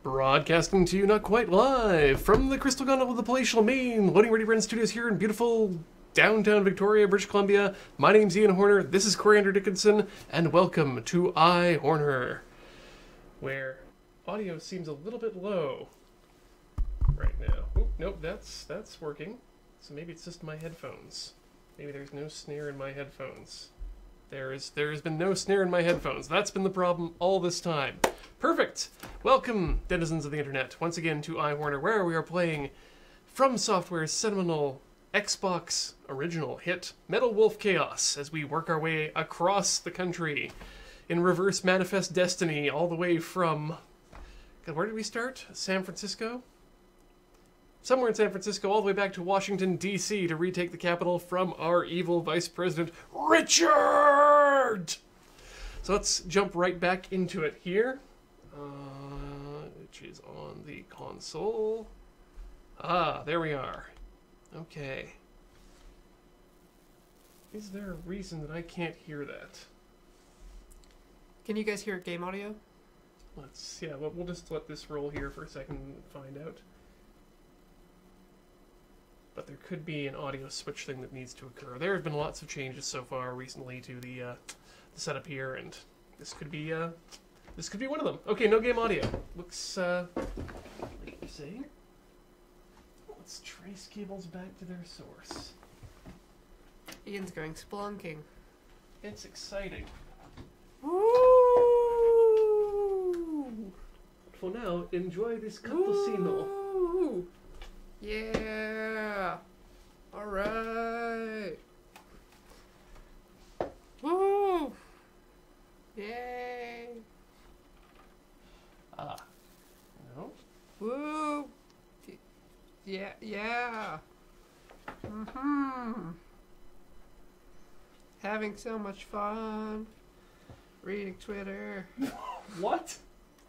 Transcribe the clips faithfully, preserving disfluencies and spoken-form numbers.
Broadcasting to you not quite live from the Crystal Gondola of the Palatial Main, Loading Ready Brand Studios here in beautiful downtown Victoria, British Columbia. My name's Ian Horner, this is Coriander Dickinson, and welcome to I Horner, where audio seems a little bit low right now. Oh, nope, that's that's working. So maybe it's just my headphones. Maybe there's no snare in my headphones. There is there has been no snare in my headphones. That's been the problem all this time. Perfect. Welcome, denizens of the internet, once again to I Horner, where we are playing From Software's seminal Xbox original hit Metal Wolf Chaos as we work our way across the country in reverse manifest destiny, all the way from, God, where did we start? San Francisco? Somewhere in San Francisco, all the way back to Washington, D C to retake the capital from our evil Vice President, Richard! So let's jump right back into it here, uh, which is on the console. Ah, there we are. Okay. Is there a reason that I can't hear that? Can you guys hear game audio? Let's, yeah, well, we'll just let this roll here for a second and find out. But there could be an audio switch thing that needs to occur. There have been lots of changes so far recently to the, uh, the setup here, and this could be uh, this could be one of them. Okay, no game audio. Looks uh, like you're saying. Let's trace cables back to their source. Ian's going spelunking. It's exciting. Woo! For now, enjoy this cappuccino. Woo! Yeah! Alright! Woo! Yay! Ah. No? Woo! Y- Yeah, yeah! Mm-hmm! Having so much fun! Reading Twitter. What?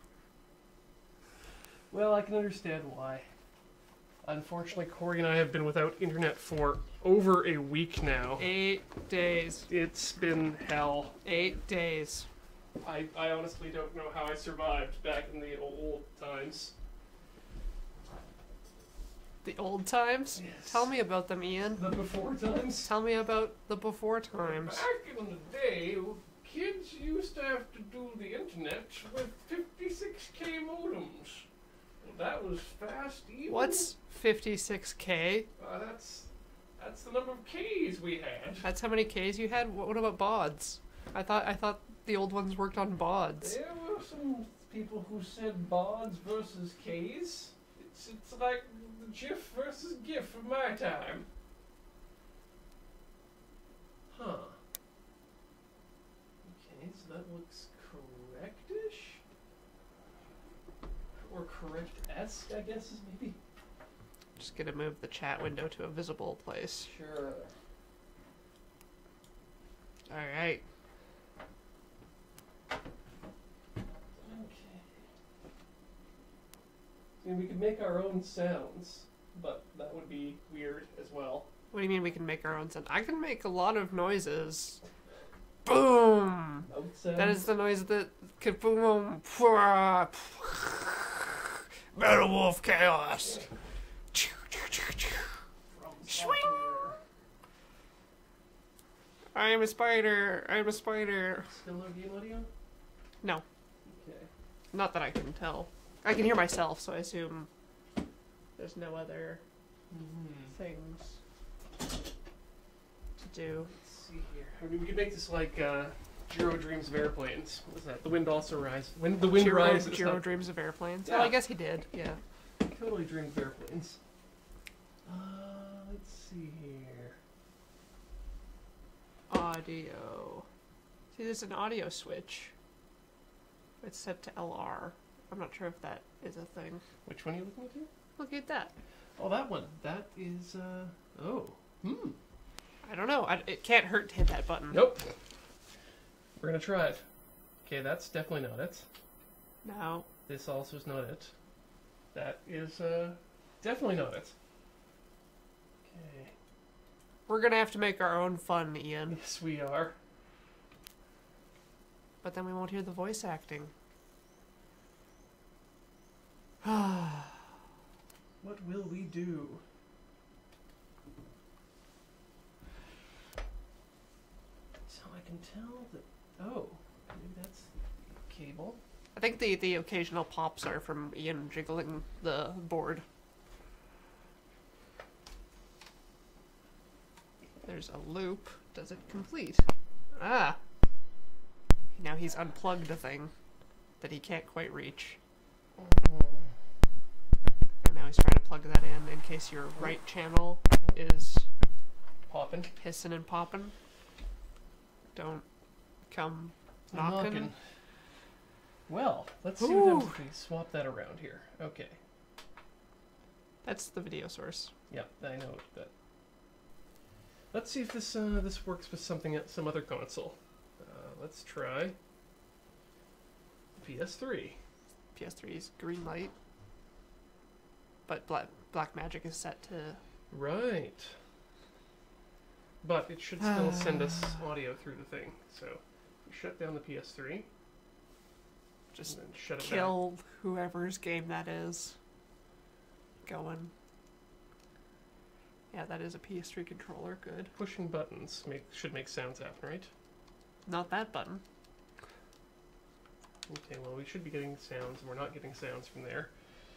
Well, I can understand why. Unfortunately, Corey and I have been without internet for over a week now. Eight days. It's been hell. Eight days. I, I honestly don't know how I survived back in the old times. The old times? Yes. Tell me about them, Ian. The before times? Tell me about the before times. Back in the day, kids used to have to do the internet with fifty-six K modems. Well, that was fast even. What's fifty-six K? Uh, that's that's the number of Ks we had. That's how many Ks you had? What, what about bauds? I thought I thought the old ones worked on bauds. There were some people who said bauds versus Ks. It's it's like the GIF versus GIF of my time. Huh. Okay, so that looks correctish? Or correct-esque, I guess, is maybe? Just gonna move the chat window to a visible place. Sure. Alright. Okay. I mean, we could make our own sounds, but that would be weird as well. What do you mean we can make our own sound? I can make a lot of noises. Boom! Mouth sounds? That is the noise that could boom. Metal Wolf Chaos. From Swing! software. I am a spider. I am a spider. Still no game audio? No, Okay. not that I can tell. I can hear myself, so I assume there's no other Mm-hmm. things to do. Let's see here. I mean, we could make this like uh, Jiro Dreams of Airplanes. What was that? The Wind Also Rises. When the wind Jiro, rises. Jiro not- dreams of airplanes. Yeah. Oh, I guess he did. Yeah. Totally dreamed of airplanes. Uh, let's see here. Audio. See, there's an audio switch. It's set to L R. I'm not sure if that is a thing. Which one are you looking at here? Look at that. Oh, that one. That is, uh, oh. Hmm. I don't know. I, it can't hurt to hit that button. Nope. We're gonna try it. Okay, that's definitely not it. No. This also is not it. That is, uh, definitely not it. Okay. We're gonna have to make our own fun, Ian. Yes, we are. But then we won't hear the voice acting. What will we do? So I can tell that... Oh, maybe that's the cable. I think the, the occasional pops are from Ian jiggling the board. There's a loop. Does it complete? Ah! Now he's unplugged a thing that he can't quite reach. And now he's trying to plug that in in case your right channel is Popping. hissing and popping. Don't come I'm knocking. knocking. Well, let's see Ooh. what happens if we swap that around here. Okay. That's the video source. Yep, I know that. Let's see if this uh, this works with something at some other console. Uh, let's try P S three. P S three's green light. But Black, Black Magic is set to... Right. But it should still send us audio through the thing. So we shut down the P S three. Just and then shut it kill whoever's game that is. Going. Yeah, that is a P S three controller. Good. down. Pushing buttons make should make sounds happen, right? Not that button. Okay, well we should be getting sounds, and we're not getting sounds from there.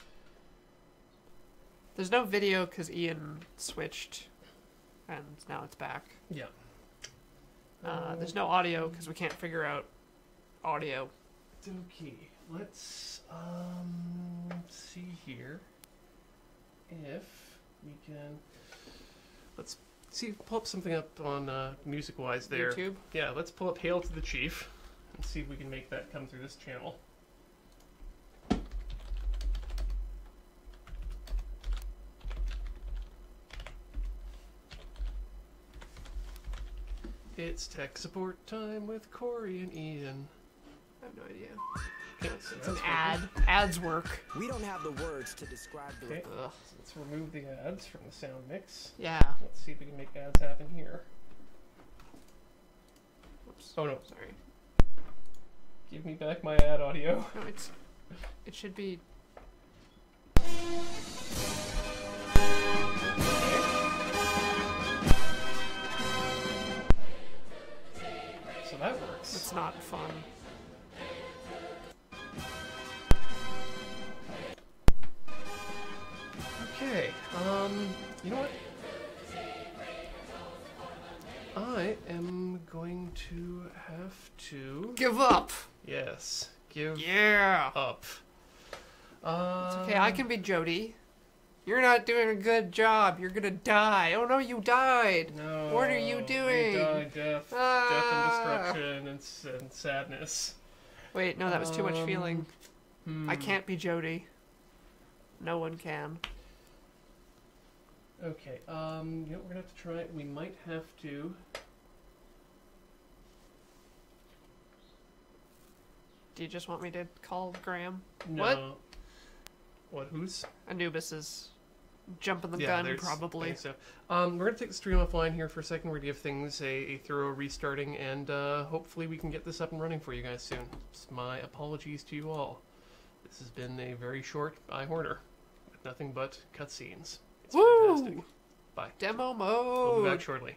There's no video because Ian switched, and now it's back. Yeah. Uh, there's no audio because we can't figure out audio. Okay, let's um see here if we can. Let's see. Pull up something up on uh, music-wise there. YouTube. Yeah, let's pull up "Hail to the Chief" and see if we can make that come through this channel. It's tech support time with Corey and Ian. I have no idea. Okay, so It's an that's ad. Ads work. We don't have the words to describe the. Okay, Ugh. so let's remove the ads from the sound mix. Yeah. Let's see if we can make ads happen here. Oops. Oh no, Sorry. give me back my ad audio. No, it's. It should be. So that works. It's not fun. Okay, um, you know what? I am going to have to... Give up. Yes, give Yeah. up. Uh, It's okay. I can be Jody. You're not doing a good job. You're gonna die. Oh no, you died. No. What are you doing? You die, death, Ah. death and destruction and, s- and sadness. Wait, no, that was too much Um, feeling. Hmm. I can't be Jody. No one can. Okay, um, you know what we're gonna have to try? We might have to... Do you just want me to call Graham? No. What? What, who's? Anubis is jumping the Yeah, gun, there's- probably. I think so. Um, we're going to take the stream offline here for a second. We're going to give things a, a thorough restarting, and uh, hopefully we can get this up and running for you guys soon. It's my apologies to you all. This has been a very short Eye Horner with nothing but cutscenes. It's Woo! fantastic. Bye. Demo We'll be mode. back shortly.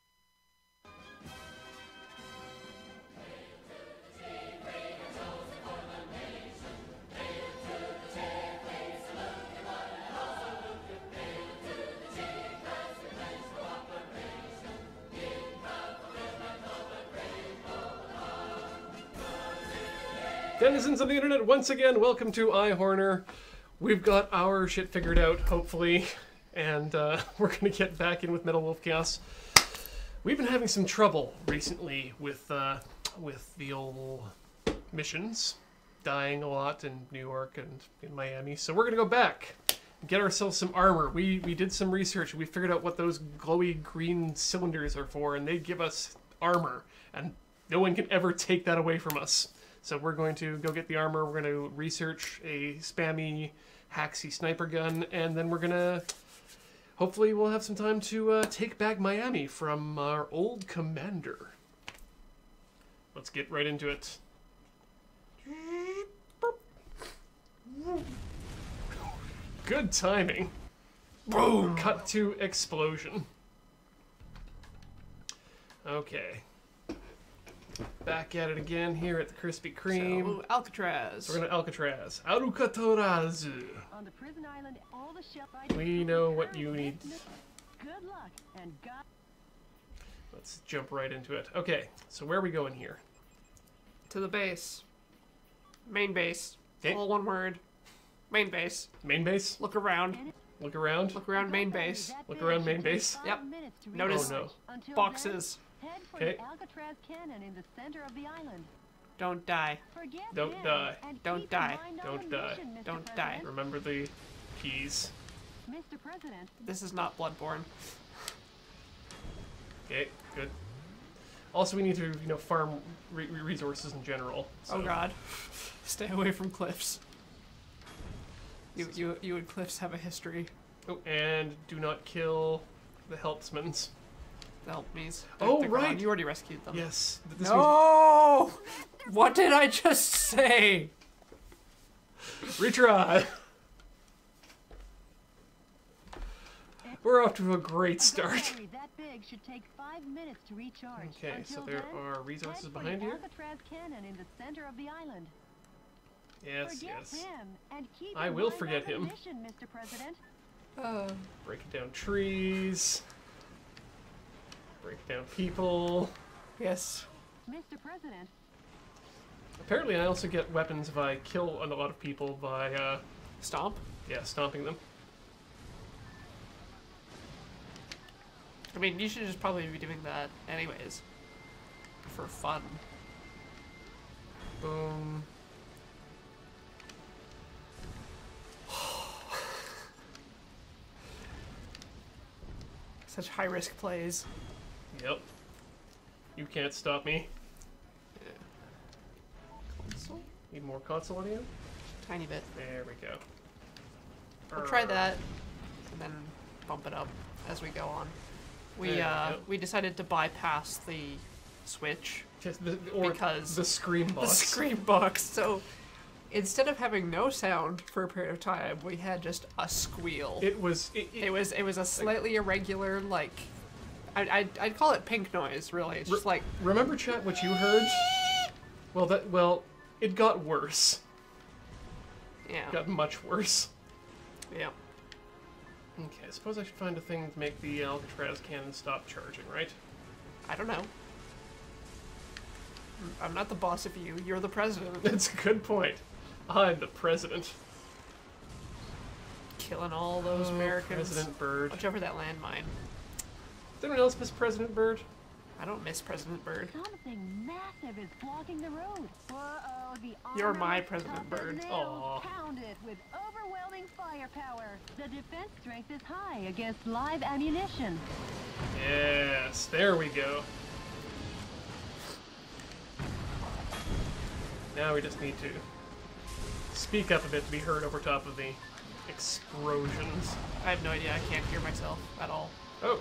Denizens of the internet, once again, welcome to Eye Horner. We've got our shit figured out, hopefully, and uh, we're going to get back in with Metal Wolf Chaos. We've been having some trouble recently with uh, with the old missions, dying a lot in New York and in Miami, so we're going to go back and get ourselves some armor. We, we did some research, we figured out what those glowy green cylinders are for, and they give us armor, and no one can ever take that away from us. So we're going to go get the armor, we're going to research a spammy, hacksy sniper gun, and then we're going to... Hopefully we'll have some time to uh, take back Miami from our old commander. Let's get right into it. Good timing. Boom! Cut to explosion. Okay. Back at it again here at the Krispy Kreme. So, Alcatraz. We're gonna Alcatraz. Alcatraz. On the prison island, all the shell We know what you need. Good luck and God. Let's jump right into it. Okay, so where are we going here? To the base. Main base. Okay. All one word. Main base. Main base? Look around. Look around. Look around main base. Look around main base. Yep. Notice Notice Oh no. boxes. Head for Okay. the Alcatraz cannon in the center of the island. Don't die. Forget Don't him die. and Don't keep your die. mind on Don't the die. mission, Mister Don't die. President. Remember the keys. Mister President, This is not Bloodborne. Okay, good. Also, we need to, you know, farm re resources in general. So. Oh god. Stay away from cliffs. You, you, you and cliffs have a history. Oh, and do not kill the helpsmans. Help me's. Oh, They're gone. right. You already rescued them. Yes. th- This No! What did I just say? means retry. We're off to a great a start. battery that big should take five minutes to recharge. Okay, so Until there then, are resources head for behind the here. Alcatraz cannon in the center of the island. Yes, Forget yes. him and keep I your will mind forget on the him. mission, Mister President. Uh, Breaking down trees. Break down people. yes. Mister President, Apparently, I also get weapons if I kill a lot of people by, uh, Stomp? yeah, stomping them. I mean, you should just probably be doing that anyways. For fun. Boom. Such high risk plays. Yep. You can't stop me. Console? Need more console audio? Tiny bit. There we go. We'll try that, and then bump it up as we go on. We There we uh, go. we decided to bypass the Switch, Just the, or Because the scream the box. screen box. So instead of having no sound for a period of time, we had just a squeal. It, It was. It, it, was it was a slightly irregular, like I I'd, I'd call it pink noise. Really, it's just like remember, chat, what you heard? Well, that well, it got worse. yeah Got much worse. yeah. Okay, I suppose I should find a thing to make the Alcatraz cannon stop charging, right? I don't know. I'm not the boss of you. You're the president. That's a good point. I'm the president. Killing all those Oh, Americans. President Bird. Watch over that landmine. Did anyone else miss President Bird? I don't miss President Bird. something massive is blocking the road. Whoa, the You're armor my was President tough as Bird. nails, Aw. pounded with overwhelming firepower. The defense strength is high against live ammunition. Yes, there we go. Now we just need to speak up a bit to be heard over top of the explosions. I have no idea. I can't hear myself at all. Oh,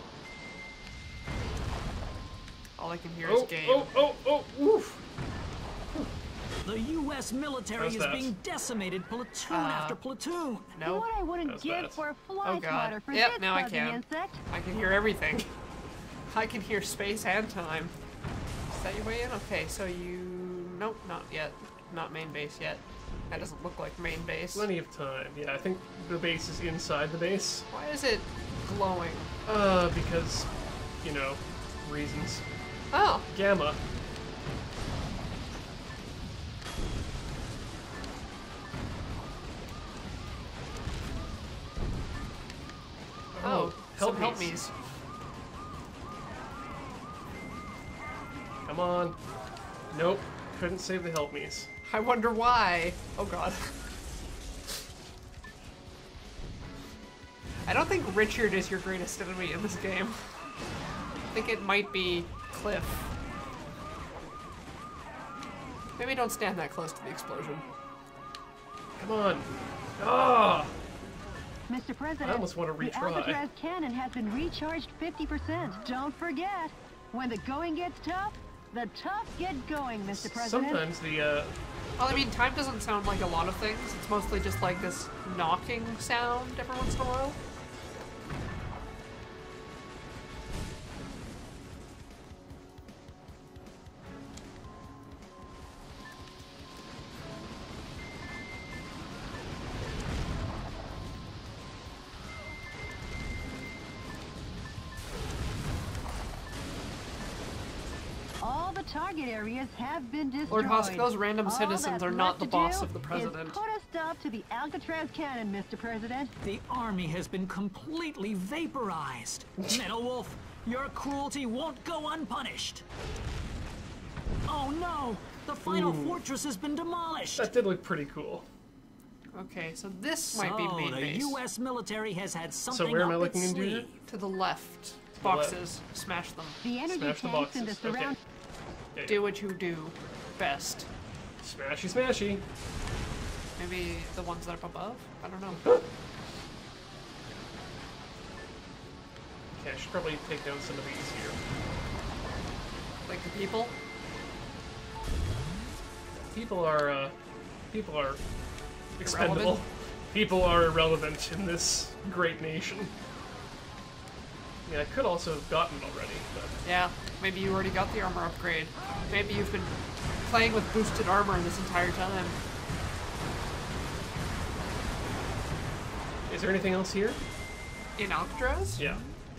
All I can hear is oh, game. oh, oh, oh, oof. The U S military How's is that? being decimated platoon Uh, after platoon. No, What I wouldn't How's give that? for a fly Oh, God. swatter for Yep, this now I buzzing can. insect. I can hear everything. I can hear space and time. Is that your way in? Okay, so you... Nope, not yet. Not main base yet. That doesn't look like main base. Plenty of time. Yeah, I think the base is inside the base. Why is it glowing? Uh, because, you know, reasons. Oh, Gamma. oh, help some help me. me's. Come on. Nope. Couldn't save the help me's. I wonder why. Oh god. I don't think Richard is your greatest enemy in this game. I think it might be Cliff. Maybe don't stand that close to the explosion. Come on. Ah! Mister President, I almost want to the retry. Alcatraz cannon has been recharged fifty percent. Don't forget, when the going gets tough, the tough get going, Mister President. Sometimes the uh, Well, I mean, time doesn't sound like a lot of things. It's mostly just like this knocking sound every once in a while. All the target areas have been destroyed. Lord Hosk, those random All citizens that's are left not the to boss do of the is president. put a stop to the Alcatraz cannon, Mister President. The army has been completely vaporized. Metal Wolf, your cruelty won't go unpunished. Oh no! The final Ooh. fortress has been demolished. That did look pretty cool. Okay, so this might be So main the base. U S military has had something where am I up looking its into here? sleeve. To the left. the Boxes. Smash them. The energy Smash the tanks and the boxes. Okay. surround. Yeah, Do what you do best. Smashy, smashy. Maybe the ones that are up above? I don't know. Okay, I should probably take down some of these here. Like the people? People are, uh, people are expendable. Irrelevant? People are irrelevant in this great nation. Yeah, I could also have gotten it already, but Yeah, maybe you already got the armor upgrade. Maybe you've been playing with boosted armor this entire time. is there anything else here? In Alcatraz? Yeah.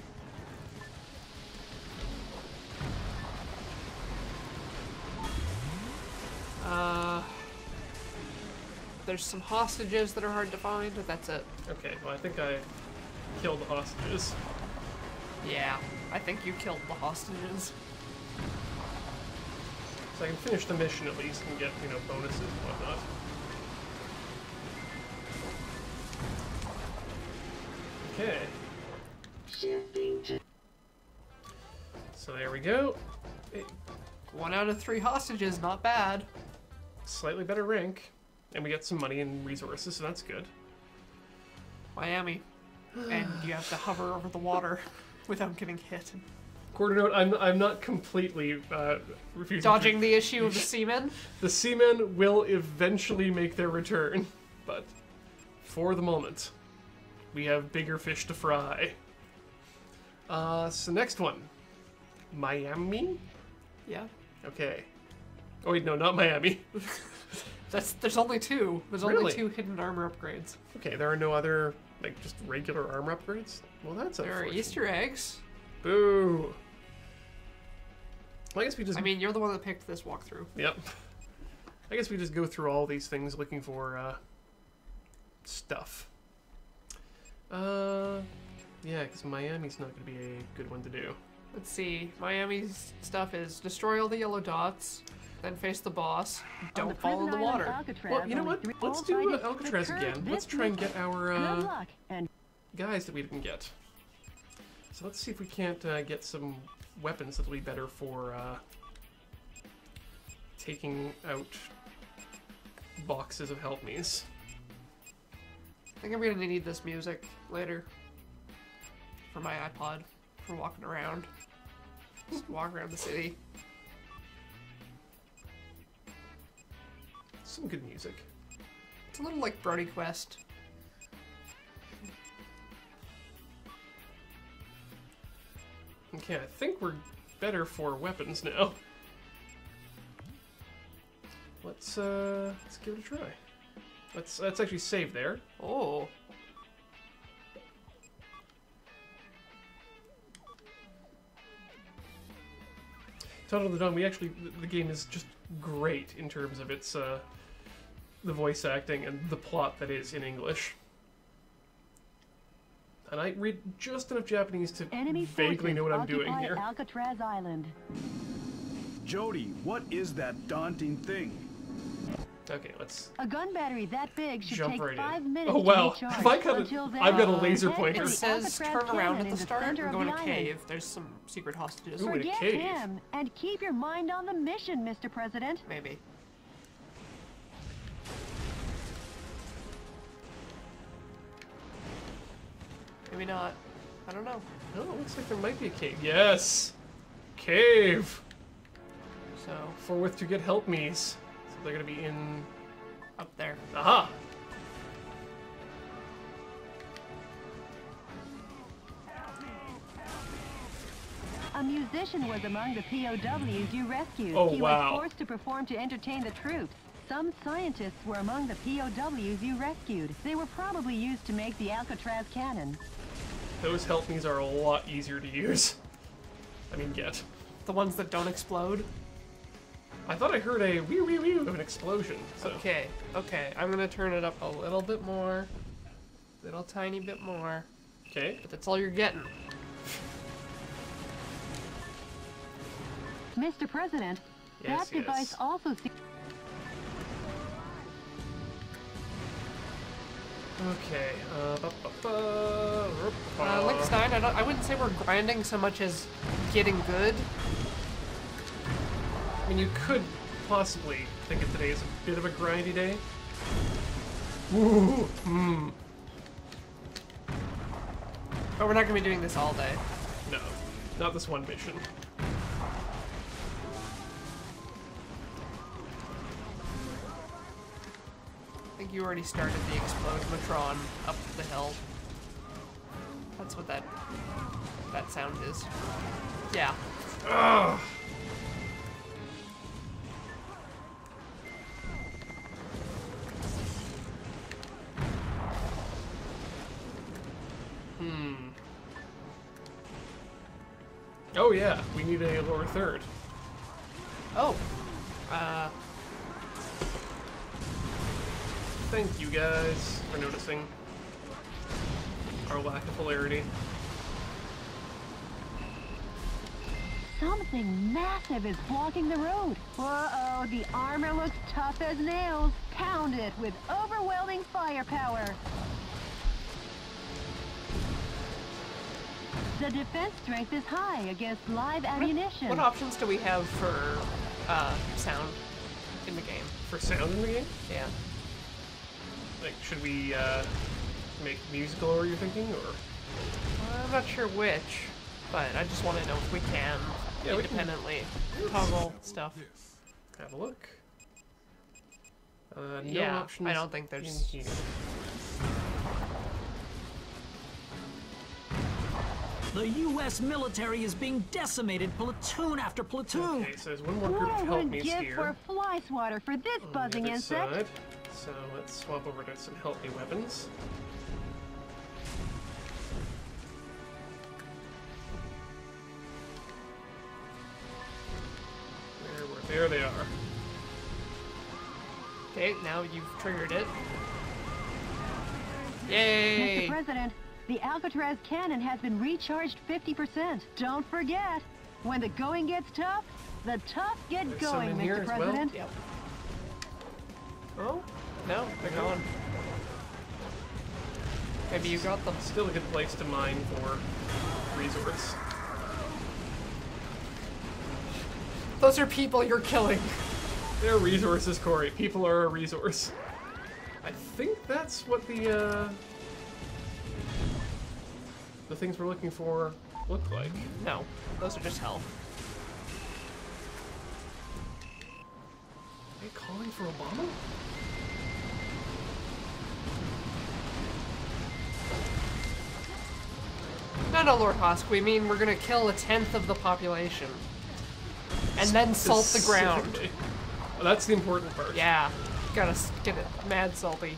Uh, there's some hostages that are hard to find, but that's it. Okay, well I think I killed the hostages. Yeah, I think you killed the hostages. So I can finish the mission at least and get, you know, bonuses and whatnot. Okay. So there we go. It, One out of three hostages, not bad. slightly better rank. And we get some money and resources, so that's good. Miami. And you have to hover over the water without getting hit. Quarter note, I'm, I'm not completely uh, refusing Dodging to... the issue of the seamen? The seamen will eventually make their return, but for the moment, we have bigger fish to fry. Uh, so next one. Miami? Yeah. Okay. Oh wait, no, not Miami. That's There's only two. There's only Really? two hidden armor upgrades. Okay, there are no other, like, just regular armor upgrades? Well, that's There are unfortunate. Easter eggs. Boo! Well, I guess we just... I mean, you're the one that picked this walkthrough. Yep. I guess we just go through all these things looking for, uh, stuff. Uh, yeah, because Miami's not going to be a good one to do. Let's see. Miami's stuff is destroy all the yellow dots, then face the boss. On Don't the fall in the prison island water. Alcatraz, Well, you know only what? three Let's all do uh, fighting Alcatraz occurred again. this Let's try and week. get our, Good uh, luck and guys that we didn't get. So let's see if we can't uh, get some weapons that'll be better for uh, taking out boxes of help me's. I think I'm gonna need this music later for my iPod for walking around. Just walk around the city. Some good music. It's a little like Brody Quest. Okay, I think we're better for weapons now. Let's uh, let's give it a try. Let's let's actually save there. Oh. Tunnel of the Dawn, we actually the, the game is just great in terms of its uh, the voice acting and the plot that is in English. And I read just enough Japanese to enemy vaguely forces know what I'm doing occupy here. Alcatraz Island. Jody, what is that daunting thing? Okay, let's A gun battery that big should jump take right five in. minutes Oh wow! to recharge. Have I got Until a, then, I've got a laser head for pointer. It the says Alcatraz turn around cannon at in the the start center and of go in the a island. cave. There's some secret hostages. Ooh, in a Forget cave. him and keep your mind on the mission, Mister President. Maybe. Maybe not. I don't know. Oh, it looks like there might be a cave. Yes! Cave! So, Forthwith to get help me's. They're gonna be in... Up there. Aha! A musician was among the P O Ws you rescued. Oh, he wow. was forced to perform to entertain the troops. Some scientists were among the P O Ws you rescued. They were probably used to make the Alcatraz cannon. Those help me's are a lot easier to use. I mean, get. The ones that don't explode? I thought I heard a wee wee wee of an explosion. So. Okay, okay. I'm gonna turn it up a little bit more. Little tiny bit more. Okay. But that's all you're getting. Mister President, Yes, that device yes. also seems... Okay. Uh, ba, ba, ba, Uh, Linkstein, I, don't, I wouldn't say we're grinding so much as getting good. I mean, you could possibly think of today as a bit of a grindy day. Ooh, hmm. But we're not gonna be doing this all day. No, not this one mission. I think you already started the Explode-Matron up the hill. That's what that that sound is. Yeah. Ugh. Hmm. Oh yeah, we need a lower third. Oh. Uh. Thank you guys for noticing our lack of hilarity. Something massive is blocking the road. Uh-oh, the armor looks tough as nails. Pound it with overwhelming firepower. The defense strength is high against live ammunition. What options do we have for uh, sound in the game? For sound in the game? Yeah. Like, should we uh, make musical, or you're thinking, or? I'm not sure which, but I just want to know if we can Yeah, we can- independently toggle stuff. Have a look. Uh, no Yeah, options I don't think there's- in here. The U S military is being decimated platoon after platoon. Okay, so there's one more group What of I help wouldn't me's give here. for a fly swatter for this On the buzzing other insect. side. So let's swap over to some help me weapons. There, we're, there they are. Okay, now you've triggered it. Yay! Mister President, the Alcatraz cannon has been recharged fifty percent. Don't forget, when the going gets tough, the tough get There's some going, in Mister here as well. President. Yep. Oh? No, they're gone. Maybe you got them. Still a good place to mine for resource. Those are people you're killing. They're resources, Corey. People are a resource. I think that's what the, uh... the things we're looking for look like. No, those are just health. Are they calling for Obama? No, no, Lord Hosk, we mean we're gonna kill a tenth of the population. And then salt the ground. Specifically. Oh, that's the important part. Yeah, gotta s- get it mad salty.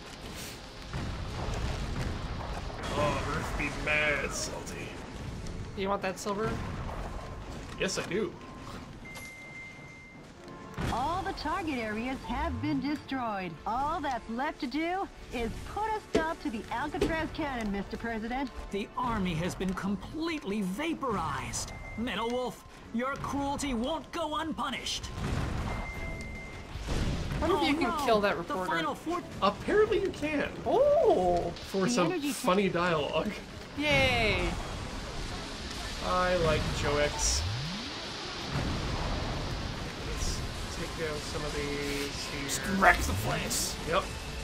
Oh, Earth be mad salty. You want that silver? Yes, I do. All the target areas have been destroyed. All that's left to do is put a stop to the Alcatraz cannon, Mister President. The army has been completely vaporized. Metal Wolf, your cruelty won't go unpunished. I wonder if you Oh, can no. kill that The reporter. final four. Apparently you can. Oh! For The some energy ta- funny dialogue. Yay! I like Joe X. Let's take down some of these here. Wreck the place. Yep.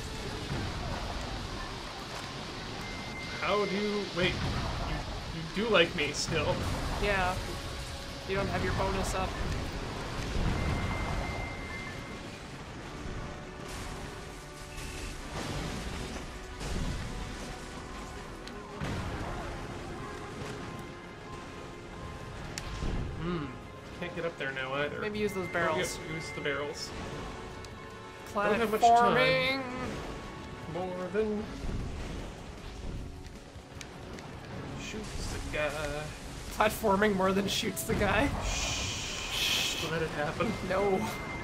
How do you... Wait. You, you do like me still. Yeah. You don't have your bonus up. can't get up there now either. Maybe use those Oh, barrels. yeah, use the barrels. Don't have much time. Platforming. More than shoots the guy. Platforming more than shoots the guy. Shh. Let it happen. No.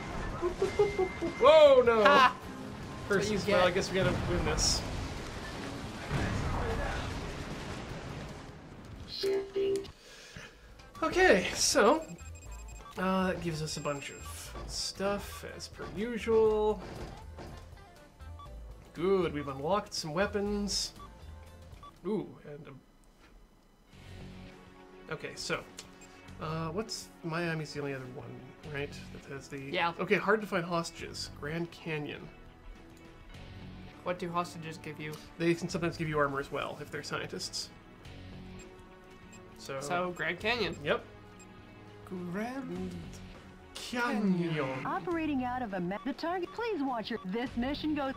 Whoa, no. Ha! First, you well, get. I guess we gotta win this. Okay, so uh, that gives us a bunch of stuff as per usual. Good, we've unlocked some weapons. Ooh, and a... okay, so uh, what's Miami's the only other one, right? That has the Yeah. Okay, hard to find hostages. Grand Canyon. What do hostages give you? They can sometimes give you armor as well if they're scientists. So. So, Grand Canyon. Yep. Grand Canyon. Operating out of a ma- the target. Please watch your. This mission goes.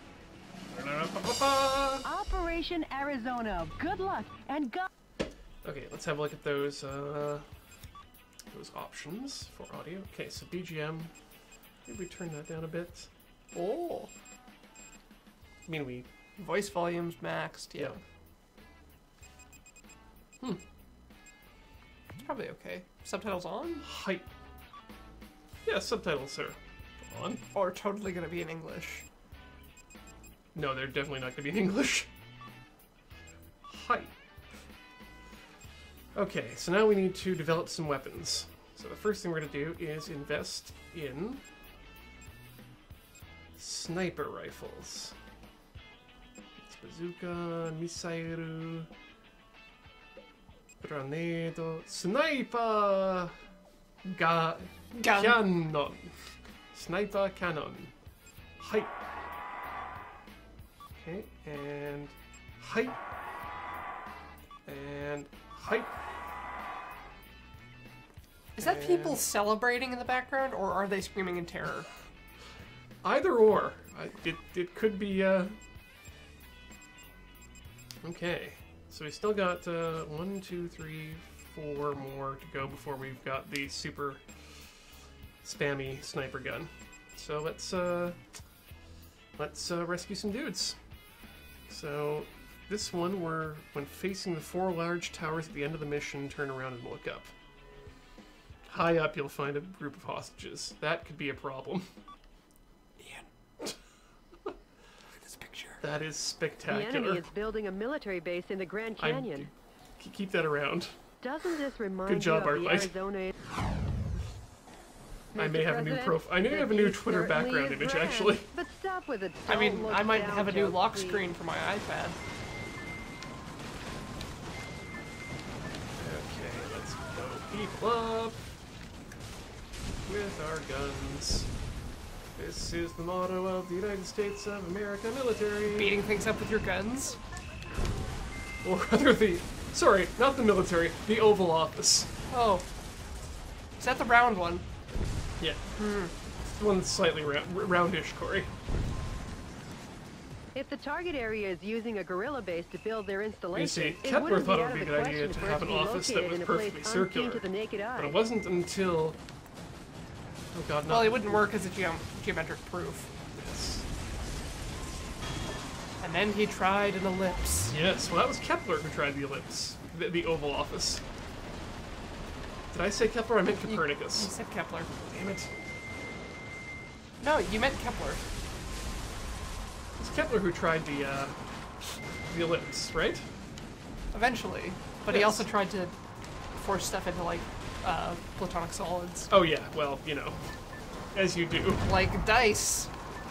Operation Arizona. Good luck and go. Okay, let's have a look at those uh, those options for audio. Okay, so B G M. Maybe we turn that down a bit. Oh. I mean, we. Voice volume's maxed, yeah. Hmm. It's probably okay. Subtitles on? Height. Yeah, subtitles are on. Or totally gonna be in English? No, they're definitely not going to be in English. Height. Okay, so now we need to develop some weapons. So the first thing we're going to do is invest in sniper rifles. It's bazooka, missile, granado, sniper, ga, Gun. cannon, sniper cannon, height. Okay, and height, and height. Is that people And- celebrating in the background, or are they screaming in terror? Either or. I, it, it could be, uh... Okay. So we still got, uh, one, two, three, four more to go before we've got the super spammy sniper gun. So let's, uh... Let's, uh, rescue some dudes. So, this one, we're, when facing the four large towers at the end of the mission, turn around and look up. High up, you'll find a group of hostages. That could be a problem. Ian. Look at this picture. That is The spectacular. enemy is building a military base in the Grand I'm- Canyon. K- Keep that around. Doesn't this remind Good job, you of the Arclight. Arizona? I may Mister have a new President, profile. I may the have a new beast Twitter certainly background is image, grand, actually. But stop with it. I mean, Don't look I might down have a new joke, lock please. screen for my iPad. Okay, let's go people up with our guns. This is the motto of the United States of America military. Beating things up with your guns. Or rather the... Sorry, not the military. The Oval Office. Oh. Is that the round one? Yeah. It's the one that's slightly round, roundish, Corey. If the target area is using a guerrilla base to build their installation, You see, it Kepler wouldn't thought be it out would of be the a good idea question to for it have an be office that located was in a place perfectly unseen circular. to the naked eye. But it wasn't until... Oh god, no. Well, it wouldn't work as a geom geometric proof. Yes. And then he tried an ellipse. Yes, well that was Kepler who tried the ellipse. The, the Oval Office. Did I say Kepler? I meant You Copernicus. said Kepler. Damn it. No, you meant Kepler. It's Kepler who tried the, uh, the ellipse, right? Eventually. But he Yes. also tried to force stuff into, like, uh, platonic solids. Oh yeah, well, you know, as you do. Like dice.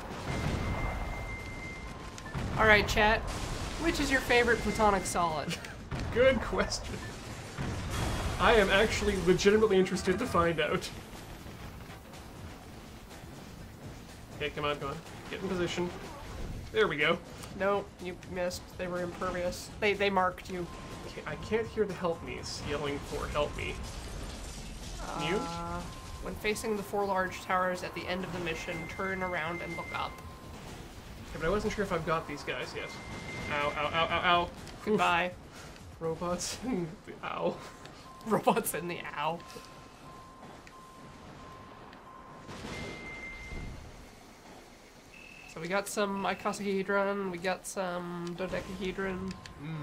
Alright, chat. Which is your favorite platonic solid? Good question. I am actually legitimately interested to find out. Okay, come on, come on. Get in position. There we go. No, you missed. They were impervious. They they marked you. Okay, I can't hear the help me's yelling for help me. Mute? Uh, when facing the four large towers at the end of the mission, turn around and look up. Okay, but I wasn't sure if I've got these guys yet. Ow, ow, ow, ow, ow. Oof. Goodbye. Robots and the ow. Robots in the ow. So we got some icosahedron, we got some dodecahedron. Mm.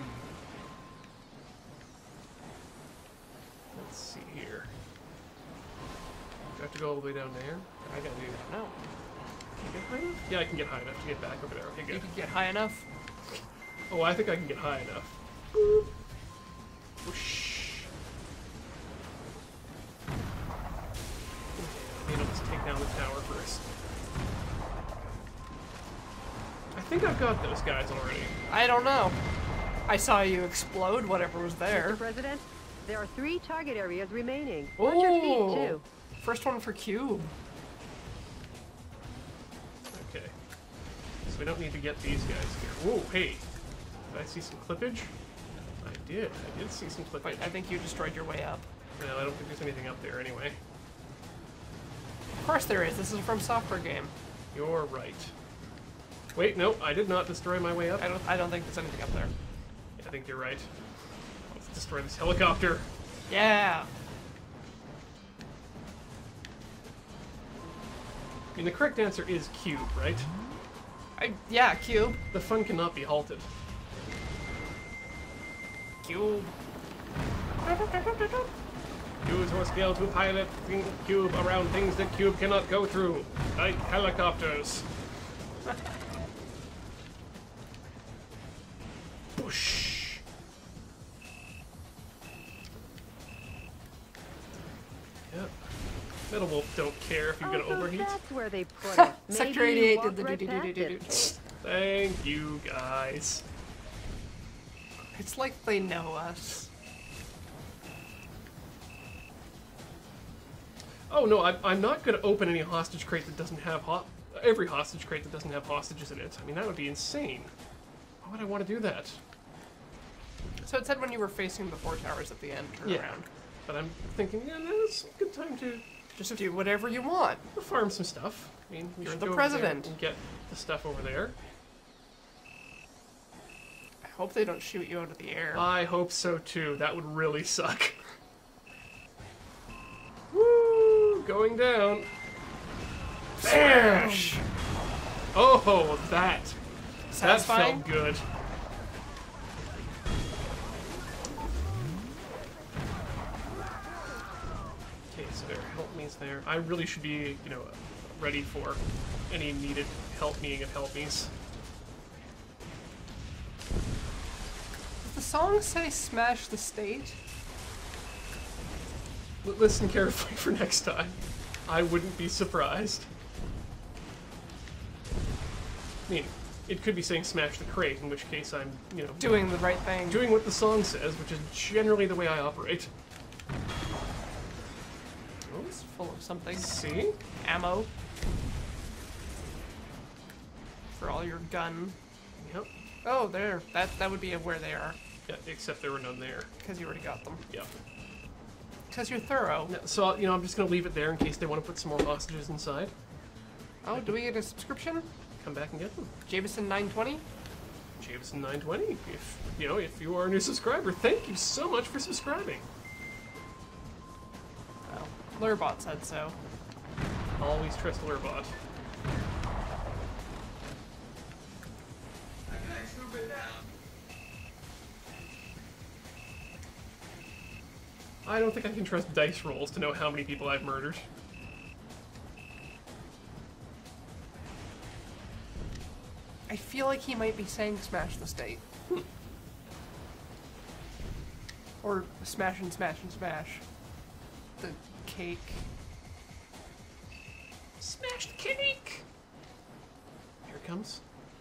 Let's see here. Do I have to go all the way down there? I gotta do that. No. Can I get high enough? Yeah, I can get high enough to get back over there. Okay, You good. can get high enough. Oh, I think I can get high enough. Boop. Whoosh. Okay, let's take down the tower first. I think I've got those guys already. I don't know. I saw you explode whatever was there. Mister President, there are three target areas remaining. Watch your feet, Oh! too. First one for Cube. Okay. So we don't need to get these guys here. Whoa, hey. Did I see some clippage? I did. I did see some clippage. But I think you destroyed your way up. No, I don't think there's anything up there anyway. Of course there is. This is a From Software game. You're right. Wait, no, I did not destroy my way up. I don't. I don't think there's anything up there. I think you're right. Let's destroy this helicopter. Yeah. I mean, the correct answer is cube, right? I, yeah, Cube. The fun cannot be halted. Cube. Use your skill to pilot the cube around things that cube cannot go through, like helicopters. Whoosh. Yep. Metal Wolf don't care if you're Oh, gonna so overheat. that's where they put it. Sector Maybe you eighty-eight walked did the right do do do past do it. do. Thank you, guys. It's like they know us. Oh no, I, I'm not going to open any hostage crate that doesn't have ho every hostage crate that doesn't have hostages in it. I mean, that would be insane. Why would I want to do that? So it said when you were facing the four towers at the end, turn Yeah. around. But I'm thinking, yeah, that's a good time to Just do whatever you want. farm some stuff. I mean, we You're should the go over there president. and get the stuff over there. I hope they don't shoot you out of the air. I hope so too. That would really suck. Woo! Going down. Smash! Oh, that. Satisfying? That felt good. Okay, so there, help me's there. I really should be, you know, ready for any needed help meing of help me's. Does the song say smash the state? L listen carefully for next time. I wouldn't be surprised. I mean, it could be saying smash the crate, in which case I'm, you know, Doing the right thing. doing what the song says, which is generally the way I operate. Oh, it's full of something. See? Ammo. For all your gun. Yep. Oh, there. That that would be where they are. Yeah, except there were none there. Because you already got them. Yep. Because you're thorough. Yeah, so, you know, I'm just gonna leave it there in case they want to put some more hostages inside. Oh, do we get a subscription? Come back and get them. Jameson nine twenty? Jameson nine twenty. If, you know, if you are a new subscriber, thank you so much for subscribing. Oh, Lurbot said so. Always trust Lurbot. I don't think I can trust dice rolls to know how many people I've murdered. I feel like he might be saying smash the state. Or smash and smash and smash. The cake. Smash the cake! Here it comes.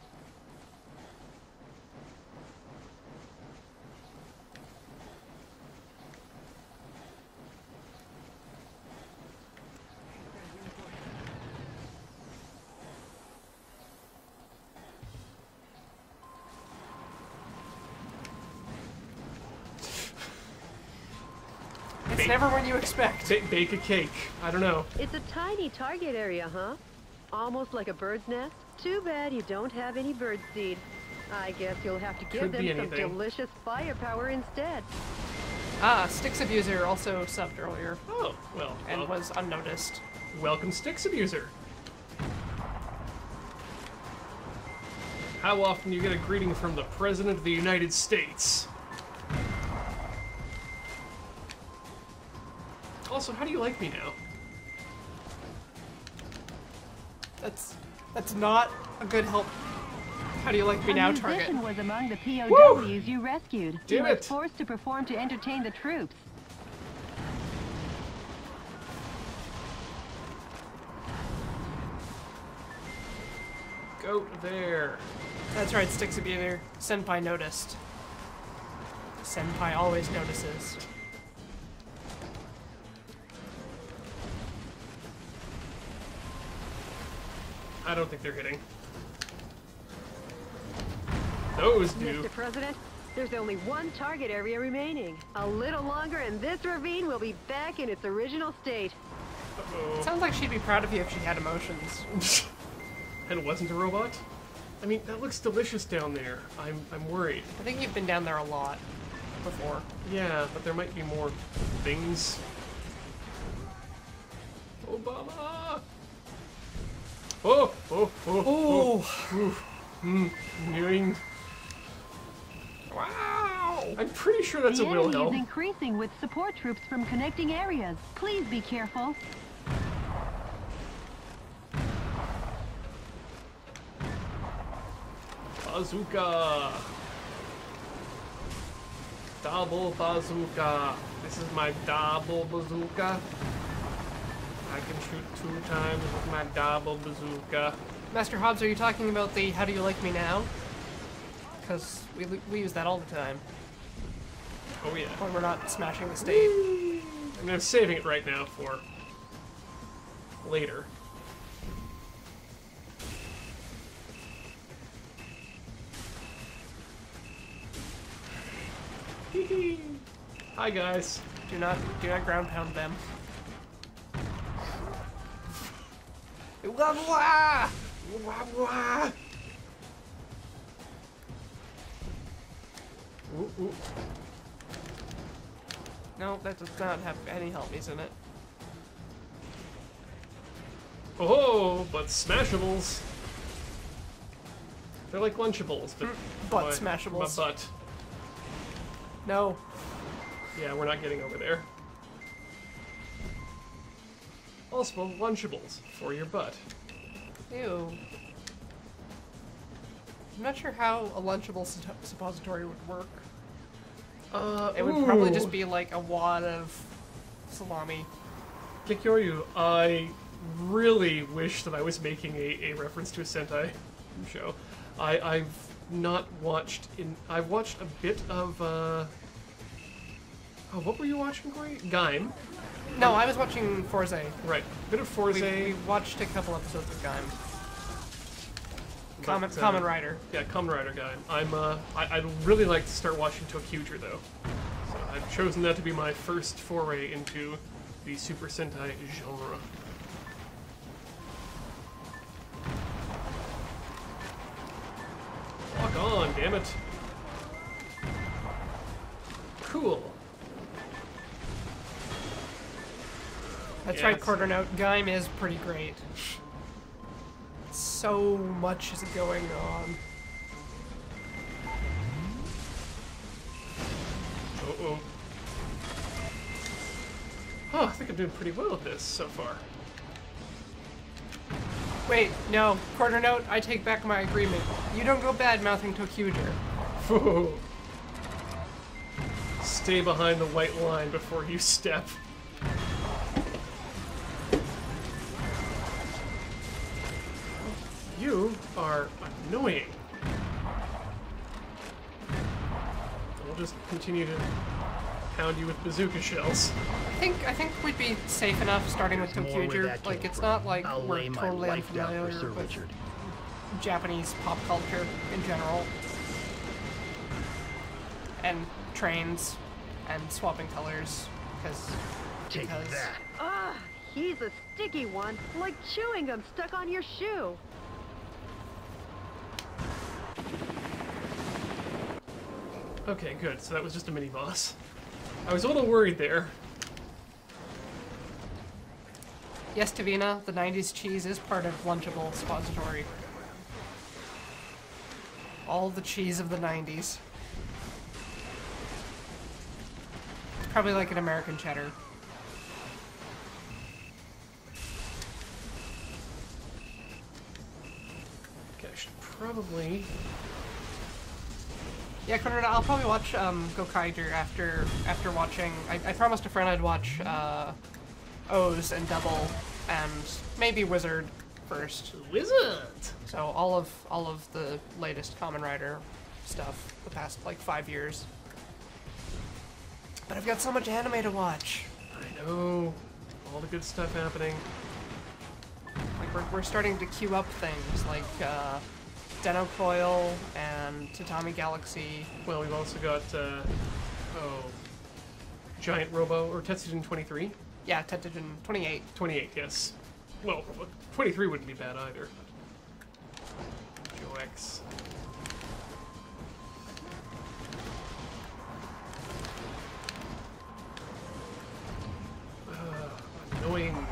It's never when you expect. Ba bake a cake. I don't know. It's a tiny target area, huh? Almost like a bird's nest. Too bad you don't have any bird seed. I guess you'll have to give Could them be some anything. delicious firepower instead. Ah, Styx Abuser also subbed earlier Oh, well. and well, was unnoticed. welcome, Styx Abuser. How often do you get a greeting from the President of the United States? Also, how do you like me now? That's that's not a good help. How do you like me A now, target? musician was among the P O Ws Woo! you rescued. He Damn was it. forced to perform to entertain the troops. Go there. That's right, Sticks of Either. Senpai noticed. Senpai always notices. I don't think they're hitting. Those do. Mister President, there's only one target area remaining. A little longer and this ravine will be back in its original state. Uh-oh. Sounds like she'd be proud of you if she had emotions. And wasn't a robot? I mean, that looks delicious down there. I'm, I'm worried. I think you've been down there a lot before. Yeah, but there might be more things. Obama! Oh, oh, oh, oh. oh. Mm, viewing. Wow! I'm pretty sure that's The a enemy Wilhelm. is increasing with support troops from connecting areas. Please be careful. Bazooka! Double bazooka. This is my double bazooka. I can shoot two times with my double bazooka. Master Hobbs, are you talking about the How Do You Like Me Now? Because we, we use that all the time Oh yeah. when we're not smashing the state. I mean, I'm saving it right now for later. Hee-hee. Hi guys. Do not, do not ground pound them. Wah, wah! Wah, wah! Ooh, ooh. No, that does not have any helpies in it. Oh, but Smashables. They're like Lunchables, but Butt my- Smashables. My butt. No. Yeah, we're not getting over there. Also, Lunchables for your butt. Ew. I'm not sure how a Lunchable sup- suppository would work. Uh, It would probably ooh. just be like a wad of salami. Kikyoryu, I really wish that I was making a, a reference to a Sentai show. I, I've not watched in. I've watched a bit of. Uh, oh, what were you watching, Corey? Gaim. No, I was watching Forze. Right. Bit of We, Forze. we watched a couple episodes of Gaim. but, Common, uh, Common Rider. Yeah, Kamen Rider Gaim. I'm. Uh, I, I'd really like to start watching Tokyuger though. So I've chosen that to be my first foray into the Super Sentai genre. Lock on, damn it. Cool. That's Yeah, right, it's- quarter note. Gaim is pretty great. So much is going on. Uh-oh. Oh, I think I'm doing pretty well at this so far. Wait, no. Quarter note, I take back my agreement. You don't go bad-mouthing Tokyuger. Whoa. Stay behind the white line before you step. You are annoying. I'll just continue to pound you with bazooka shells. I think I think we'd be safe enough starting with There's more where Tokyuger. that Like, came it's from. not like I'll we're lay my totally life down for unfamiliar Sir with Richard. Japanese pop culture in general. And trains and swapping colors. Because Take because that. Ah, he's a sticky one, like chewing gum stuck on your shoe. Okay, good. So that was just a mini boss. I was a little worried there. yes, Tavina, the nineties cheese is part of Lunchable Suppository. All the cheese of the nineties. It's probably like an American cheddar. Okay, I should probably... Yeah, Conrad, I'll probably watch um, Gokaiger after after watching. I, I promised a friend I'd watch uh, O's and Double and maybe Wizard first. Wizard! So all of all of the latest Kamen Rider stuff the past like five years. But I've got so much anime to watch. I know. All the good stuff happening. Like we're we're starting to queue up things like uh, Deno Coil and Tatami Galaxy. Well, we've also got, uh, oh, Giant Robo, or Tetsujin twenty-three? Yeah, Tetsujin twenty-eight. twenty-eight, yes. Well, twenty-three wouldn't be bad either. Joe X. Uh, annoying.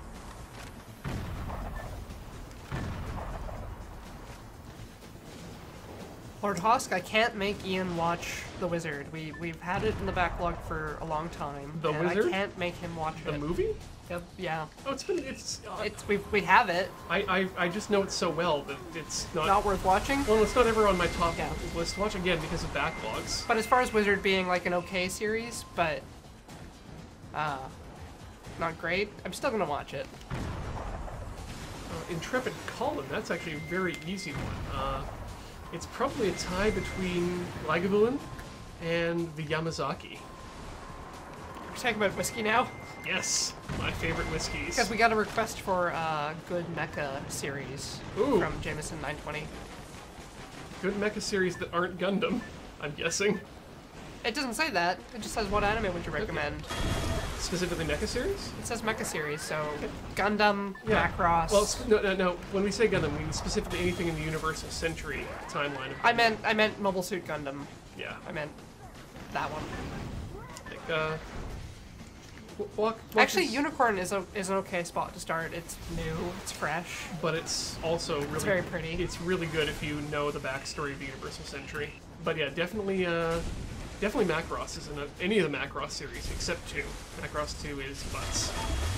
Lord Hosk, I can't make Ian watch The Wizard. We we've had it in the backlog for a long time. The and Wizard? I can't make him watch The it. movie? Yep, yeah. Oh, it's been, it's, uh, It's we we have it. I, I, I just know it so well that it's not, Not worth watching. well, it's not ever on my top Yeah. list to watch, again, because of backlogs. But as far as Wizard being like an okay series, but uh, not great, I'm still gonna watch it. Uh, Intrepid Colin, that's actually a very easy one. Uh, it's probably a tie between Lagavulin and the Yamazaki. We're talking about whiskey now Yes, my favorite whiskeys. because we got a request for a good mecha series Ooh. from Jameson nine twenty. Good mecha series that aren't Gundam, I'm guessing. It doesn't say that. It just says what anime would you recommend. Specifically mecha series? It says mecha series, so Gundam, Macross. Well, sp- no, no, no. When we say Gundam, we mean specifically anything in the Universal Century timeline. Of I meant I meant Mobile Suit Gundam. Yeah. I meant that one. Like, uh... w- Walk, walk Actually, is- Unicorn is a is an okay spot to start. It's new, it's fresh. But it's also really... very pretty. It's really good if you know the backstory of the Universal Century. But yeah, definitely, uh... Definitely Macross isn't a, any of the Macross series, except two. Macross two is butts.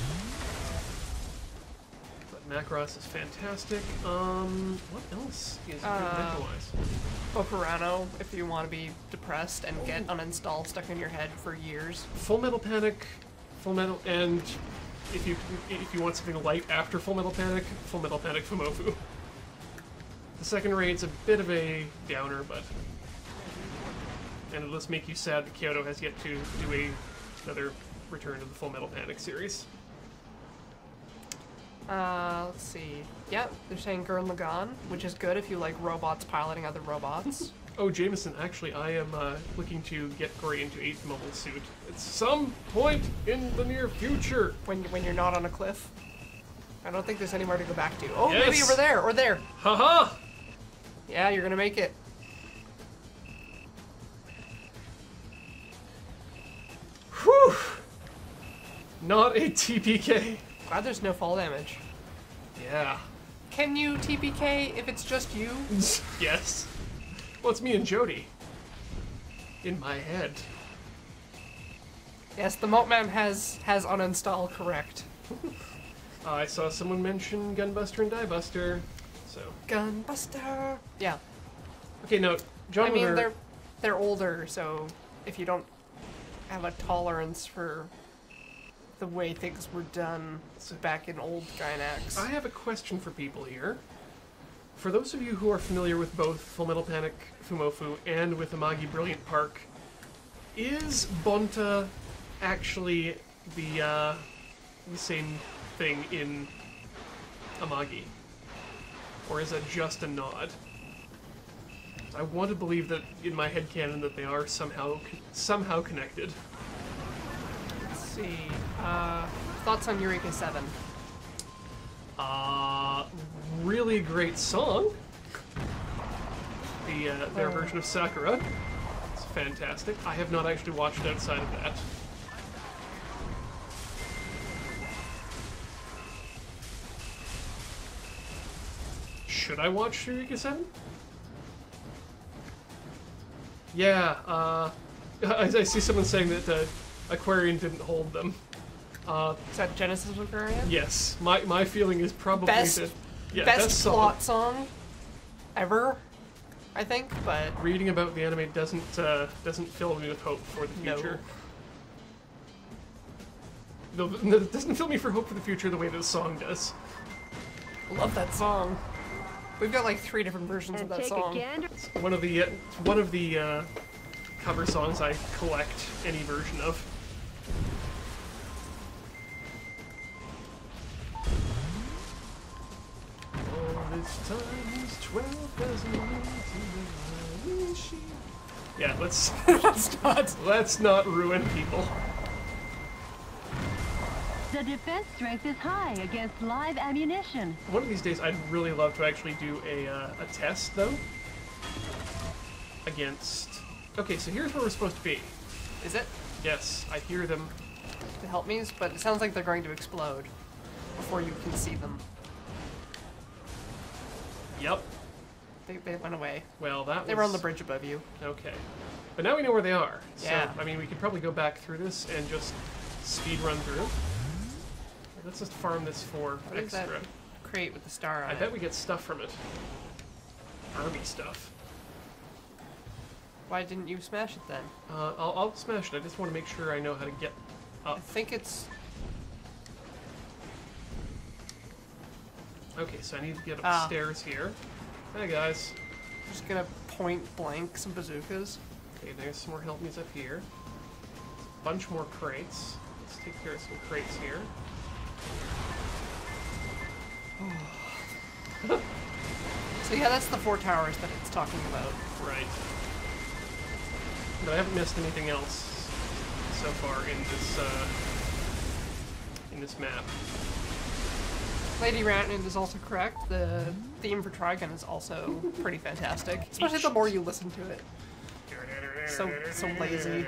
But Macross is fantastic. Um, what else is good Uh, mecha-wise? Bokurano, if you want to be depressed and get uninstall stuck in your head for years. Full Metal Panic, Full Metal, and if you if you want something light after Full Metal Panic, Full Metal Panic Fumofu. The second raid's a bit of a downer, but and it'll just make you sad that Kyoto has yet to do a another return to the Full Metal Panic series. Uh, let's see. Yeah, they're saying Gurren Lagann, which is good if you like robots piloting other robots. Oh, Jameson, actually, I am uh, looking to get Corey into eighth Mobile Suit at some point in the near future. when when you're not on a cliff. I don't think there's anywhere to go back to. Oh, Yes. maybe over there or there. Haha! Yeah, you're gonna make it. Whew! Not a T P K. Glad there's no fall damage. Yeah. Can you T P K if it's just you? Yes. Well, it's me and Jody. In my head. Yes, the Moatman has has uninstall correct. Uh, I saw someone mention Gunbuster and Diebuster, so... Gunbuster. Yeah. Okay, now, John I mean, Winter- they're they're older, so if you don't have a tolerance for the way things were done back in old Gynax. I have a question for people here. For those of you who are familiar with both Full Metal Panic Fumofu and with Amagi Brilliant Park, is Bonta actually the, uh, the same thing in Amagi? Or is that just a nod? I want to believe that in my headcanon that they are somehow somehow connected. Let's see. Uh, thoughts on Eureka seven? Uh, really great song. The uh, their Oh. version of Sakura. It's fantastic. I have not actually watched outside of that. Should I watch Eureka seven? Yeah, uh, I, I see someone saying that uh, Aquarian didn't hold them. Uh, Is that Genesis Aquarian? yes, my, my feeling is probably Best, that... Yeah, best best song. plot song ever, I think, but Reading about the anime doesn't uh, doesn't fill me with hope for the no. future. No, no, it doesn't fill me for hope for the future the way this song does. Love that song. We've got like three different versions And of that take song. a gander. It's one of the uh, one of the uh, cover songs I collect any version of. All this time is twelve thousand years. Yeah, let's That's not. let's not ruin people. The defense strength is high against live ammunition. One of these days, I'd really love to actually do a uh, a test though. Against. Okay, so here's where we're supposed to be. Is it Yes, I hear them. to help me? But it sounds like they're going to explode before you can see them. Yep. They, they went away. Well, that They was... were on the bridge above you. Okay. But now we know where they are. Yeah. So, I mean, we could probably go back through this and just speed run through. Let's just farm this for What is extra. that crate with the star on I it? bet we get stuff from it. Army stuff. Why didn't you smash it then? Uh, I'll, I'll smash it. I just want to make sure I know how to get I up. think it's... Okay, so I need to get Ah. upstairs here. Hey, guys. just gonna point blank some bazookas. Okay, there's some more help me's up here. Bunch more crates. Let's take care of some crates here. So yeah, that's the four towers that it's talking about. Right. But I haven't missed anything else so far in this uh, in this map. Lady Ranton is also correct. The theme for Trigun is also pretty fantastic, especially the more you listen to it. So so lazy.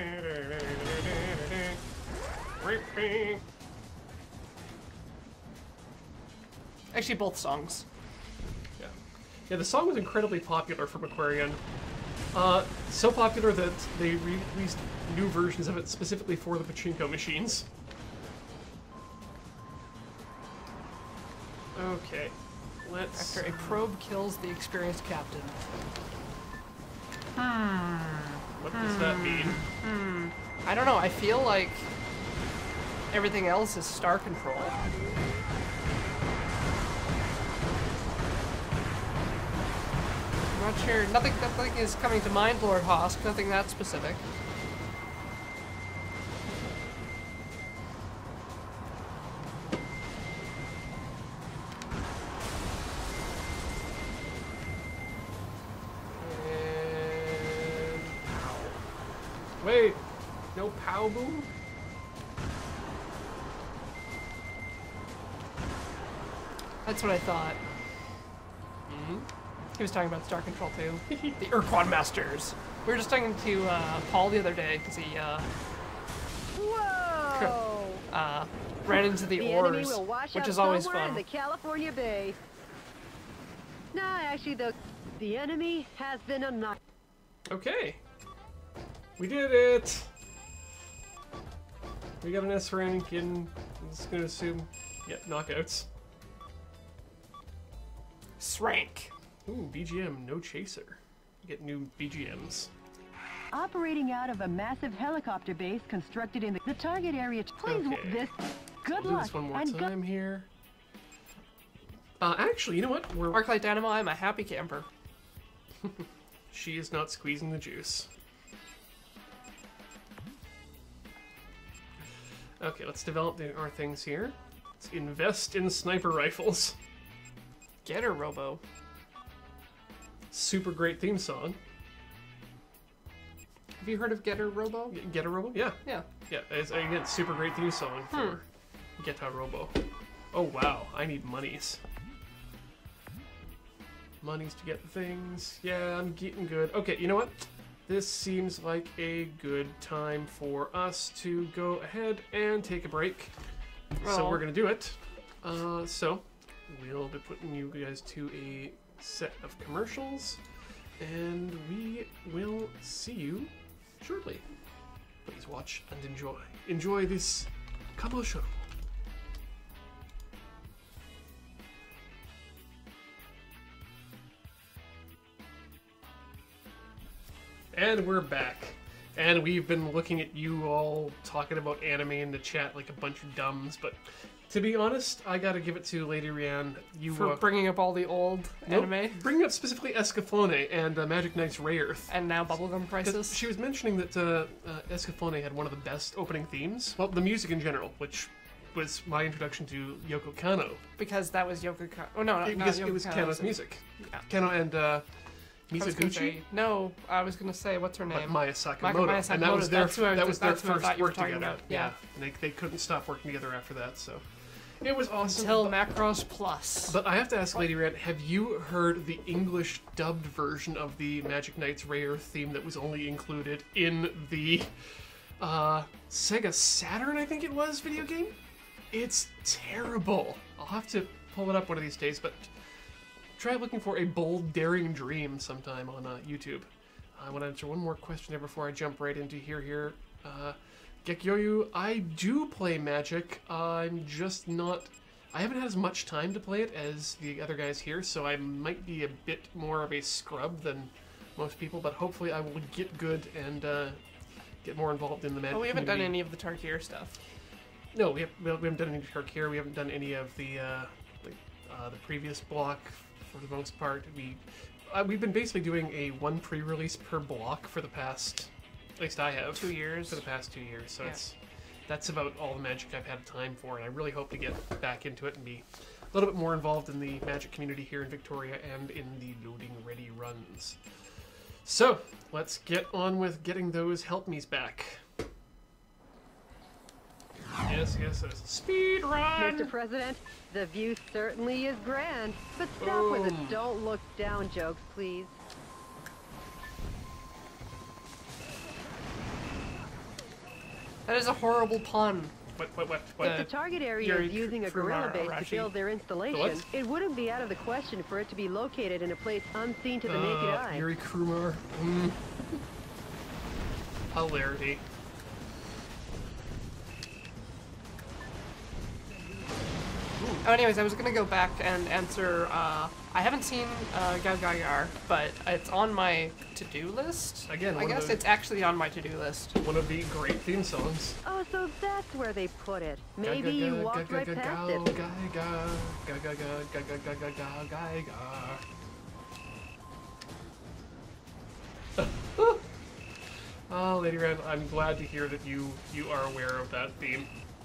Actually, both songs. Yeah. Yeah, the song was incredibly popular from Aquarian. Uh, so popular that they re released new versions of it specifically for the pachinko machines. Okay, let's... After a probe kills the experienced captain. What does that mean? I don't know, I feel like everything else is star control. I'm not sure. Nothing, nothing is coming to mind, Lord Hosk. Nothing that specific. And... Wait, no pow boom? That's what I thought. Mm-hmm. He was talking about star control too. The Urquan Masters. We were just talking to uh, Paul the other day because he uh, Whoa! uh, ran into the, The enemy oars, will wash which up is always somewhere fun. in the California Bay. No, actually, the the enemy has been unlocked. Okay. We did it! We got an S rank in, I'm just gonna assume, yeah, knockouts. Srank. Ooh, B G M, no chaser. Get new B G Ms. Operating out of a massive helicopter base constructed in the, the target area. Please, Okay. this. Good We'll do luck. this one more and go- time here. Uh, actually, you know what? We're Arclight Dynamo, I'm a happy camper. She is not squeezing the juice. Okay, let's develop the, our things here. Let's invest in sniper rifles. Get her, Robo. Super great theme song. Have you heard of Get her, Robo? G- Get a Robo? Yeah. Yeah. Yeah, it's, again, super great theme song for Get a Robo. Oh wow, I need monies. Monies to get the things. Yeah, I'm getting good. Okay, you know what? This seems like a good time for us to go ahead and take a break. So Well- we're gonna do it. Uh, so we'll be putting you guys to a set of commercials, and we will see you shortly. Please watch and enjoy. Enjoy this couple show. And we're back. And we've been looking at you all talking about anime in the chat like a bunch of dumbs, but to be honest, I gotta give it to Lady Rianne. You For uh, bringing up all the old nope, anime. bringing up specifically Escaflowne and uh, Magic Knight's Ray Earth. And now Bubblegum 'Cause Crisis. She was mentioning that uh, uh, Escaflowne had one of the best opening themes. Well, the music in general, which was my introduction to Yoko Kanno. Because that was Yoko Kanno. Oh, no, no, It- not because Yoko it was Kanno, Kanno's was- music. Yeah. Kanno and uh, I was gonna Mizoguchi? say, no, I was gonna say, what's her Ma- name? Maya Maya Sakamoto. Maya And that was Sakamoto, their, that's who I was- that was their that's who I first thought you were work talking together. about, yeah. And they, they couldn't stop working together after that, so. It was awesome. Until but- Macross Plus. But I have to ask Lady Rant, have you heard the English dubbed version of the Magic Knight's Ray Earth theme that was only included in the uh, Sega Saturn, I think it was, video game? It's terrible. I'll have to pull it up one of these days, but try looking for A Bold Daring Dream sometime on uh, YouTube. I want to answer one more question there before I jump right into here. Here, uh, Gekyoyu, I do play Magic. I'm just not. I haven't had as much time to play it as the other guys here, so I might be a bit more of a scrub than most people. But hopefully, I will get good and uh, get more involved in the Magic. Oh, we haven't done community. any of the Tarkir stuff. No, we, have, we haven't done any Tarkir. We haven't done any of the uh, the, uh, the previous block for the most part. We uh, we've been basically doing a one pre-release per block for the past, at least I have, Two years. for the past two years. So Yeah. it's that's about all the Magic I've had time for, and I really hope to get back into it and be a little bit more involved in the Magic community here in Victoria and in the loading ready runs. So let's get on with getting those help me's back. Yes, yes, yes. Speed run! Mister President, the view certainly is grand, but stop with the Boom. don't look down jokes, please. That is a horrible pun. What, what, what, what? The- The target area Yuri is using a Fumara gorilla base to Arashi. build their installation. what? It wouldn't be out of the question for it to be located in a place unseen to the naked Uh, eye. Yuri Krumar. Mm. Hilarity. Oh, anyways, I was gonna go back and answer. Uh, I haven't seen uh, Gagagar, but it's on my to-do list. Again, I one of guess the- it's actually on my to-do list. One of the great theme songs. Oh, so that's where they put it. Maybe you walked right past it. Oh, Lady Rand, I'm glad to hear that you you are aware of that theme.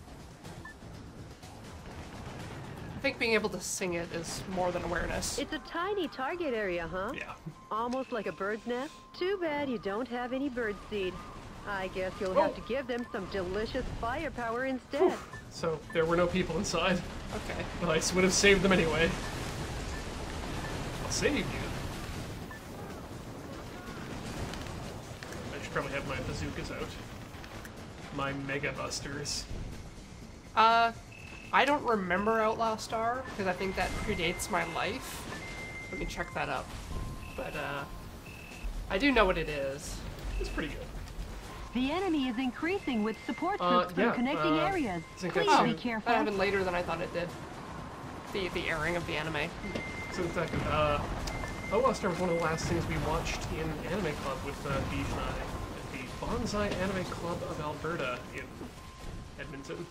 I think being able to sing it is more than awareness. It's a tiny target area, huh? Yeah. Almost like a bird's nest. Too bad you don't have any bird seed. I guess you'll Oh. have to give them some delicious firepower instead. So there were no people inside, Okay. but I would have saved them anyway. I'll save you. I should probably have my bazookas out. My Mega Busters. Uh, I don't remember Outlaw Star because I think that predates my life. Let me check that up. But uh, I do know what it is. It's pretty good. The enemy is increasing with support Uh, troops from yeah, connecting uh, areas. I think Please that's be true. careful. That happened later than I thought it did. The the airing of the anime. So in fact, uh, Outlaw Star was one of the last things we watched in Anime Club with uh, Beej and I at the Bonsai Anime Club of Alberta in Edmonton.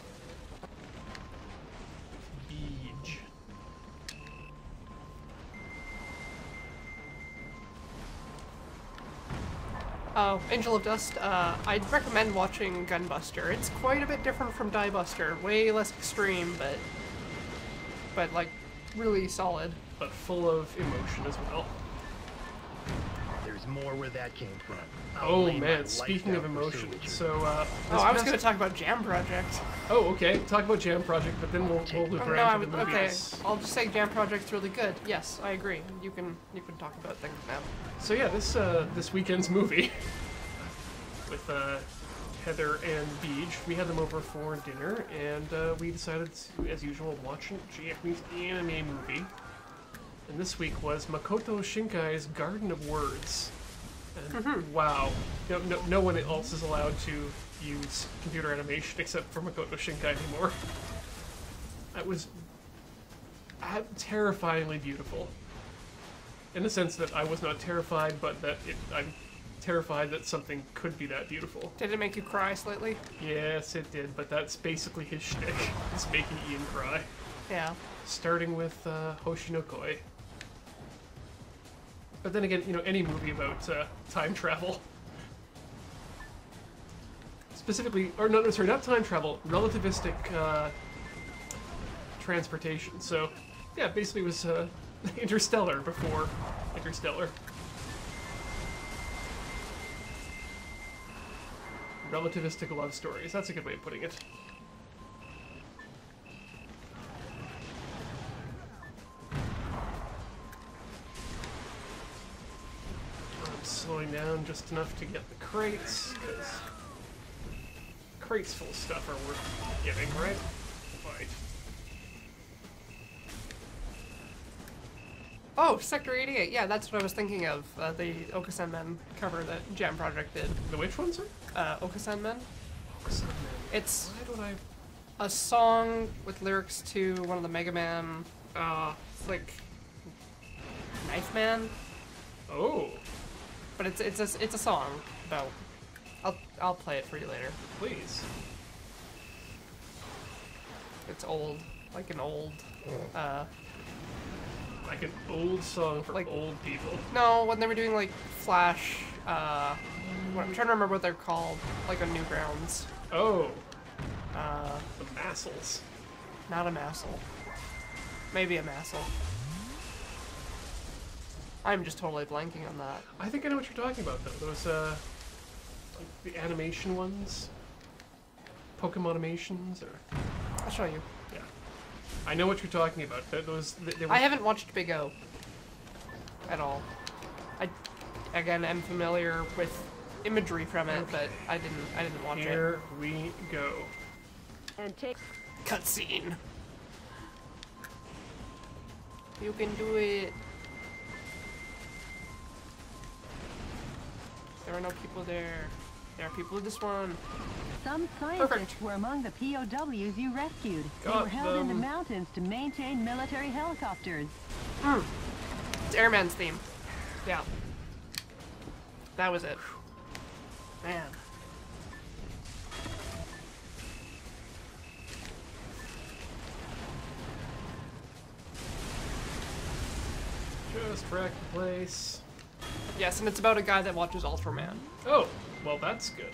Beej. Oh, Angel of Dust. Uh, I'd recommend watching Gunbuster. It's quite a bit different from Diebuster. Way less extreme, but but like really solid. But full of emotion as well. There's more where that came from. I'll Oh lay my man, life speaking of down for emotion, Sewage. so uh, Oh, this I was past- gonna talk about Jam Project. Oh, okay. Talk about Jam Project, but then we'll we'll loop Oh, no, around I to would, the okay. movies. I'll just say Jam Project's really good. Yes, I agree. You can you can talk about things now. So yeah, this uh, this weekend's movie with uh, Heather and Beej, we had them over for dinner, and uh, we decided to, as usual, watch a Japanese anime movie. And this week was Makoto Shinkai's Garden of Words. And wow, no, no, no one else is allowed to use computer animation except for Makoto Shinkai anymore. That was uh, terrifyingly beautiful. In the sense that I was not terrified, but that it, I'm terrified that something could be that beautiful. Did it make you cry slightly? Yes, it did, but that's basically his shtick. It's making Ian cry. Yeah. Starting with uh, Hoshinokoi. But then again, you know, any movie about uh, time travel. Specifically, or no, no, sorry, not time travel, relativistic uh, transportation. So, yeah, basically it was uh, Interstellar before Interstellar. Relativistic love stories, that's a good way of putting it. I'm slowing down just enough to get the crates, because crates full of stuff are worth getting, right? Right. Oh, Sector eighty-eight. Yeah, that's what I was thinking of. Uh, the Okusen Men cover that Jam Project did. The which one, sir? Uh, Okusen Men. It's Why don't I... a song with lyrics to one of the Mega Man, Uh, it's like Knife Man, oh, but it's it's a it's a song about. I'll I'll play it for you later. please. It's old, like an old. Uh, Like an old song for Like- old people. no, when they were doing like Flash. Uh, what, I'm trying to remember what they're called. Like on Newgrounds. Oh, Uh, the Massels. not a Massel. Maybe a Massel. I'm just totally blanking on that. I think I know what you're talking about, though. Those, uh, like the animation ones? Pokemon animations, or... I'll show you. Yeah. I know what you're talking about. Th- Those, th- they were... I haven't watched Big O at all. I, again, am familiar with imagery from it, but I didn't. I didn't watch Here we go. And take it. Cutscene. You can do it. There are no people there. There are people in this one. some scientists Perfect. were among the P O Ws you rescued. They Got were held in the them. mountains to maintain military helicopters. It's Airman's theme. Yeah. That was it. Man. Just wreck the place. Yes, and it's about a guy that watches Ultraman. Oh, well, that's good.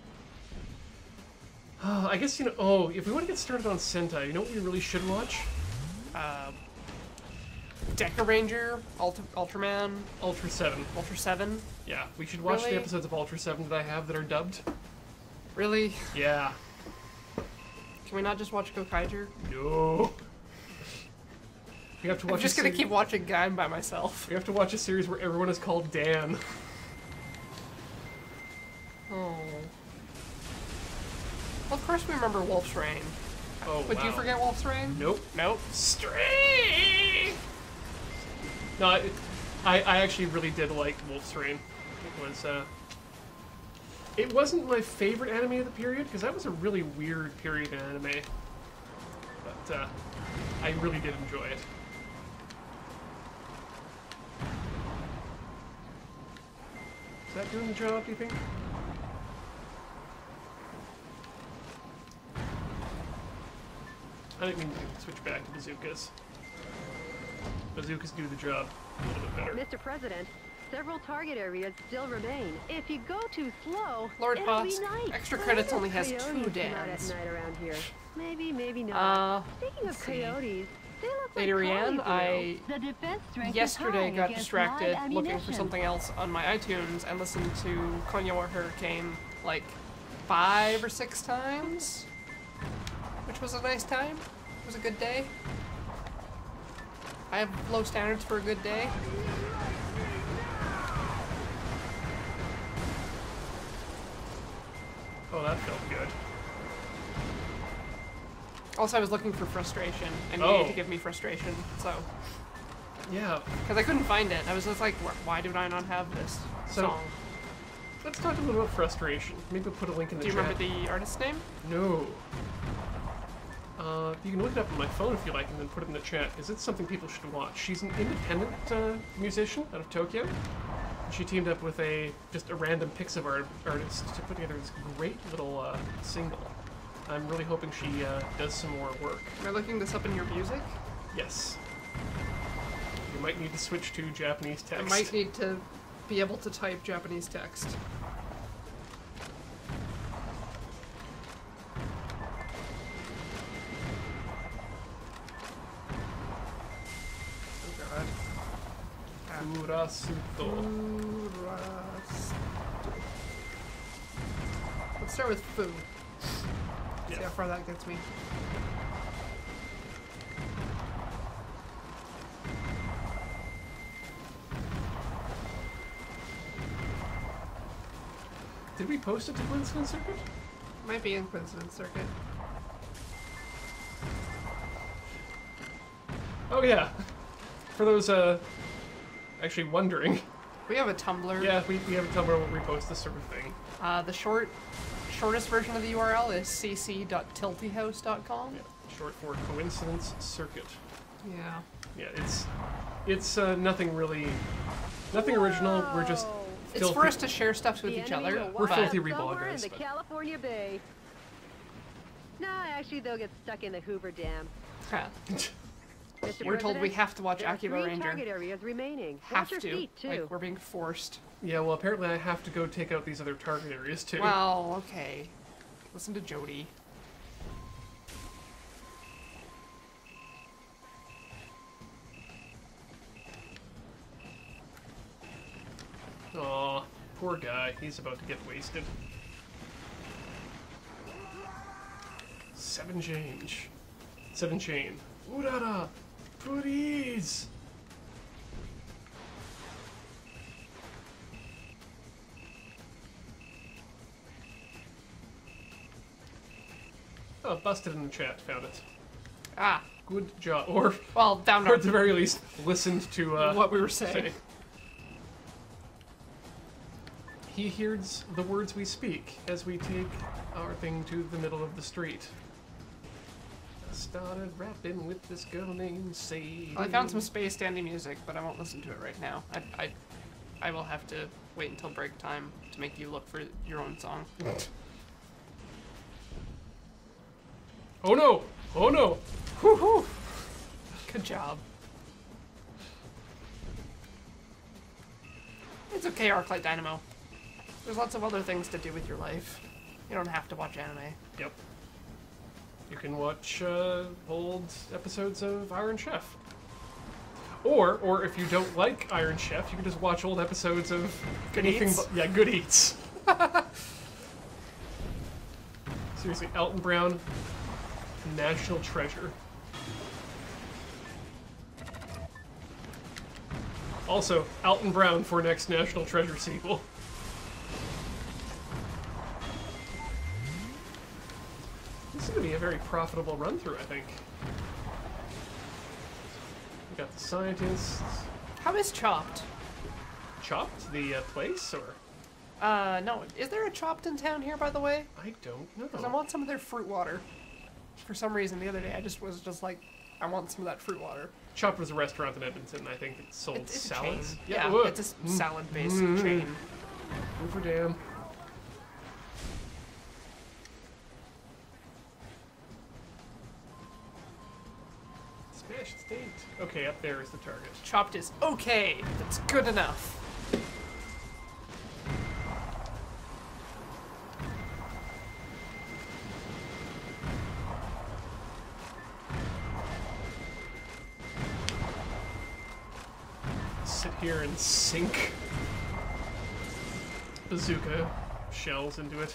Uh, I guess, you know, oh, if we want to get started on Sentai, you know what we really should watch? Um, Deca Ranger, Ultra, Ultraman, Ultra seven. Ultra seven. Yeah, we should watch Really? the episodes of Ultra seven that I have that are dubbed. Really? Yeah. Can we not just watch Gokaiger? No. We have to watch I'm just a gonna se- keep watching Gaim by myself. We have to watch a series where everyone is called Dan. Oh. Well, of course we remember Wolf's Rain. Oh, Would wow. you forget Wolf's Rain? Nope. Nope. Stray! No, I, I, I actually really did like Wolf's Rain. It was, uh... It wasn't my favorite anime of the period, because that was a really weird period in anime. But, uh, I really did enjoy it. Is that doing the job, do you think? I didn't mean to switch back to bazookas. Bazookas do the job a little bit better. Mister President, several target areas still remain. If you go too slow, Lord it'll Potts, be night. extra But I credits know only has coyotes two come out Dans. at night around here. Maybe, maybe not. Uh, Speaking of let's see. coyotes, they look Lady like Rianne, collies, I you know. The defense strength yesterday is high got against distracted live looking for ammunition. something else on my iTunes and listened to Konyawa Hurricane like five or six times, which was a nice time. It was a good day. I have low standards for a good day. Oh, that felt good. Also, I was looking for frustration, and you Oh. need to give me frustration, so. Yeah. Because I couldn't find it. I was just like, "Wh- why did I not have this So- song? Let's talk a little about frustration. Maybe we'll put a link in the Do you chat. remember the artist's name? No. Uh, you can look it up on my phone if you like and then put it in the chat, because it's something people should watch. She's an independent uh, musician out of Tokyo. She teamed up with a just a random pixel art artist to put together this great little uh, single. I'm really hoping she uh, does some more work. Am I looking this up in your music? Yes. You might need to switch to Japanese text. I might need to be able to type Japanese text. Oh god. Kurasuto. Uras- Let's start with food. See Yeah. how far that gets me. Did we post it to Coincidence Circuit? Might be in Coincidence Circuit. Oh yeah. For those uh actually wondering. We have a Tumblr. Yeah, we, we have a Tumblr where we post this sort of thing. Uh, the short, shortest version of the U R L is c c dot tiltyhouse dot com. Yeah, short for Coincidence Circuit. Yeah. Yeah, it's it's uh, nothing really, nothing original. We're just It's filthy. for us to share stuff with The each enemy other. will We're wind filthy up reball somewhere guys, in the but- California Bay. No, actually, they'll get stuck in the Hoover Dam. Yeah. Mister We're told we President, have to watch there are Akiba three Ranger. target areas remaining. Have Watch to. your feet, too. Like, we're being forced. Yeah, well, apparently I have to go take out these other target areas too. Well, okay. Listen to Jody. Aw, poor guy. He's about to get wasted. Seven change. Seven chain. Urara! Please! Oh, busted in the chat. Found it. Ah. Good job. Or, Well, down or at the to very least, listened to uh, what we were saying. say. He hears the words we speak as we take our thing to the middle of the street. I started rapping with this girl named Sadie. I found some Space Dandy music, but I won't listen to it right now. I, I, I will have to wait until break time to make you look for your own song. Oh no! Oh no! Woohoo! Good job. It's okay, Arclight Dynamo. There's lots of other things to do with your life. You don't have to watch anime. Yep. You can watch uh, old episodes of Iron Chef. Or, or if you don't like Iron Chef, you can just watch old episodes of Good anything Eats? but yeah, Good Eats. Seriously, Elton Brown, national treasure. Also, Elton Brown for next National Treasure sequel. This is going to be a very profitable run through, I think. We got the scientists. How is Chopped? Chopped the uh, place, or Uh, no. Is there a Chopped in town here, by the way? I don't know. Because I want some of their fruit water. For some reason, the other day, I just was just like, I want some of that fruit water. Chopped was a restaurant in Edmonton. I think that sold It's, it's salads. a chain. Yeah, whoa. it's a s- salad-based Mm. chain. Hoover Dam. Smashed state. Okay, up there is the target. Chopped is okay. That's good enough. Sit here and sink bazooka shells into it.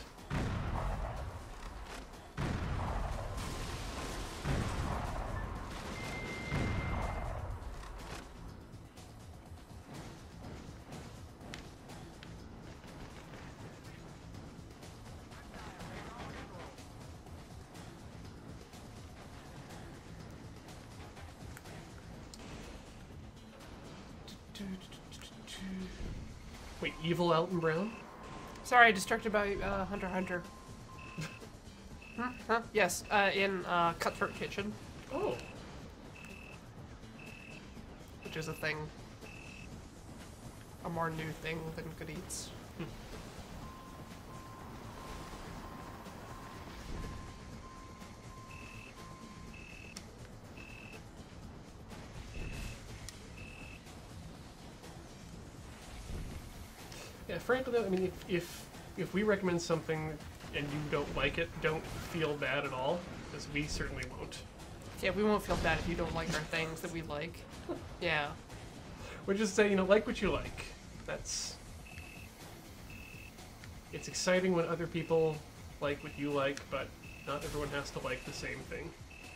Wait, evil Alton Brown? Sorry, distracted by uh, Hunter x Hunter. Huh? Huh? Yes, uh, in uh, Cutthroat Kitchen, Oh. which is a thing. A more new thing than Good Eats. Yeah, frankly though, I mean, if, if if we recommend something and you don't like it, don't feel bad at all, because we certainly won't. Yeah, we won't feel bad if you don't like our things that we like. Yeah. We're just saying, you know, like what you like. That's... It's exciting when other people like what you like, but not everyone has to like the same thing.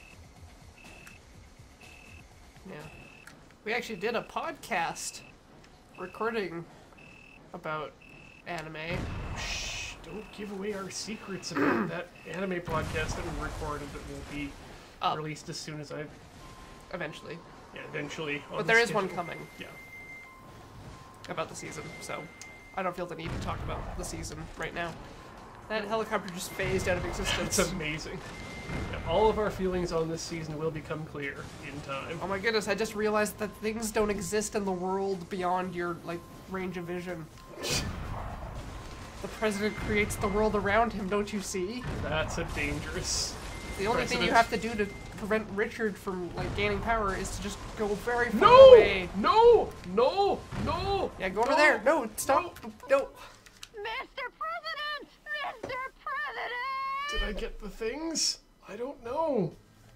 Yeah. We actually did a podcast recording about anime. Shh, don't give away our secrets about that anime podcast that we recorded that will be Up. released as soon as I... Eventually. Yeah, eventually. on But the there is one schedule. coming Yeah. about the season, so I don't feel the need to talk about the season right now. That helicopter just phased out of existence. It's amazing. Yeah, all of our feelings on this season will become clear in time. Oh my goodness, I just realized that things don't exist in the world beyond your, like, range of vision. The president creates the world around him, don't you see? That's a dangerous... The only thing you precedent. have to do to prevent Richard from, like, gaining power is to just go very far No! away. No! No! No! Yeah, go over no! there. No, stop. No. Mister President! Mister President! Did I get the things? I don't know.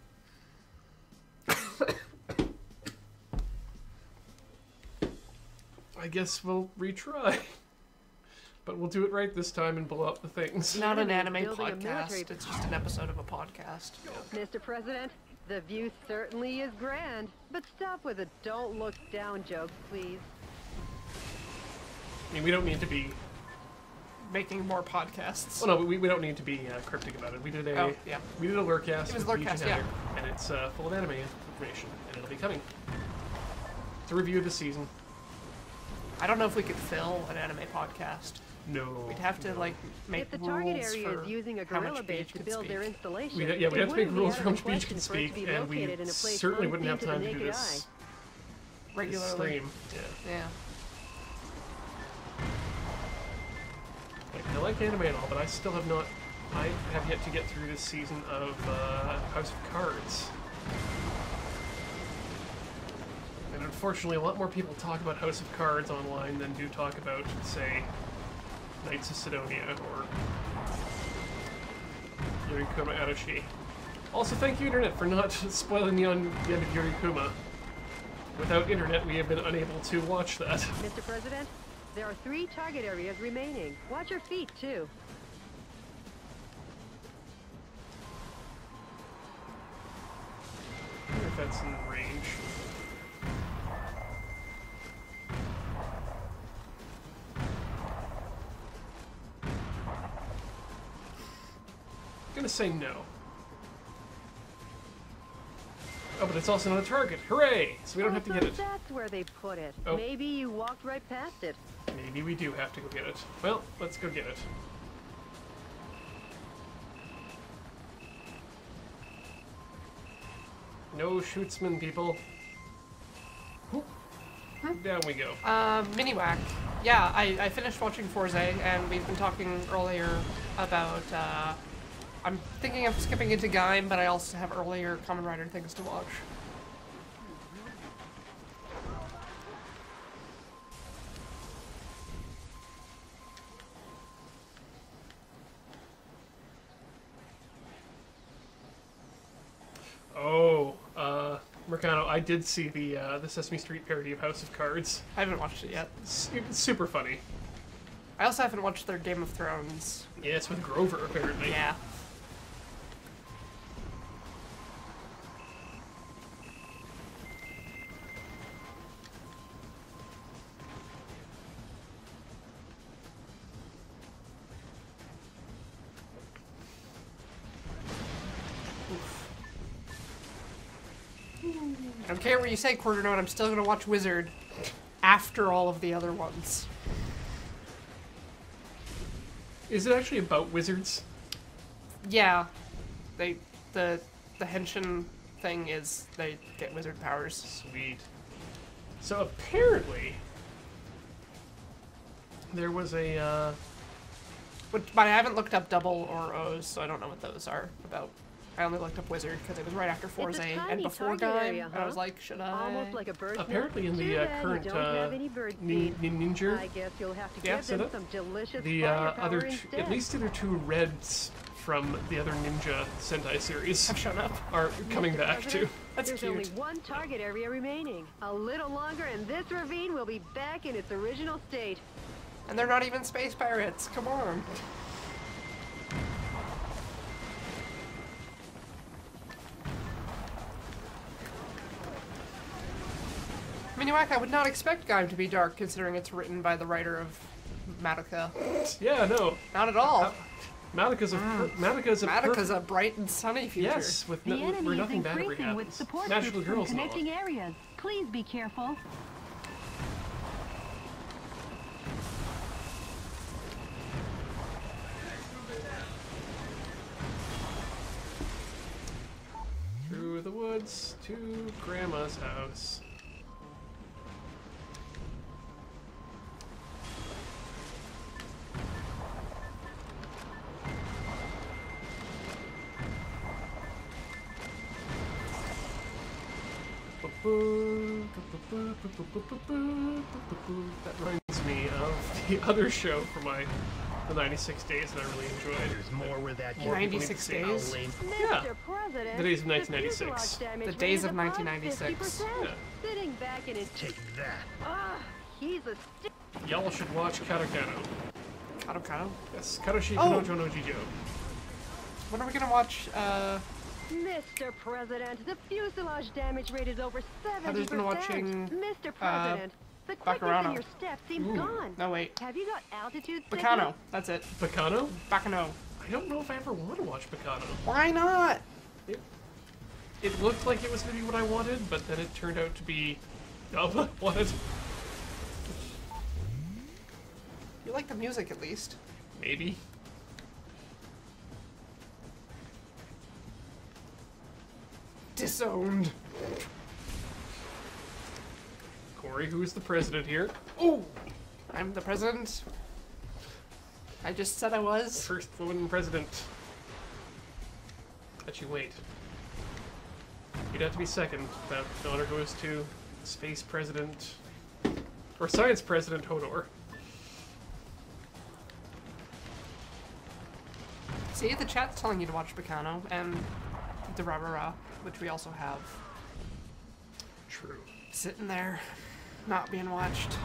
I guess we'll retry. But we'll do it right this time and blow up the things. Not an anime Building a military- podcast. It's just an episode of a podcast. Mister President, the view certainly is grand, but stop with the don't look down joke, please. I mean, we don't need to be... Making more podcasts. Well, no, we, we don't need to be uh, cryptic about it. We did a Oh, yeah. we did a lurkcast It was with Beach lurkcast, and yeah. Heather, and it's uh, full of anime information, and it'll be coming. It's a review of the season. I don't know if we could fill an anime podcast. No. We'd have to, no. like, make If the rules target area for is using a how much gorilla base Beach to could build their speak. installation, We'd, yeah, we'd it have to make wouldn't be rules out for of how the much Beach question can for it to speak, be and we located in a place certainly wouldn't have unseen time to the do naked this, this regularly. stream. Yeah. Yeah. Like, I like anime and all, but I still have not... I have yet to get through this season of uh, House of Cards. And unfortunately, a lot more people talk about House of Cards online than do talk about, say, Knights of Sidonia or Yurikuma Arashi. Also, thank you, Internet, for not spoiling me on the end of Yurikuma. Without Internet, we have been unable to watch that. Mister President, there are three target areas remaining. Watch your feet, too. I wonder if that's in range. I'm gonna say no. Oh, but it's also not a target. Hooray! So we don't I have to get thought it. That's where they put it. Oh. Maybe you walked right past it. Maybe we do have to go get it. Well, let's go get it. No shootsman, people. Whoop. Down we go. Um, Miniwhack. Yeah, I, I finished watching Forza, and we've been talking earlier about, uh, I'm thinking of skipping into Gaim, but I also have earlier Kamen Rider things to watch. Oh, uh, Mercano, I did see the uh, the Sesame Street parody of House of Cards. I haven't watched it yet. It's, it's super funny. I also haven't watched their Game of Thrones. Yeah, it's with Grover, apparently. Yeah. I don't care what you say, Quarter Note, I'm still gonna watch Wizard. after all of the other ones. Is it actually about wizards? Yeah, they the the henshin thing is they get wizard powers. Sweet. So apparently, there was a, uh... Which, but I haven't looked up double or O's, so I don't know what those are about. I only looked up wizard because it was right after four's A and tiny before target Guy. area, And I huh? was like, should I? Almost like a bird's Apparently in nest. the Too uh, bad you current don't uh, have any bird nin- seed. nin- ninja, I guess you'll have to Yeah, give set them up. some delicious the uh, firepower other, t- instead. at least the other two reds from the other ninja Sentai series Have shown up. are coming Mister back too. President, That's There's cute. only one target area remaining. A little longer and this ravine will be back in its original state. And they're not even space pirates. Come on. Minuak, I would not expect Guy to be dark considering it's written by the writer of Madoka. Yeah, no. Not at all. Madoka's a per- Madoka's a Madoka's perfect- a bright and sunny future. yes, with The no, enemy where is nothing bad ever increasing with happens. support Naturally, troops from girls and all. connecting areas. Please be careful. Through the woods to Grandma's house. That reminds me of the other show from my the ninety-six days that I really enjoyed. There's more where that came More from. people need ninety-six to see. days? Lame. Yeah. Mister President, The days of the nineteen ninety-six. fuselage damage The rate days is of above nineteen ninety-six. fifty percent. Yeah. Sitting back in his... Take that. Ah, he's a st- Y'all should watch Kado Kado. Kado Kado. Yes, Kadoshi Oh. Kanojo no Jijo. When are we gonna watch, uh... Mister President, the fuselage damage rate is over seventy percent. Heather's been watching, Mister President, the quickness Bacarano. in your step seems Ooh. gone. No, wait. Have you got altitude Bacano. sickness? That's it. Bacano? Bacano. I don't know if I ever want to watch Bacano. Why not? It, it looked like it was going to be what I wanted, but then it turned out to be not what I wanted. You like the music at least. Maybe. Disowned. Corey, who's the president here? Oh! I'm the president. I just said I was. First woman president. Actually, wait. You'd have to be second. That the honor goes to space president... Or science president Hodor. See, the chat's telling you to watch Bacano and Durarara, which we also have. True. Sitting there, not being watched.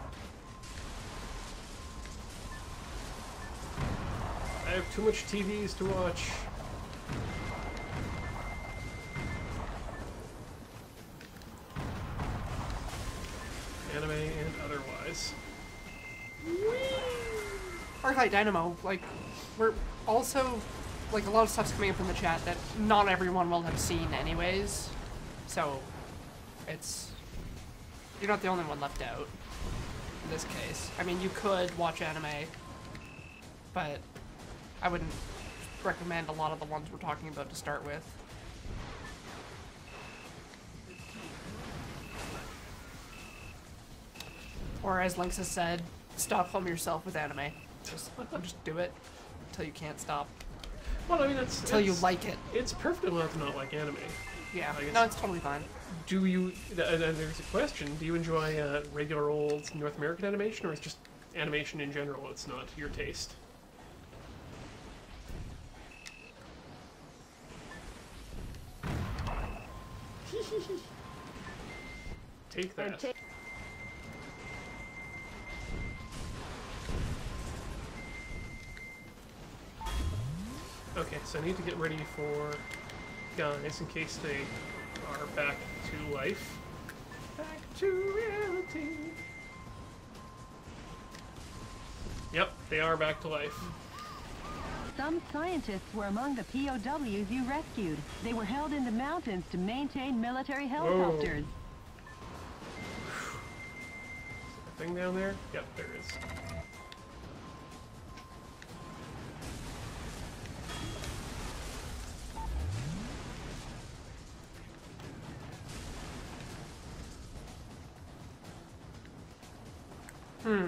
I have too much T Vs to watch. Anime and otherwise. Arclight Dynamo, like, we're also, like, a lot of stuff's coming up in the chat that not everyone will have seen anyways. So, it's, you're not the only one left out in this case. I mean, you could watch anime, but I wouldn't recommend a lot of the ones we're talking about to start with. Or as Lynx has said, Stockholm yourself with anime. Just, just do it until you can't stop. Well, I mean, it's... Until you it's- like it. It's perfectly allowed to not like anime. Yeah. I guess- No, it's totally fine. Do you... And and there's a question. Do you enjoy uh, regular old North American animation, or is just animation in general it's not your taste? Take And that. take Okay, so I need to get ready for guys in case they are back to life. Back to reality. Yep, they are back to life. Some scientists were among the P O Ws you rescued. They were held in the mountains to maintain military helicopters. thing down there? Yep, there is. Hmm.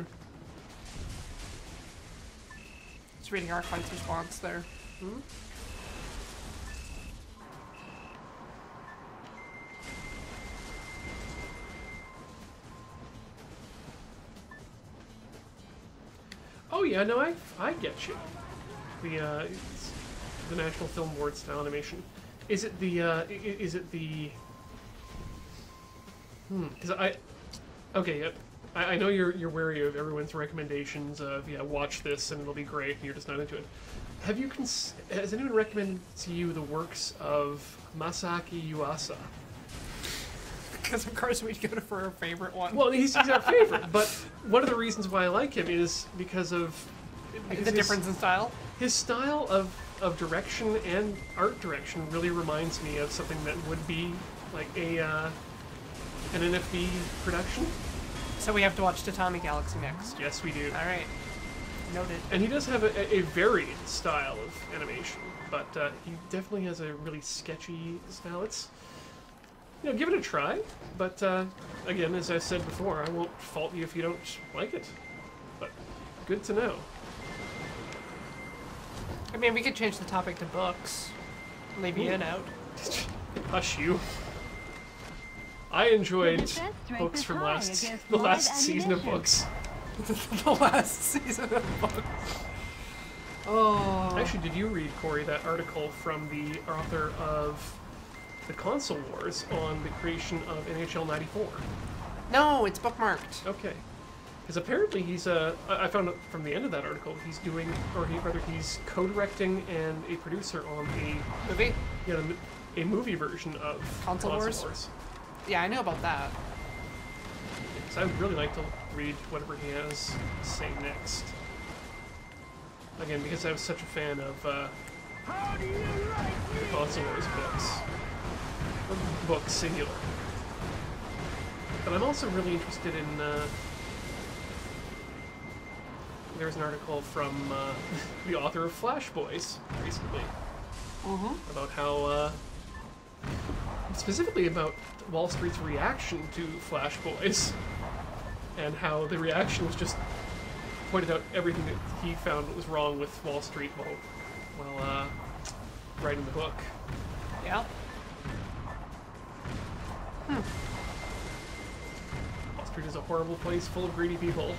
Just reading Arclight's response there. Hmm? Oh yeah, no, I, I get you. The uh, it's the National Film Board style animation. Is it the uh, i- is it the? Hmm. Because I, okay, uh, I, I know you're you're wary of everyone's recommendations of yeah, watch this and it'll be great, and you're just not into it. Have you cons- has anyone recommended to you the works of Masaaki Yuasa? Because of course we'd go to for our favorite one. Well, he's, he's our favorite, but one of the reasons why I like him is because of Like because the his- difference in style. His style of, of direction and art direction really reminds me of something that would be like a uh, an N F B production. So we have to watch Tatami Galaxy next. Yes, we do. All right. Noted. And he does have a, a varied style of animation, but uh, he definitely has a really sketchy style. It's, you know, give it a try. But uh, again, as I said before, I won't fault you if you don't like it. But good to know. I mean, we could change the topic to books. Leave Ian out. Hush you. I enjoyed defense strength books is from high last against the live last season of ammunition. books. The last season of books. Oh. Actually, did you read, Corey, that article from the author of the Console Wars on the creation of N H L ninety-four? No, it's bookmarked. Okay. Because apparently he's, uh, I I found out from the end of that article, he's doing, or he, rather he's co-directing and a producer on a, Movie? you know, a movie version of Console Wars? Yeah, I know about that. So I would really like to read whatever he has to say next. Again, because I was such a fan of uh, the Console Wars books. Or books, singular. But I'm also really interested in... Uh, there was an article from uh, the author of Flash Boys recently. Mm-hmm. About how... Uh, specifically about Wall Street's reaction to Flash Boys. And how the reaction was just pointed out everything that he found was wrong with Wall Street while, while uh, writing the book. Yeah. Wall Street is a horrible place full of greedy people.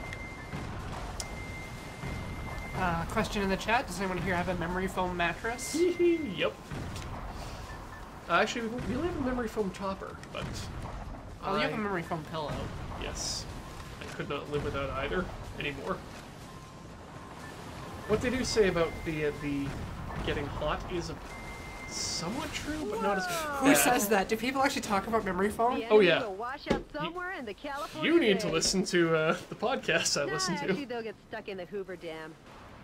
Uh, question in the chat. Does anyone here have a memory foam mattress? Yep. Uh, actually, we we only have a memory foam topper, but... Oh, you have I- a memory foam pillow. Yes. I could not live without either anymore. What they do say about the uh, the getting hot is a, somewhat true, but not as Who bad. says that? Do people actually talk about memory foam? The Oh, enemy yeah. will wash out somewhere in the California You need to Bay. listen to uh, the podcasts I Nah, listen to. actually, they'll get stuck in the Hoover Dam.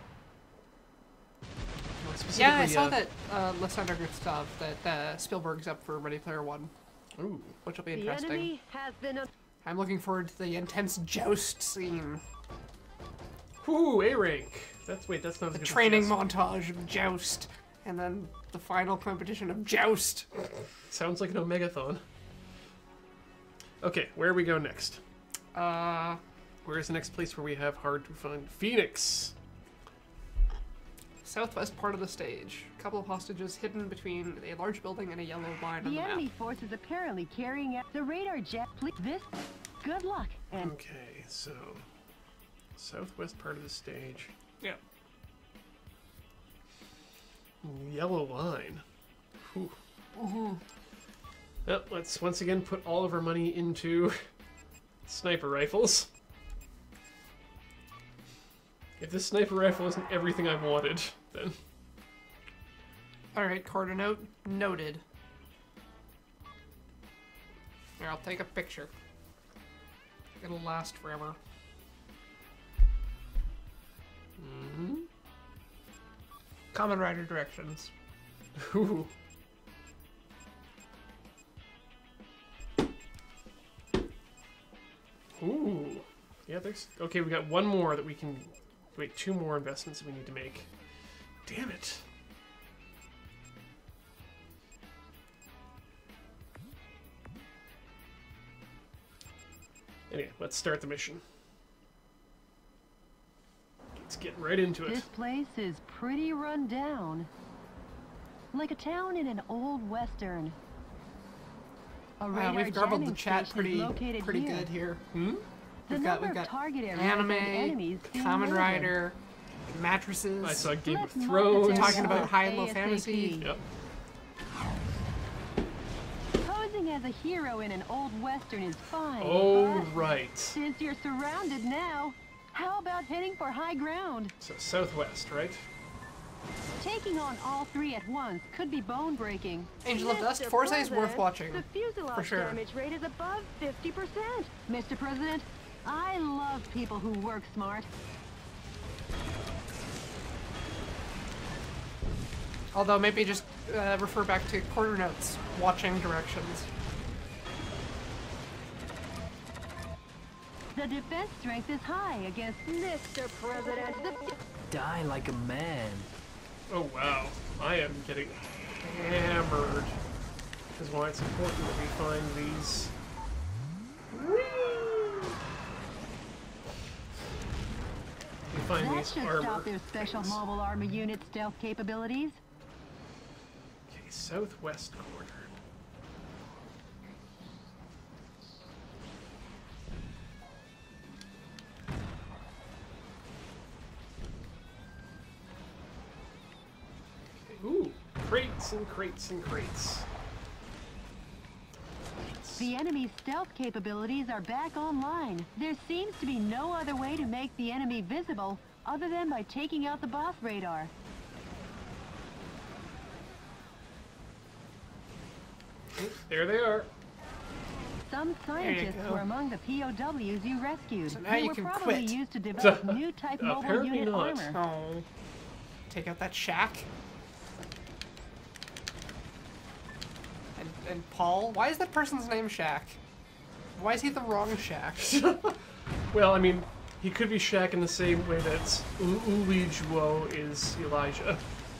Yeah, I Specifically, saw uh, that uh, Lysander Gustav, that uh, Spielberg's up for Ready Player One, Ooh. which will be The interesting. enemy has been... Un- I'm looking forward to the intense joust scene. Ooh, A rank. That's wait, that's not as The good as training Joust. montage of joust, and then the final competition of joust. Sounds like an Omegathon. Okay, where we go next? Uh, Where is the next place where we have hard to find Phoenix? southwest part of the stage. A couple of hostages hidden between a large building and a yellow line on the the enemy map. force is apparently carrying out the radar jet. Please, this... Good luck, and Okay, so southwest part of the stage. Yeah. Yellow line. Whew. Well, let's once again put all of our money into sniper rifles. If this sniper rifle isn't everything I wanted, then... Alright, quarter note. Noted. Here, I'll take a picture. It'll last forever. Mm-hmm. Common Rider directions. Ooh. Ooh. Yeah, there's... Okay, we got one more that we can... Wait, two more investments that we need to make. Damn it. Anyway, let's start the mission. Let's get right into it. This place is pretty run down. Like a town in an old western. A Wow, radar we've garbled the jamming chat station pretty is located pretty here. good here. Hmm? The We've got number we've of got target areas anime, and enemies seem Kamen limited. Rider, mattresses. I saw Game Let's of mark Thrones. the Talking about tempo high and low ASAP. fantasy. Yep. Posing as a hero in an old western is fine. Oh, but right. since you're surrounded now, how about heading for high ground? So, southwest, right? Taking on all three at once could be bone-breaking. Angel of Dust, Mister Forza is worth President, watching. The fuselage for sure. damage rate is above fifty percent. Mister President, I love people who work smart. Although maybe just uh, refer back to quarter notes, watching directions. The defense strength is high against Mister President. The Die like a man. Oh, wow. I am getting hammered. This is why it's important that we find these. We find that these should armor stop their special things. mobile armor unit stealth capabilities. Okay, southwest corner. Ooh, crates and crates and crates. The enemy's stealth capabilities are back online. There seems to be no other way to make the enemy visible other than by taking out the boss radar. There they are. Some you scientists go. were among the P O Ws you rescued. So now they you were can probably quit. used to develop new type mobile Apparently unit not. armor. Oh. Take out that shack. And, and Paul? Why is that person's name Shaq? Why is he the wrong Shaq? Well, I mean, he could be Shaq in the same way that U- Uli Juo is Elijah.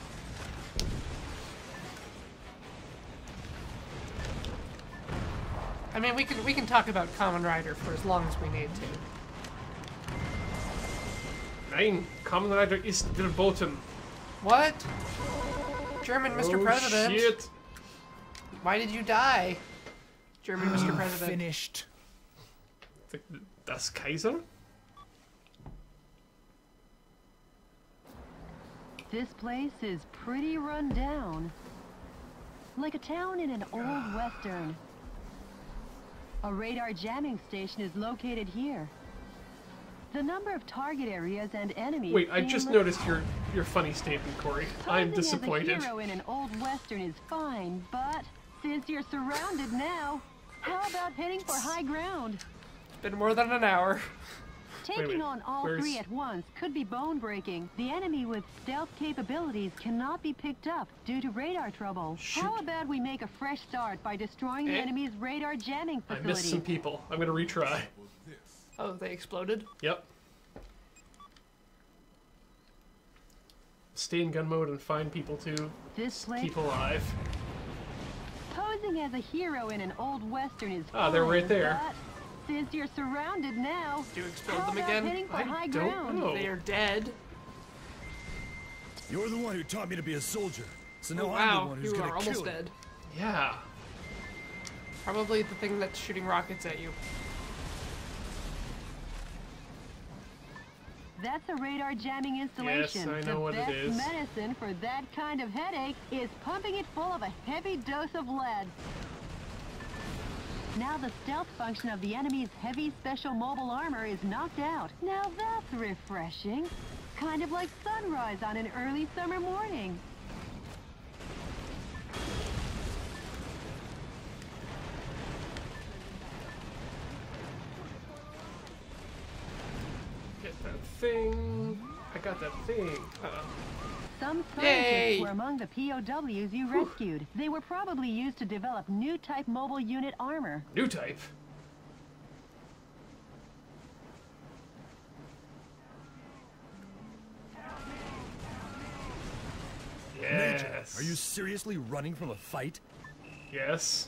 I mean, we can we can talk about Kamen Rider for as long as we need to. Nein, Kamen Rider ist verboten. What? German Mister Oh, President. shit. Why did you die? German Mister President. Finished. The- Das Kaiser? This place is pretty run down. Like a town in an old western. A radar jamming station is located here. The number of target areas and enemies... Wait, I seem just li- noticed your your funny statement, Corey. I'm Posing disappointed. as a hero in an old western is fine, but since you're surrounded now, how about heading for high ground? It's been more than an hour. Taking wait, on all where's- three at once could be bone-breaking. The enemy with stealth capabilities cannot be picked up due to radar trouble. Shoot. How about we make a fresh start by destroying the Eh? enemy's radar jamming I facility? missed some people. I'm gonna retry. Oh, they exploded? Yep. Stay in gun mode and find people to This place, keep alive. posing as a hero in an old western is Ah, they're fine, right there. but since you're surrounded now, Do you explode how them about again? heading for I high don't ground? know. They are dead. You're the one who taught me to be a soldier. So now Oh, I'm the wow, one who's you gonna are almost kill you. dead. Yeah. Probably the thing that's shooting rockets at you. That's a radar jamming installation. I know the what it best is. medicine for that kind of headache is pumping it full of a heavy dose of lead. Now the stealth function of the enemy's heavy special mobile armor is knocked out. Now that's refreshing. Kind of like sunrise on an early summer morning. Get that thing. I got that thing. Uh, Some Yay! scientists were among the P O Ws you rescued. They were probably used to develop new type mobile unit armor. new type. Yes. Are you seriously running from a fight? Yes.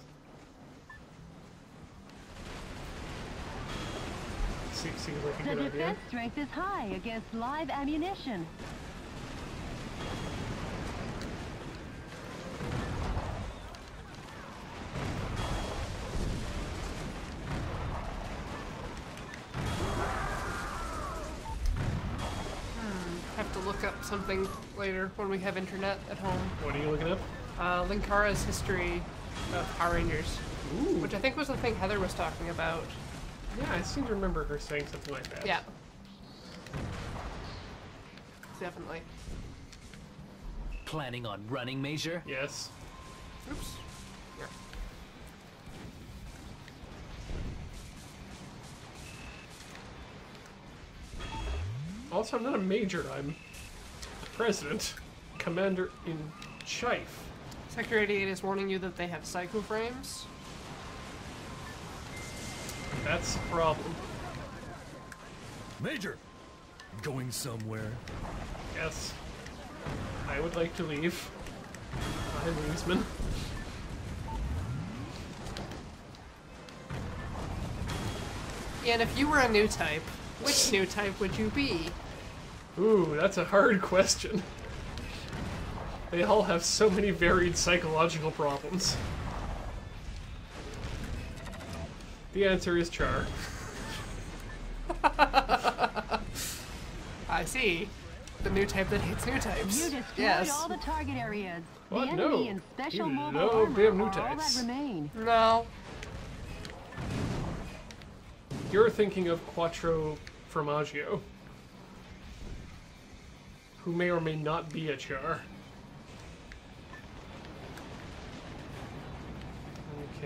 See, seems like a The good idea. defense strength is high against live ammunition. Have to look up something later when we have internet at home. What are you looking up? Uh, Linkara's history of Power Rangers, Ooh. which I think was the thing Heather was talking about. Yeah, I seem to remember her saying something like that. Yeah. Definitely. Planning on running, Major? Yes. Oops. Here. Also, I'm not a major. I'm president, commander in chief. Sector eighty-eight is warning you that they have psycho frames. That's the problem. Major! Going somewhere? Yes. I would like to leave. My leadsman. Yeah, and if you were a new type, which new type would you be? Ooh, that's a hard question. They all have so many varied psychological problems. The answer is Char. I see. The new type that hates new types. You destroyed Yes. all the target areas. What? The enemy No. and special You mobile love armor them new are all types. that remain. No. You're thinking of Quattro Formaggio, who may or may not be a Char. Okay.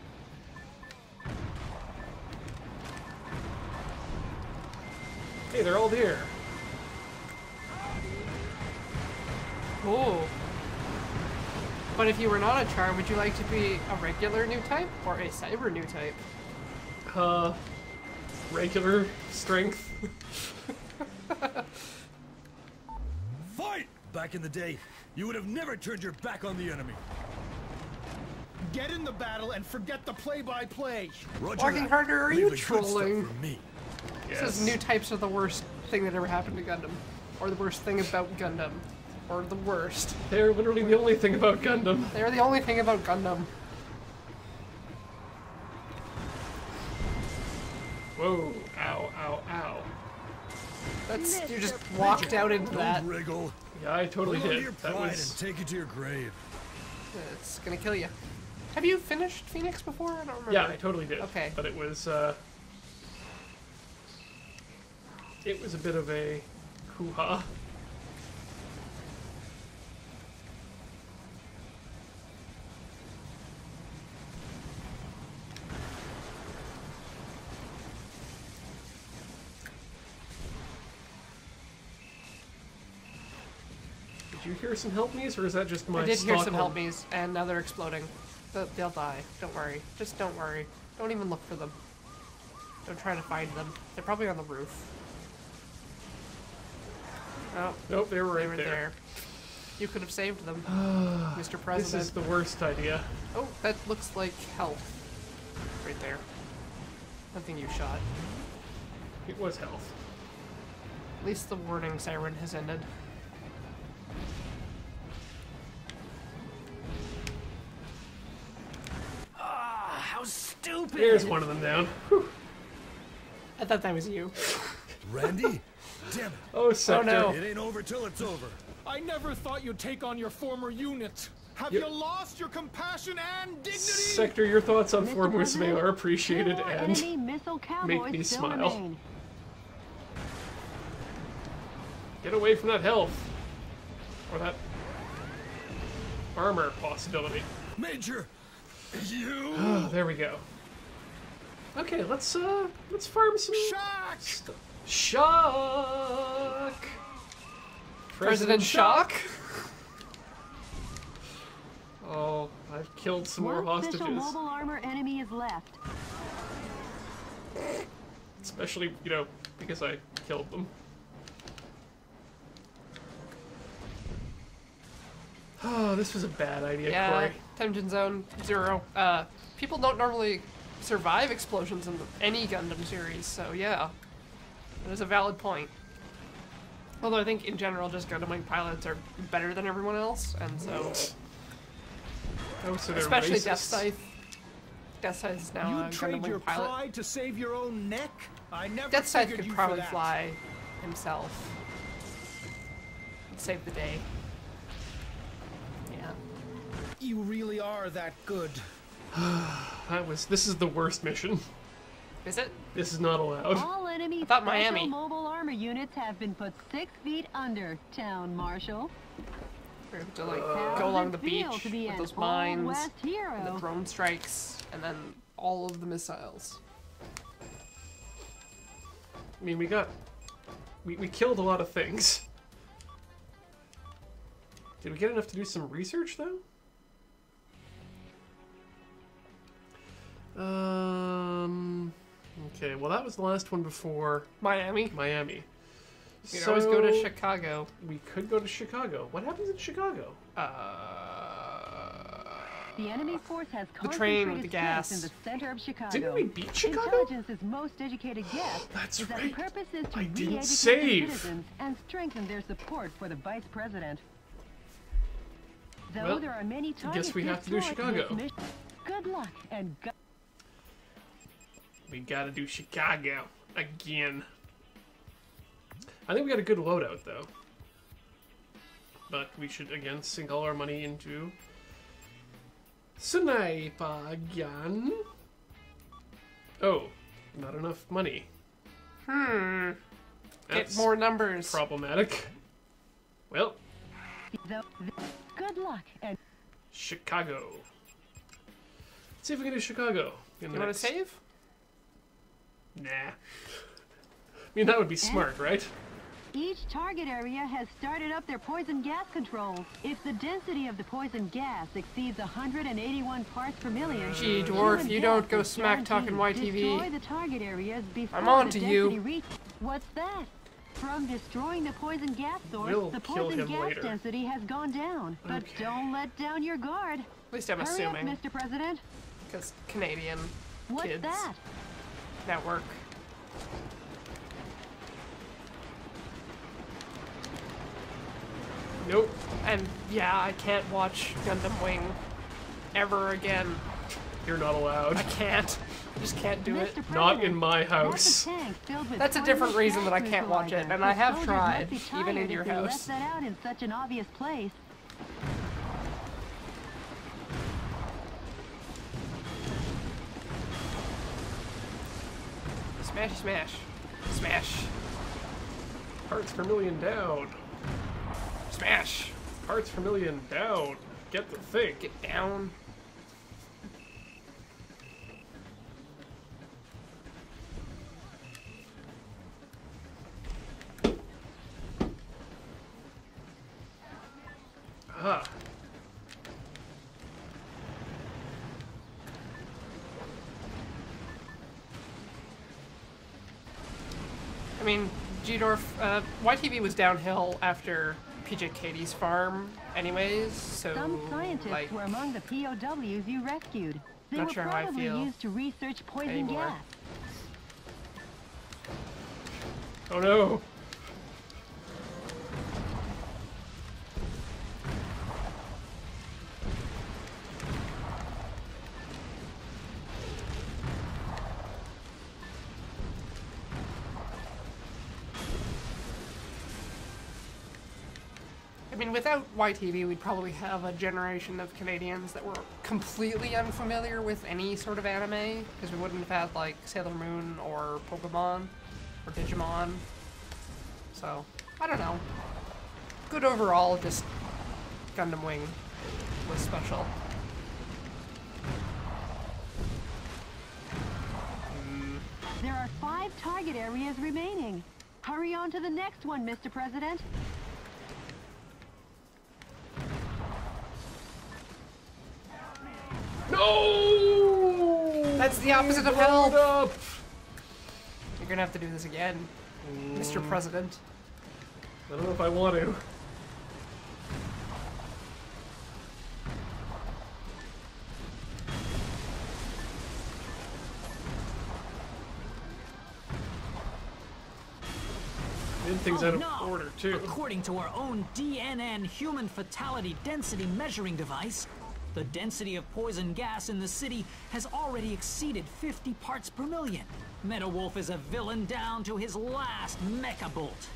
Hey, they're all there. Oh. But if you were not a Char, would you like to be a regular new type or a cyber new type? Uh, regular strength. Fight! Back in the day, you would have never turned your back on the enemy. Get in the battle and forget the play-by-play. Roger Walking that. harder, are Leave you the good stuff trolling? for me. Yes. Says new types are the worst thing that ever happened to Gundam. Or the worst thing about Gundam. Or the worst. They're literally the only thing about Gundam. They're the only thing about Gundam. Whoa, ow, ow, ow. That's you just walked out into Don't that. wriggle. Yeah, I totally Hold on to did. your That pride was... and take it to your grave. It's gonna kill you. Have you finished Phoenix before? I don't remember. Yeah, I totally did. Okay. But it was, uh... it was a bit of a hoo-ha. Did you hear some help me's, or is that just my I did hear some Stockholm- help me's, and now they're exploding. They'll, they'll die. Don't worry. Just don't worry. Don't even look for them. Don't try to find them. They're probably on the roof. Oh, Nope, they were right they were there. there. You could have saved them, Mister This President. is the worst idea. Oh, that looks like health. Right there. Nothing you shot. It was health. At least the warning siren has ended. Ah, how stupid! There's one of them down. Whew. I thought that was you. Randy? Damn it. Oh, Sector. no. It ain't over till it's over. I never thought you'd take on your former unit. Have Yep. you lost your compassion and dignity? Sector, your thoughts on Mister former President, are appreciated two more and enemy missile make cowboys me still smile. remain. get away from that health. Or that armor possibility. Major, you... Oh, there we go. Okay, let's uh let's farm some Shock! stuff. Shock. President Shock? Oh, I've killed some more One special hostages. mobile armor enemy is left. Especially, you know, because I killed them. Oh, this was a bad idea, Yeah, Corey. Tension Zone Zero. Uh, people don't normally survive explosions in the, any Gundam series, so yeah, that is a valid point. Although I think in general, just Gundam Wing pilots are better than everyone else, and so Oh, so they're especially racist. Death Scythe. Death Scythe is now You a Gundam trade Wing your pilot. pride to save your own neck? I never Death Scythe figured could you for probably that. fly himself. Save the day. Yeah. You really are that good. That was. This is the worst mission. Is it? This is not allowed. All enemy I thought special Miami. mobile armor units have been put six feet under, Town Marshal. We have to like How go along does the it feel beach to be with an those Old mines, West and the hero? drone strikes, and then all of the missiles. I mean, we got. We, we killed a lot of things. Did we get enough to do some research, though? Um. Okay, well, that was the last one before Miami. Miami. You can always go to Chicago. We could go to Chicago. What happens in Chicago? Uh, The enemy force has The train concentrated with the strength gas. in the center of Chicago. Didn't we beat Chicago? Intelligence's most educated guess That's is that right. the purpose is to I didn't re-educate save. the citizens and strengthen their support for the vice president. Though Well, there are many I targets guess we have to do destroyed Chicago. this mission, good luck and go We gotta do Chicago again. I think we got a good loadout, though. But we should, again, sink all our money into Sniper gun. Oh, not enough money. hmm. That's Get more numbers. problematic. Well, though, good luck and Chicago. Let's see if we can do Chicago. In the You want to next- save? Nah. I mean, that would be smart, right? each target area has started up their poison gas controls. If the density of the poison gas exceeds one hundred eighty-one parts per million, Gee, human dwarf, you don't death go is smack talking Y T V. guaranteed. Destroy the target areas before I'm on the to you. density reach- What's that? From destroying the poison gas source, We'll the kill poison him gas later. density has gone down. But Okay. don't let down your guard. At least I'm Hurry assuming, up, Mister President. because Canadian What's kids that? network. Nope. And yeah, I can't watch Gundam Wing ever again. You're not allowed. I can't. I just can't do it. Mister Not President, in my that's a house. tank filled with That's a poison different reason gas that I can't watch it, neutralizer. and I The have soldiers tried, must be even in tired your if they house. left that out in such an obvious place. Smash, smash, smash, Parts per million down. smash. Parts per million down. Get the thing. Get down. Ah. I mean, G-Dorf, uh, Y T V was downhill after P J Katie's farm anyways, so, Some scientists like, were among the P O Ws you rescued. They Not were sure how I probably feel used to research poison anymore. gas. Oh no. I mean, without Y T V, we'd probably have a generation of Canadians that were completely unfamiliar with any sort of anime, because we wouldn't have had, like, Sailor Moon or Pokemon or Digimon. So, I don't know. Good overall, just Gundam Wing was special. There are five target areas remaining. Hurry on to the next one, Mister President. No! That's the opposite of Blow it help! up! You're gonna have to do this again, Mister President. I don't know if I want to. Did things Oh, out of no. order, too. According to our own D N N human fatality density measuring device, the density of poison gas in the city has already exceeded fifty parts per million. Meadow Wolf is a villain down to his last mecha bolt.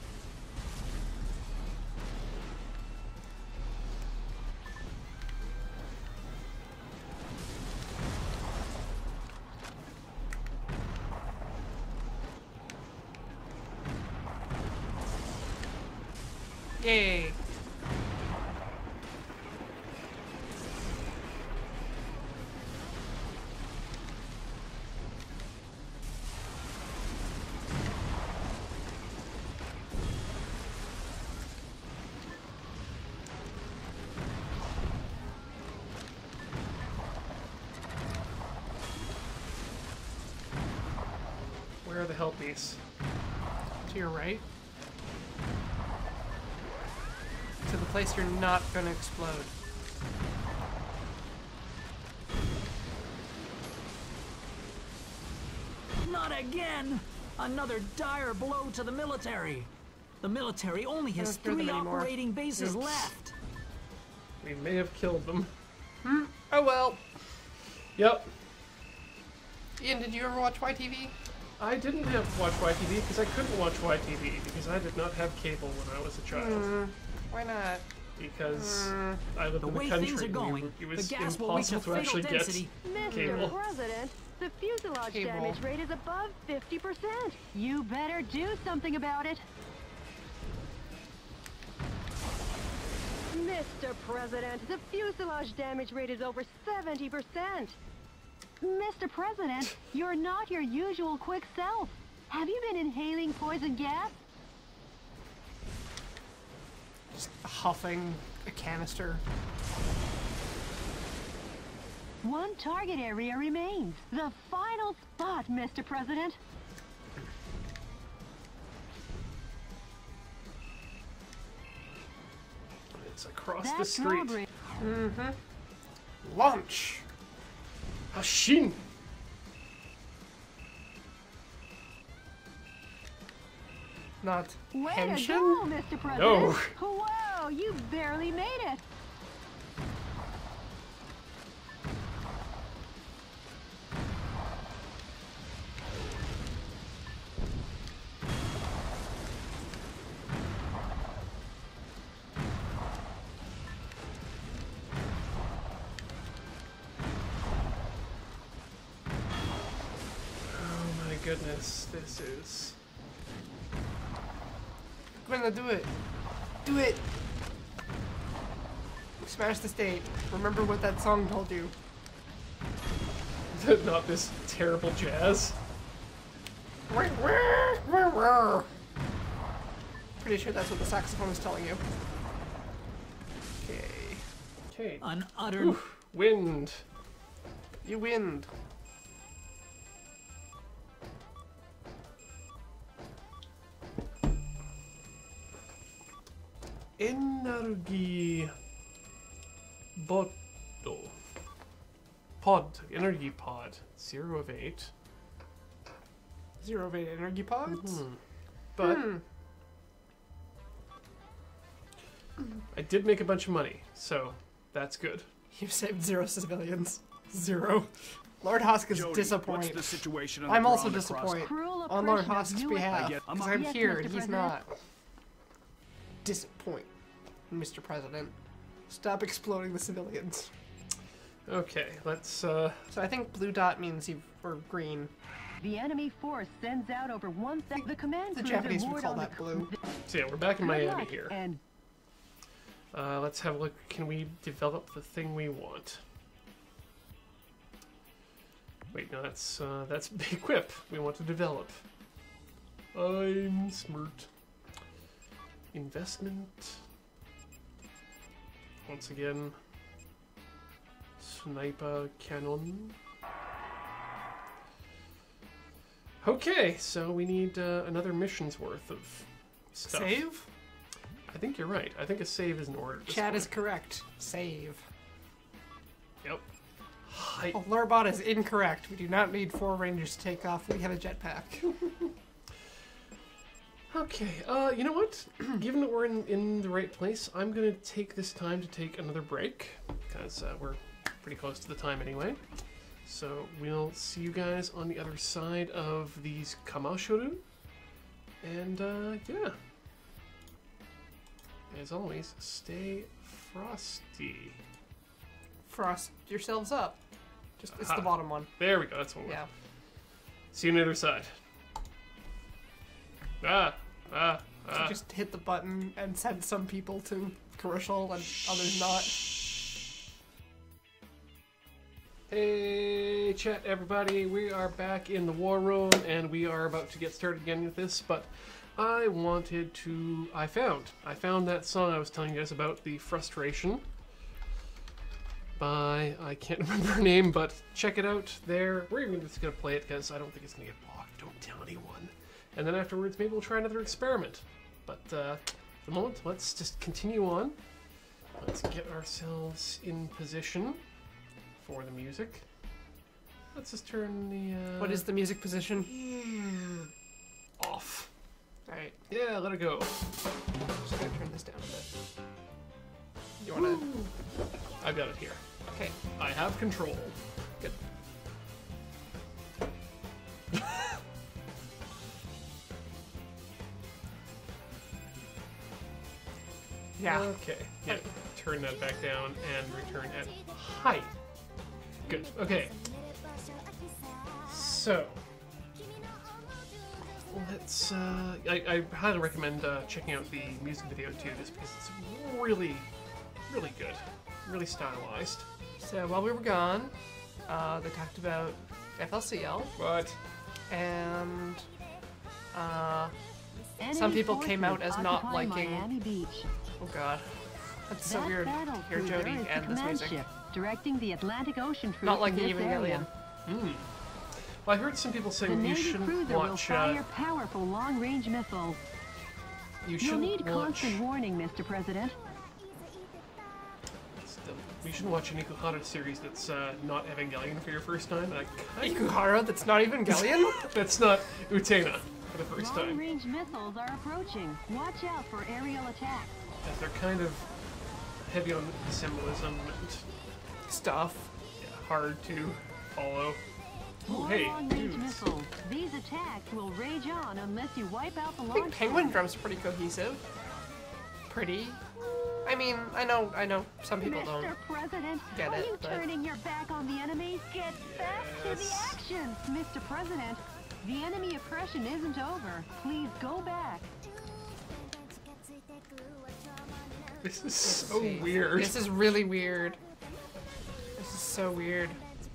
Yay. Where are the helpies? To your right. To the place you're not gonna explode. Not again! Another dire blow to the military. The military only has Don't fear them three anymore. operating bases Oops. left. We may have killed them. Oh well. Yep. Ian, did you ever watch Y T V? I didn't have to watch Y T V because I couldn't watch Y T V because I did not have cable when I was a child. Mm, why not? Because Mm. I lived The in the way country. things are and going, it the was gas will reach a impossible to fatal actually density. get Mister cable. President, the fuselage Cable. damage rate is above fifty percent. You better do something about it. Mister President, the fuselage damage rate is over seventy percent. Mister President, you're not your usual quick self. Have you been inhaling poison gas? Just huffing a canister. One target area remains. The final spot, Mister President. It's across the That street. drawbridge. Launch! Hashin! Not Way to Henshin? go, Mister President. No. Whoa, you barely made it. Oh my goodness, this is... Gwenna, do it. Do it! Smash the stage. Remember what that song told you. not this terrible jazz. Pretty sure that's what the saxophone is telling you. Okay. Okay. An utter Oof, wind. You win. Energy bottle. Pod. Energy pod. Zero of eight. Zero of eight energy pods? Hmm. But I did make a bunch of money, so that's good. You saved zero civilians. Zero. Lord Hosk is Jody, disappointed. what's the situation on I'm the also ground across- disappointed. Cruel On Lord oppression of Hosk's U S behalf. I get- I'm Because up- I'm Yes, here Mister and he's President. not. Disappoint, Mister President. Stop exploding the civilians. Okay, let's uh So I think blue dot means you or green. The enemy force sends out over one thousand. The command The cruiser Japanese would moored call on that the blue. so yeah, we're back in Good Miami luck, here. And Uh let's have a look. Can we develop the thing we want? Wait, no, that's uh that's equip. We want to develop. I'm smart. Investment. Once again. Sniper cannon. Okay, so we need uh, another mission's worth of stuff. Save? I think you're right. I think a save is in order. at this Chad is point. correct. Save. Yep. Hi. Oh, Lurbot is incorrect. We do not need four rangers to take off. We have a jetpack. Okay, uh, you know what? Given that we're in, in the right place, I'm gonna take this time to take another break, because uh, we're pretty close to the time anyway. So we'll see you guys on the other side of these Kamashuru. And, uh, yeah. As always, stay frosty. Frost yourselves up. Just it's Aha. the bottom one. There we go, that's what we're... Yeah. See you on the other side. Ah, ah, ah. Just hit the button and send some people to commercial and others not. Hey, chat everybody, we are back in the war room and we are about to get started again with this, but I wanted to, I found, I found that song I was telling you guys about, The Frustration, by, I can't remember her name, but check it out there. We're even just going to play it because I don't think it's going to get blocked, don't tell anyone. And then afterwards, maybe we'll try another experiment. But uh, for the moment, let's just continue on. Let's get ourselves in position for the music. Let's just turn the... Uh, What is the music position? off. Alright, Yeah, let it go. just gonna turn this down a bit. You wanna... I've got it here. Okay, I have control. good. Yeah. Okay. Yeah. Turn that back down and return at height. Good. Okay. So let's. Uh, I, I highly recommend uh, checking out the music video too, just because it's really, really good, really stylized. So while we were gone, uh, they talked about F L C L But and uh, Enemy Some people came out forces as not occupy liking- Miami Beach. oh god, that's so That weird. battle Here, cruiser Jody, is the and this command music. ship, directing the Atlantic Ocean troops Not like in the this area. Evangelion. hmm. Well, I heard some people The saying you Navy shouldn't cruiser will watch. fire Uh, powerful long-range missiles. you You'll shouldn't need watch. constant warning, Mister President. Still, you shouldn't watch an Ikuhara series that's uh, not Evangelion for your first time. And I kind of, Ikuhara, that's not Evangelion? that's not Utena for the first time. Long-range missiles are approaching. Watch out for aerial attacks. Yeah, they're kind of heavy on symbolism and Stuff. yeah, hard to follow. Ooh, More hey, long-range dudes. missiles. These attacks will rage on unless you wipe out the I launch think Penguin pad. Drum's pretty cohesive. Pretty. I mean, I know, I know, some people don't. Mister President, get are it, you but- turning your back on the enemy? Get back to the Yes. action, Mister President. The enemy oppression isn't over. Please go back. This is so See. weird. This is really weird. This is so weird.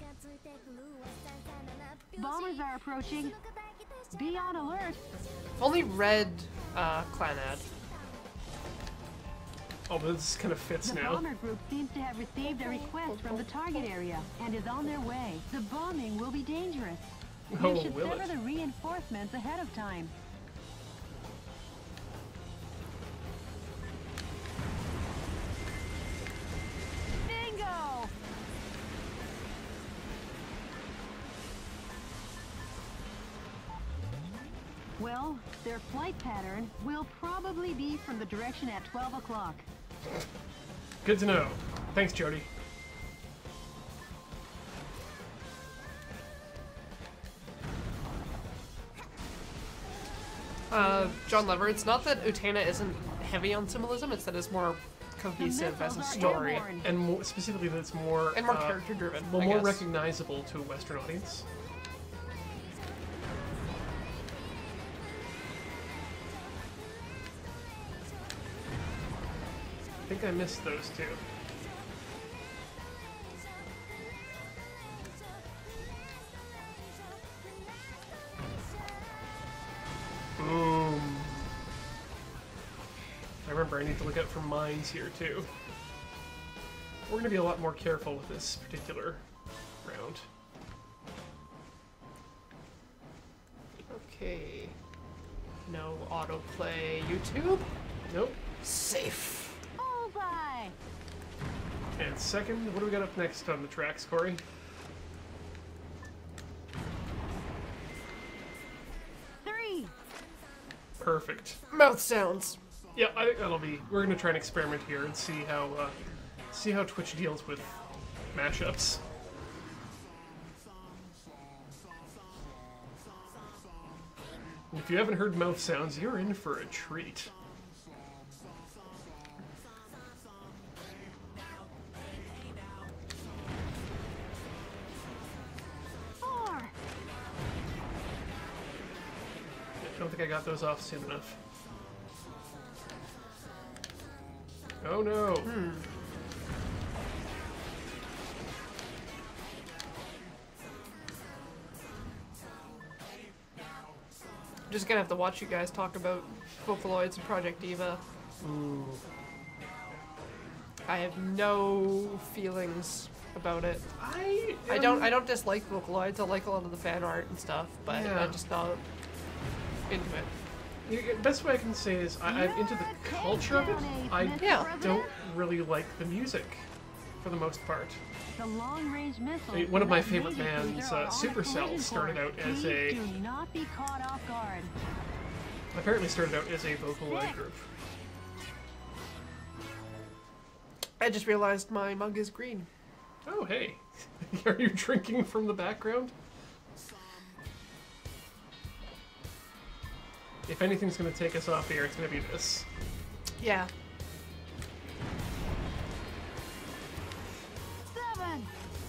Bombers are approaching. Be on alert. I've only read uh, Clanad. Oh, but this kind of fits The now. bomber group seems to have received a request from the target area and is on their way. The bombing will be dangerous. Oh, You should will sever it? the reinforcements ahead of time. Bingo! Well, their flight pattern will probably be from the direction at twelve o'clock. Good to know. Thanks, Jody. Uh, John Lever, it's not that Utena isn't heavy on symbolism, it's that it's more The cohesive as a missiles are story. airborne. And more, specifically, that it's more And more uh, character driven. well, I more guess. recognizable to a Western audience. I think I missed those two. Boom. I remember I need to look out for mines here too. We're going to be a lot more careful with this particular round. Okay. No autoplay YouTube. Nope. Safe. Bullseye! And second, what do we got up next on the tracks, Corey? Three, Perfect. Mouth sounds. Yeah, I think that'll be. We're gonna try and experiment here and see how uh, see how Twitch deals with mashups. If you haven't heard mouth sounds, you're in for a treat. Four. I don't think I got those off soon enough. Oh no. Hmm. Just gonna have to watch you guys talk about Vocaloids and Project Diva. Ooh. I have no feelings about it. I I don't I don't dislike Vocaloids. I like a lot of the fan art and stuff, but Yeah. I'm just not into it. The best way I can say is I, I'm into the culture of it. I Yeah. don't really like the music, for the most part. The long-range missiles. I mean, one of my that favorite Navy bands, cruiser uh, are on a Supercell, collision started course. out as Please a- do not be caught off guard. Apparently started out as a Vocaloid Six. group. I just realized my mug is green. Oh, hey. Are you drinking from the background? If anything's going to take us off the air, it's going to be this. Yeah. Seven.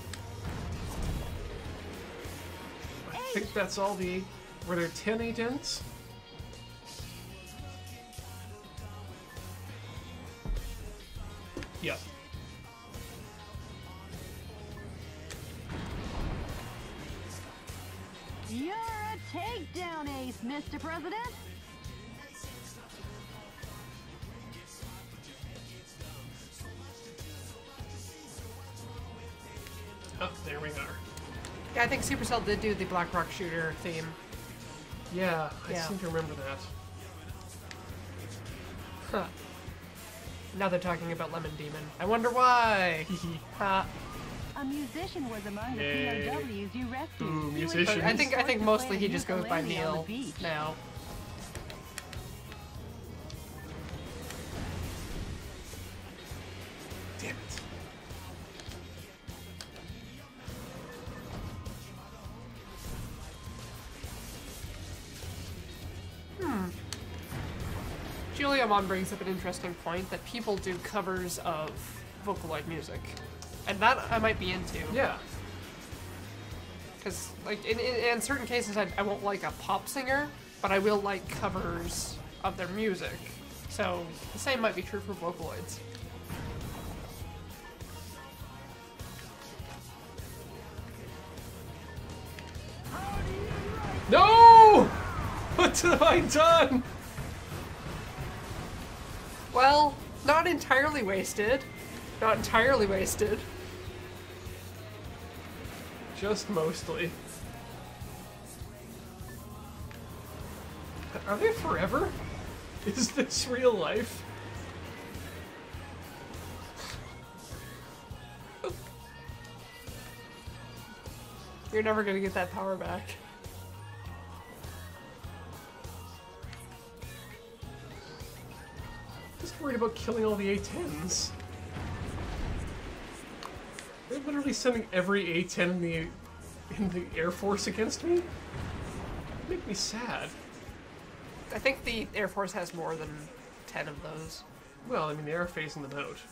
I think that's all the... Were there ten A tens? Yep. You're a takedown ace, Mister President. Oh, there we are. Yeah, I think Supercell did do the Black Rock Shooter theme. Yeah, I Yeah. seem to remember that. Huh. Now they're talking about Lemon Demon. I wonder why. Ha. A musician was among the Yay. P O Ws you rescued. Ooh, He was musicians. I think I think forced to mostly play he the just goes by ukulele on Neil the beach. now. Damn it. Julia Mon brings up an interesting point that people do covers of Vocaloid music. And that I might be into. Yeah. Because, like, in, in, in certain cases, I, I won't like a pop singer, but I will like covers of their music. So, the same might be true for Vocaloids. No! What have I done? Well, not entirely wasted. Not entirely wasted. Just mostly. Are they forever? Is this real life? You're never gonna get that power back. Just worried about killing all the A tens. They're literally sending every A ten in the in the Air Force against me? Make me sad. I think the Air Force has more than ten of those. Well, I mean, they are phasing them out.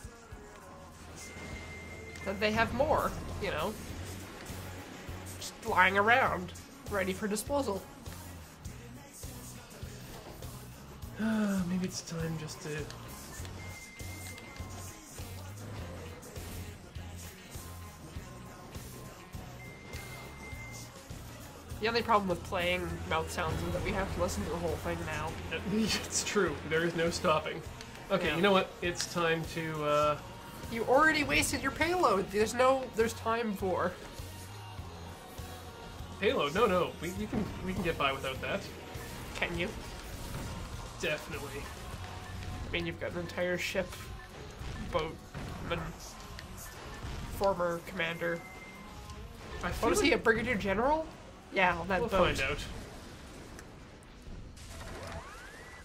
Then they have more, you know. Just lying around, ready for disposal. Uh, maybe it's time just to... The only problem with playing mouth sounds is that we have to listen to the whole thing now. It's true. There is no stopping. Okay, Yeah. you know what? It's time to, uh... You already wasted your payload. There's no, there's time for. Payload. No, no. We, we can we can get by without that. Can you? Definitely. I mean, you've got an entire ship, boat, and former commander. I feel What is he, a like brigadier general? Yeah, on that We'll boat. find out.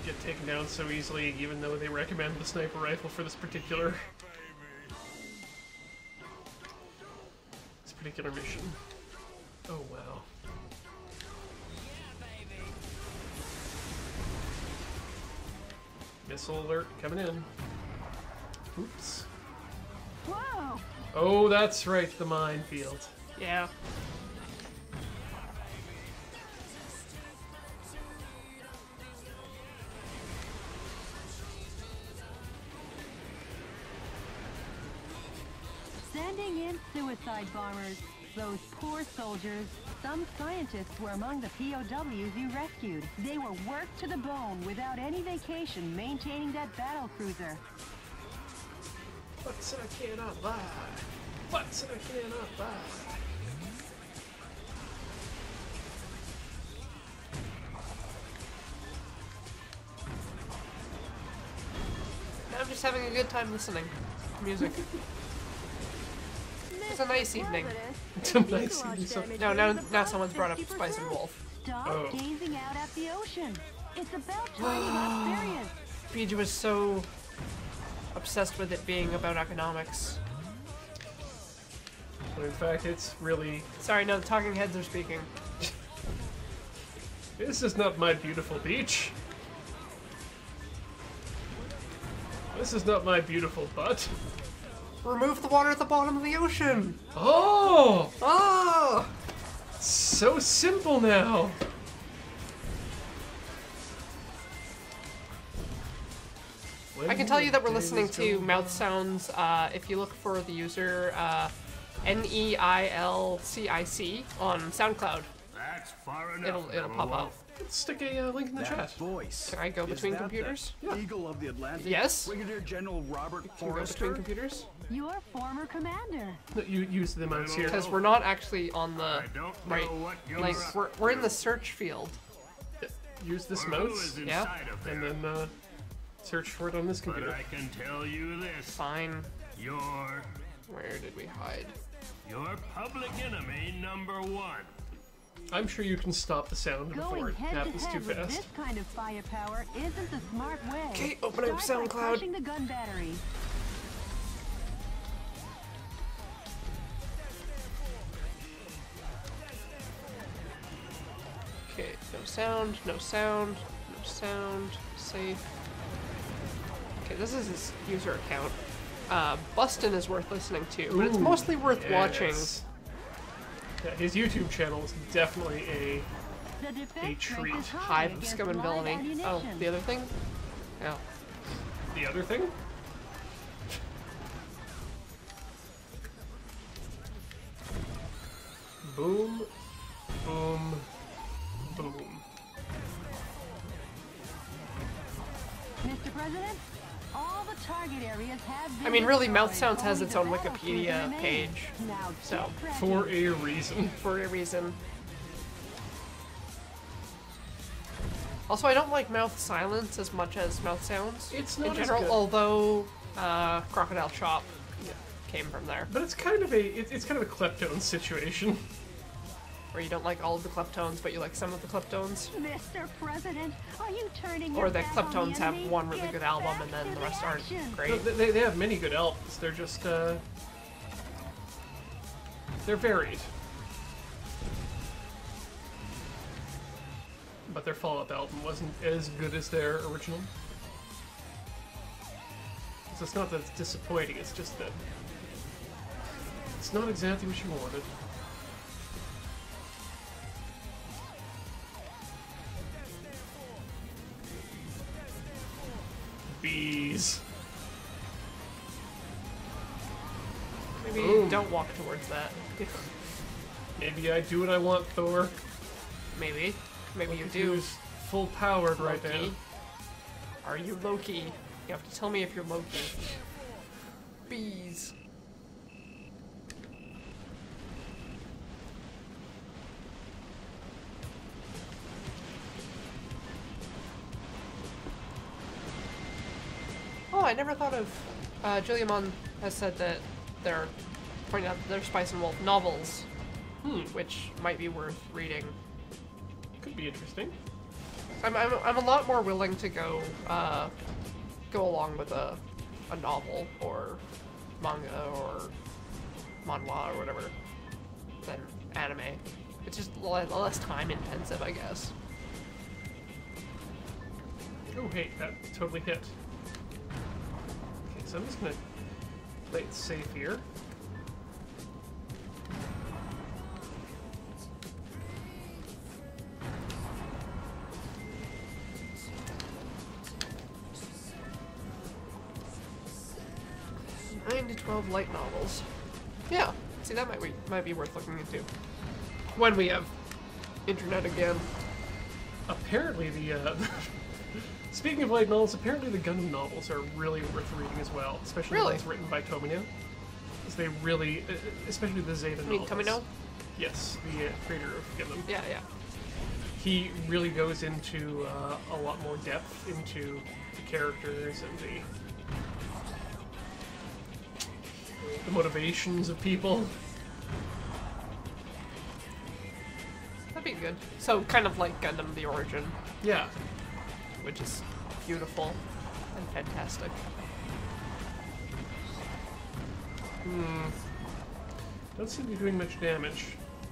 don't get taken down so easily, even though they recommend the sniper rifle for this particular this particular mission. Oh wow. Missile alert coming in. Oops. Whoa! Oh, that's right, the minefield. Yeah. Sending in suicide bombers. Those poor soldiers. Some scientists were among the P O Ws you rescued. They were worked to the bone without any vacation maintaining that battle cruiser. What's I cannot buy? What's I cannot buy? I'm just having a good time listening to music. It's a nice evening. It's a nice evening. So No, now, now someone's brought up Spice and Wolf. Stop Oh. gazing out at the ocean. It's about time you got serious. Fiji was so obsessed with it being about economics. But in fact, it's really. Sorry, no, the talking heads are speaking. This is not my beautiful beach. This is not my beautiful butt. Remove the water at the bottom of the ocean! Oh! Oh! So simple now. I can tell you that we're listening to mouth sounds uh, if you look for the user uh, N E I L C I C on SoundCloud. That's far enough. It'll, it'll pop up. Let's stick a uh, link in the chat. voice. Can I go Is between that computers? the Eagle of the Atlantic. Yes. Brigadier General Robert Can we go between Forrester. computers? Your former commander. No, you use the mouse here. Because we're not actually on the I don't know right. what you're Like up we're we're in the search field. Use this or who mouse is Yeah. inside of there. and then uh, search for it on this But computer. I can tell you this: Fine. you're Where did we hide? you're public enemy number one. I'm sure you can stop the sound before Going it head to happens too head with fast. this kind of firepower isn't the smart way. Okay, open up Start by SoundCloud. crushing the gun battery. Okay, no sound, no sound, no sound, safe. Okay, this is his user account. Uh, Bustin is worth listening to, but it's Ooh, mostly worth watching. yes. Yeah, his YouTube channel is definitely a. The defense treat. rate is high Hive of against Scum and live Villainy. Oh, ammunition. the other thing? No. The other thing? Boom, boom, boom. Mister President, all the target areas have been I mean, really, Mouth destroyed. Sounds has Only its the own battle cruiser Wikipedia remains. page, Now so, get cracking. For a reason. for a reason. Also, I don't like Mouth Silence as much as Mouth Sounds. It's in not as general, good. although uh, Crocodile Chop came from there. But it's kind of a it, it's kind of a kleptone situation. Where you don't like all of the kleptones, but you like some of the kleptones. Mister President, are you turning Or your the back on kleptones the have enemy? one really Get good album back and then to the rest aren't action. No, great. they, they have many good albums. They're just uh, they're varied. But their follow-up album wasn't as good as their original. So it's not that it's disappointing, it's just that it's not exactly what you wanted. Bees. Maybe Boom. don't walk towards that. Maybe I do what I want, Thor. Maybe. Maybe you Look do. who's full powered right now. Loki. Are you Loki? You have to tell me if you're Loki. Bees. Oh, I never thought of. Uh, Julia Mon has said that they're pointing out that they're Spice and Wolf novels, Hmm, which might be worth reading. could be interesting. I'm, I'm, I'm a lot more willing to go uh, go along with a, a novel or manga or manhwa or whatever than anime. It's just l- less time intensive, I guess. Oh, hey, that totally hit. Okay, so I'm just gonna play it safe here. nine to twelve light novels. Yeah, see, that might be, might be worth looking into. When we have internet again. Apparently the, uh... Speaking of light novels, apparently the Gundam novels are really worth reading as well, especially Really? the ones written by Tomino. Because they really, uh, especially the Zeta You mean novels. Tomino? Yes, the uh, creator of Gundam. Yeah, yeah. He really goes into uh, a lot more depth into the characters and the the motivations of people. That'd be good. So, kind of like Gundam The Origin, Yeah. which is beautiful and fantastic. Hmm. Don't seem to be doing much damage.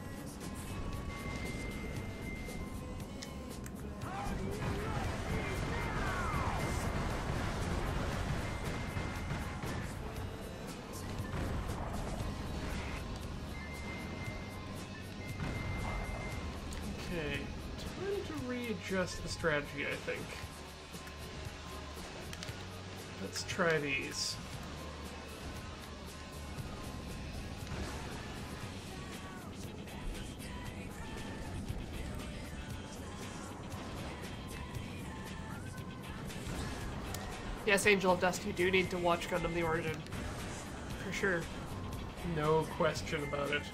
Okay, time to readjust the strategy, I think. Let's try these. Yes, Angel of Dust, you do need to watch Gundam The Origin. For sure. No question about it.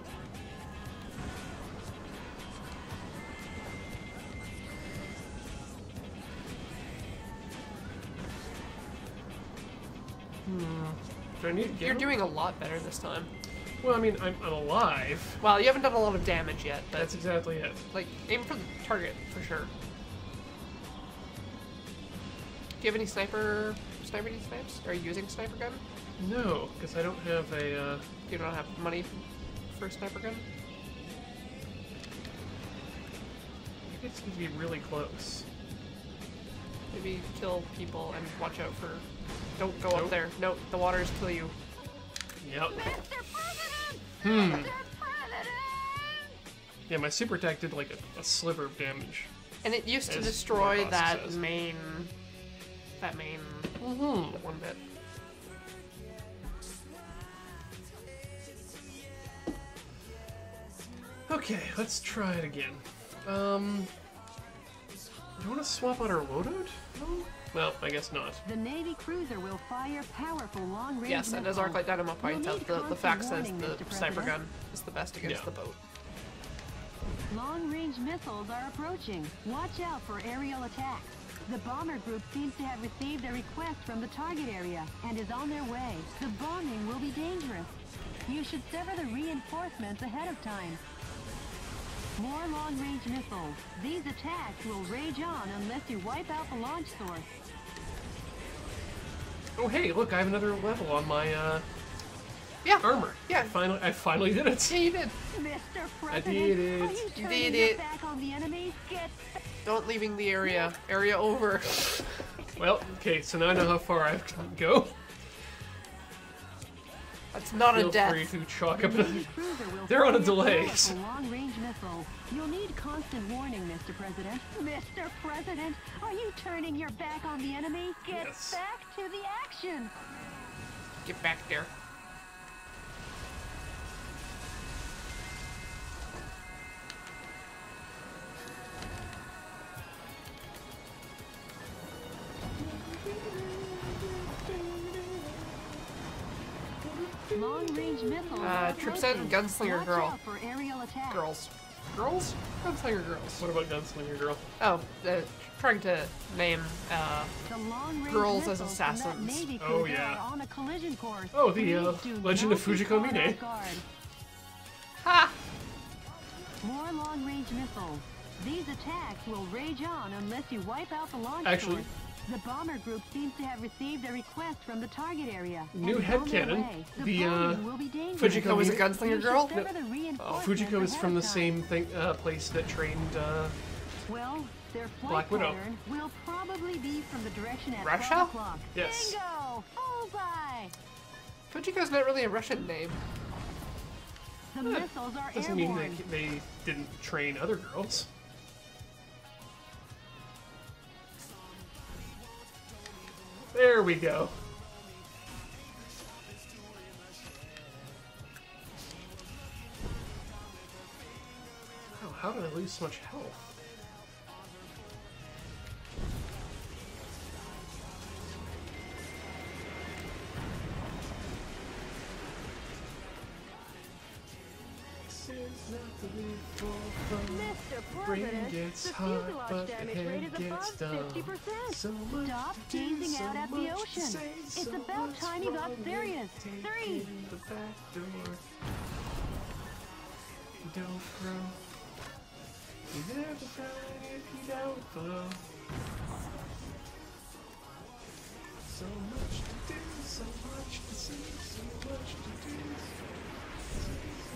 Hmm. Do I need to get You're him? doing a lot better this time. Well, I mean, I'm, I'm alive. Well, you haven't done a lot of damage yet, but That's exactly it. like, aim for the target, for sure. Do you have any sniper, sniper snipes? Are you using sniper gun? No, because I don't have a, uh... You don't have money for a sniper gun? I just need to be really close. Maybe kill people and watch out for... Don't go Nope. up there. Nope, the waters kill you. Yep. Mister President! Hmm. Mister President! Yeah, my super attack did like a, a sliver of damage. And it used to As destroy Warboss that says. main... That main... Mm-hmm. one bit. Okay, let's try it again. Um... Do you want to swap out our loadout? No? Well, I guess not. The Navy cruiser will fire powerful long-range Yes, and as missiles. Arclight Dynamo points You'll out, need the, the constant fact says warning, the Mister sniper President. gun is the best against Yeah. the boat. Long-range missiles are approaching. Watch out for aerial attacks. The bomber group seems to have received a request from the target area and is on their way. The bombing will be dangerous. You should sever the reinforcements ahead of time. More long-range missiles. These attacks will rage on unless you wipe out the launch source. Oh, hey, look, I have another level on my, uh, Yeah. armor. Yeah. I finally, I finally did it. Yeah, you did. Mister I President, did it. are you You turning did your it. back on the enemy? Get Don't leaving the area. Area over. Well, okay, so now I know how far I have to go. That's not Feel a death. free to chalk up The another... Navy cruiser will They're on a fire delay. powerful long-range missiles. You'll need constant warning, Mister President. Mister President, are you turning your back on the enemy? Get Yes. back to the action. Get back there. Long-range missiles. Uh, are Trip Set and approaching. Gunslinger Watch Girl. out for aerial attacks. Girls. Girls? Gunslinger girls. What about Gunslinger Girl? Oh, uh, trying to name, uh, The long-range Girls as missiles from that assassins. Navy Oh, cruiser yeah. are on a collision course. Oh, the, uh, Please do Legend not of be Fujiko caught Mine. off guard. ha! More long-range missiles. These attacks will rage on unless you wipe out the launch Actually- source. The bomber group seems to have received a request from the target area. New and on their headcanon. way. The, The, uh, bombing will be dangerous. Fujiko was a You gunslinger should girl? sever the Oh, reinforcements Fujiko is ahead from the of time. same thing, uh, place that trained, uh, Well, their flight Black Widow. pattern will probably be from the direction at Russia? twelve o'clock. Yes. Bingo! Bullseye! Fujiko's not really a Russian name. The missiles are doesn't mean airborne. that they didn't train other girls. There we go. Oh, how did I lose so much health? Mister Brain President, gets the hot, fuselage but the damage head rate is gets above dumb. fifty percent. So much Stop to do, gazing so out at the much to ocean. say, It's so about much time you got wrong serious. with taking Three. the back door. You don't grow. You never cry if you don't flow. So much to do, so much to see, so much to do. So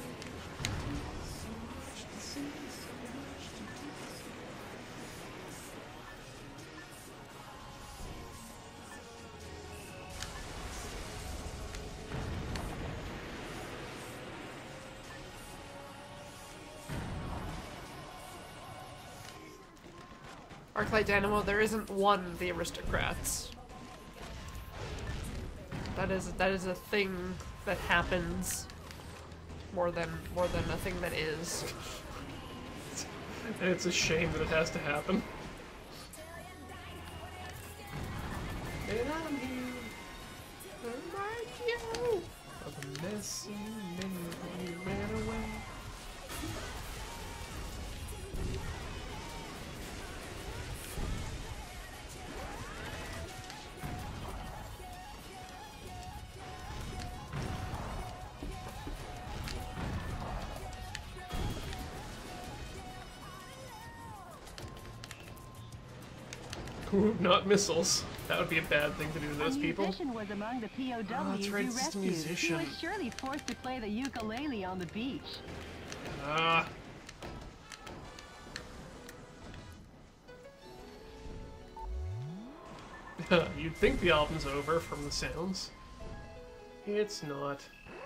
much to see, so much to do. Arclight Dynamo, there isn't one of the aristocrats. That is that is a thing that happens more than more than a thing that is. And it's a shame that it has to happen. And I'm here to remind you of the mess you made when you ran away. Ooh, not missiles. That would be a bad thing to do to those a people. musician was among the P O Ws Oh, that's right, you it's just a rescued. musician. He was surely forced to play the ukulele on the beach. Ah. You'd think the album's over from the sounds. It's not.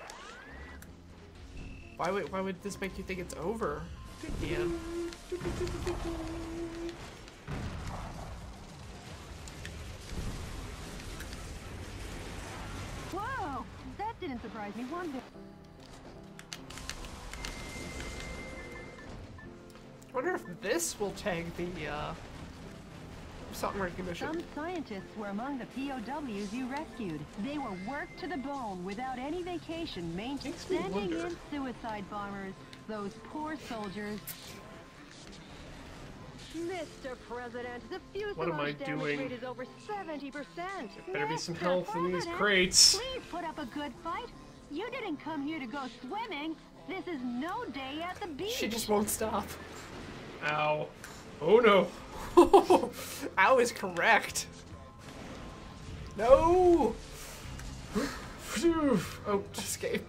Why would why would this make you think it's over, Ian? Whoa! That didn't surprise me one bit. I wonder if this will tag the uh, something recognition. Some scientists were among the P O Ws you rescued. They were worked to the bone without any vacation, main Makes me sending wonder. in suicide bombers. Those poor soldiers. Mister President, the What am I fuselage damage doing? rate is over seventy percent. There better be some Mister health in these President, crates. Please put up a good fight. You didn't come here to go swimming. This is no day at the beach. She just won't stop. Ow. Oh no. Ow is correct. No! Oh, Escape.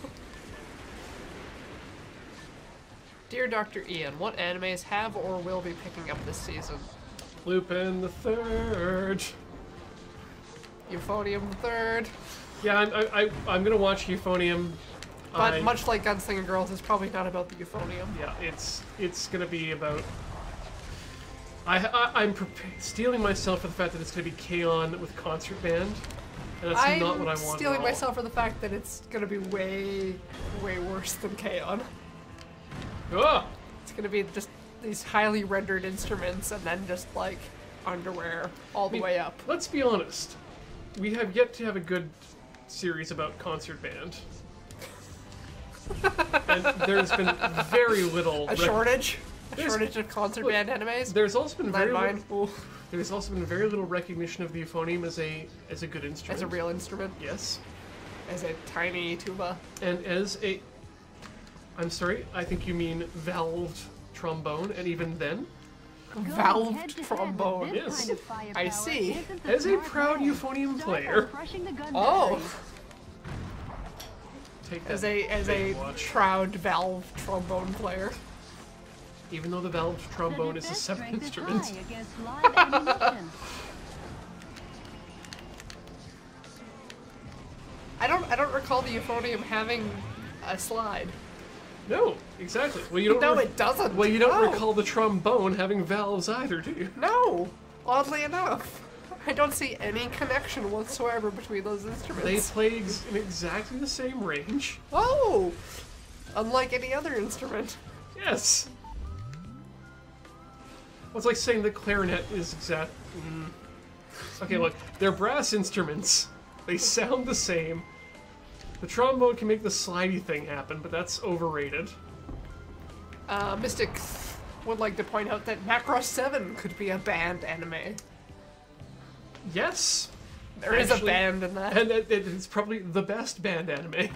Dear Doctor Ian, what animes have or will be picking up this season? Lupin the Third. Euphonium the Third. Yeah, I'm, I, I, I'm gonna watch Euphonium. But I- much like Gunslinger Girls, it's probably not about the euphonium. Yeah, it's it's gonna be about. I, I I'm prepa- stealing myself for the fact that it's gonna be K-On! With concert band, and that's I'm not what I want. stealing at all. myself for the fact that it's gonna be way, way worse than K-On! Ah! It's gonna be just these highly rendered instruments and then just like underwear all I the mean, way up. Let's be honest. We have yet to have a good series about concert band. And there's been very little. A rec- shortage? A There's- shortage of concert look, band animes? There's also been very Landmine. little. There's also been very little recognition of the euphonium as a as a good instrument. As a real instrument? Yes. As a tiny tuba? And as a. I'm sorry, I think you mean valved trombone, and even then, Valved trombone. Yes. I see. as a proud euphonium player, Oh, take that as a as a big watch. proud valve trombone player. Even though the valved trombone is a separate instrument. I don't I don't recall the euphonium having a slide. No, exactly. Well, you don't. No, re- it doesn't. Well, you don't No. recall the trombone having valves either, do you? No, oddly enough, I don't see any connection whatsoever between those They instruments. play ex- in exactly the same range. Oh, unlike any other instrument. Yes. Well, it's like saying the clarinet is exact. Mm. Okay, look, they're brass instruments. They sound the same. The trombone can make the slidey thing happen, but that's overrated. Uh, Mystic would like to point out that Macross seven could be a banned anime. Yes. There is a Actually- band in that. And it, it- it's probably the best band anime.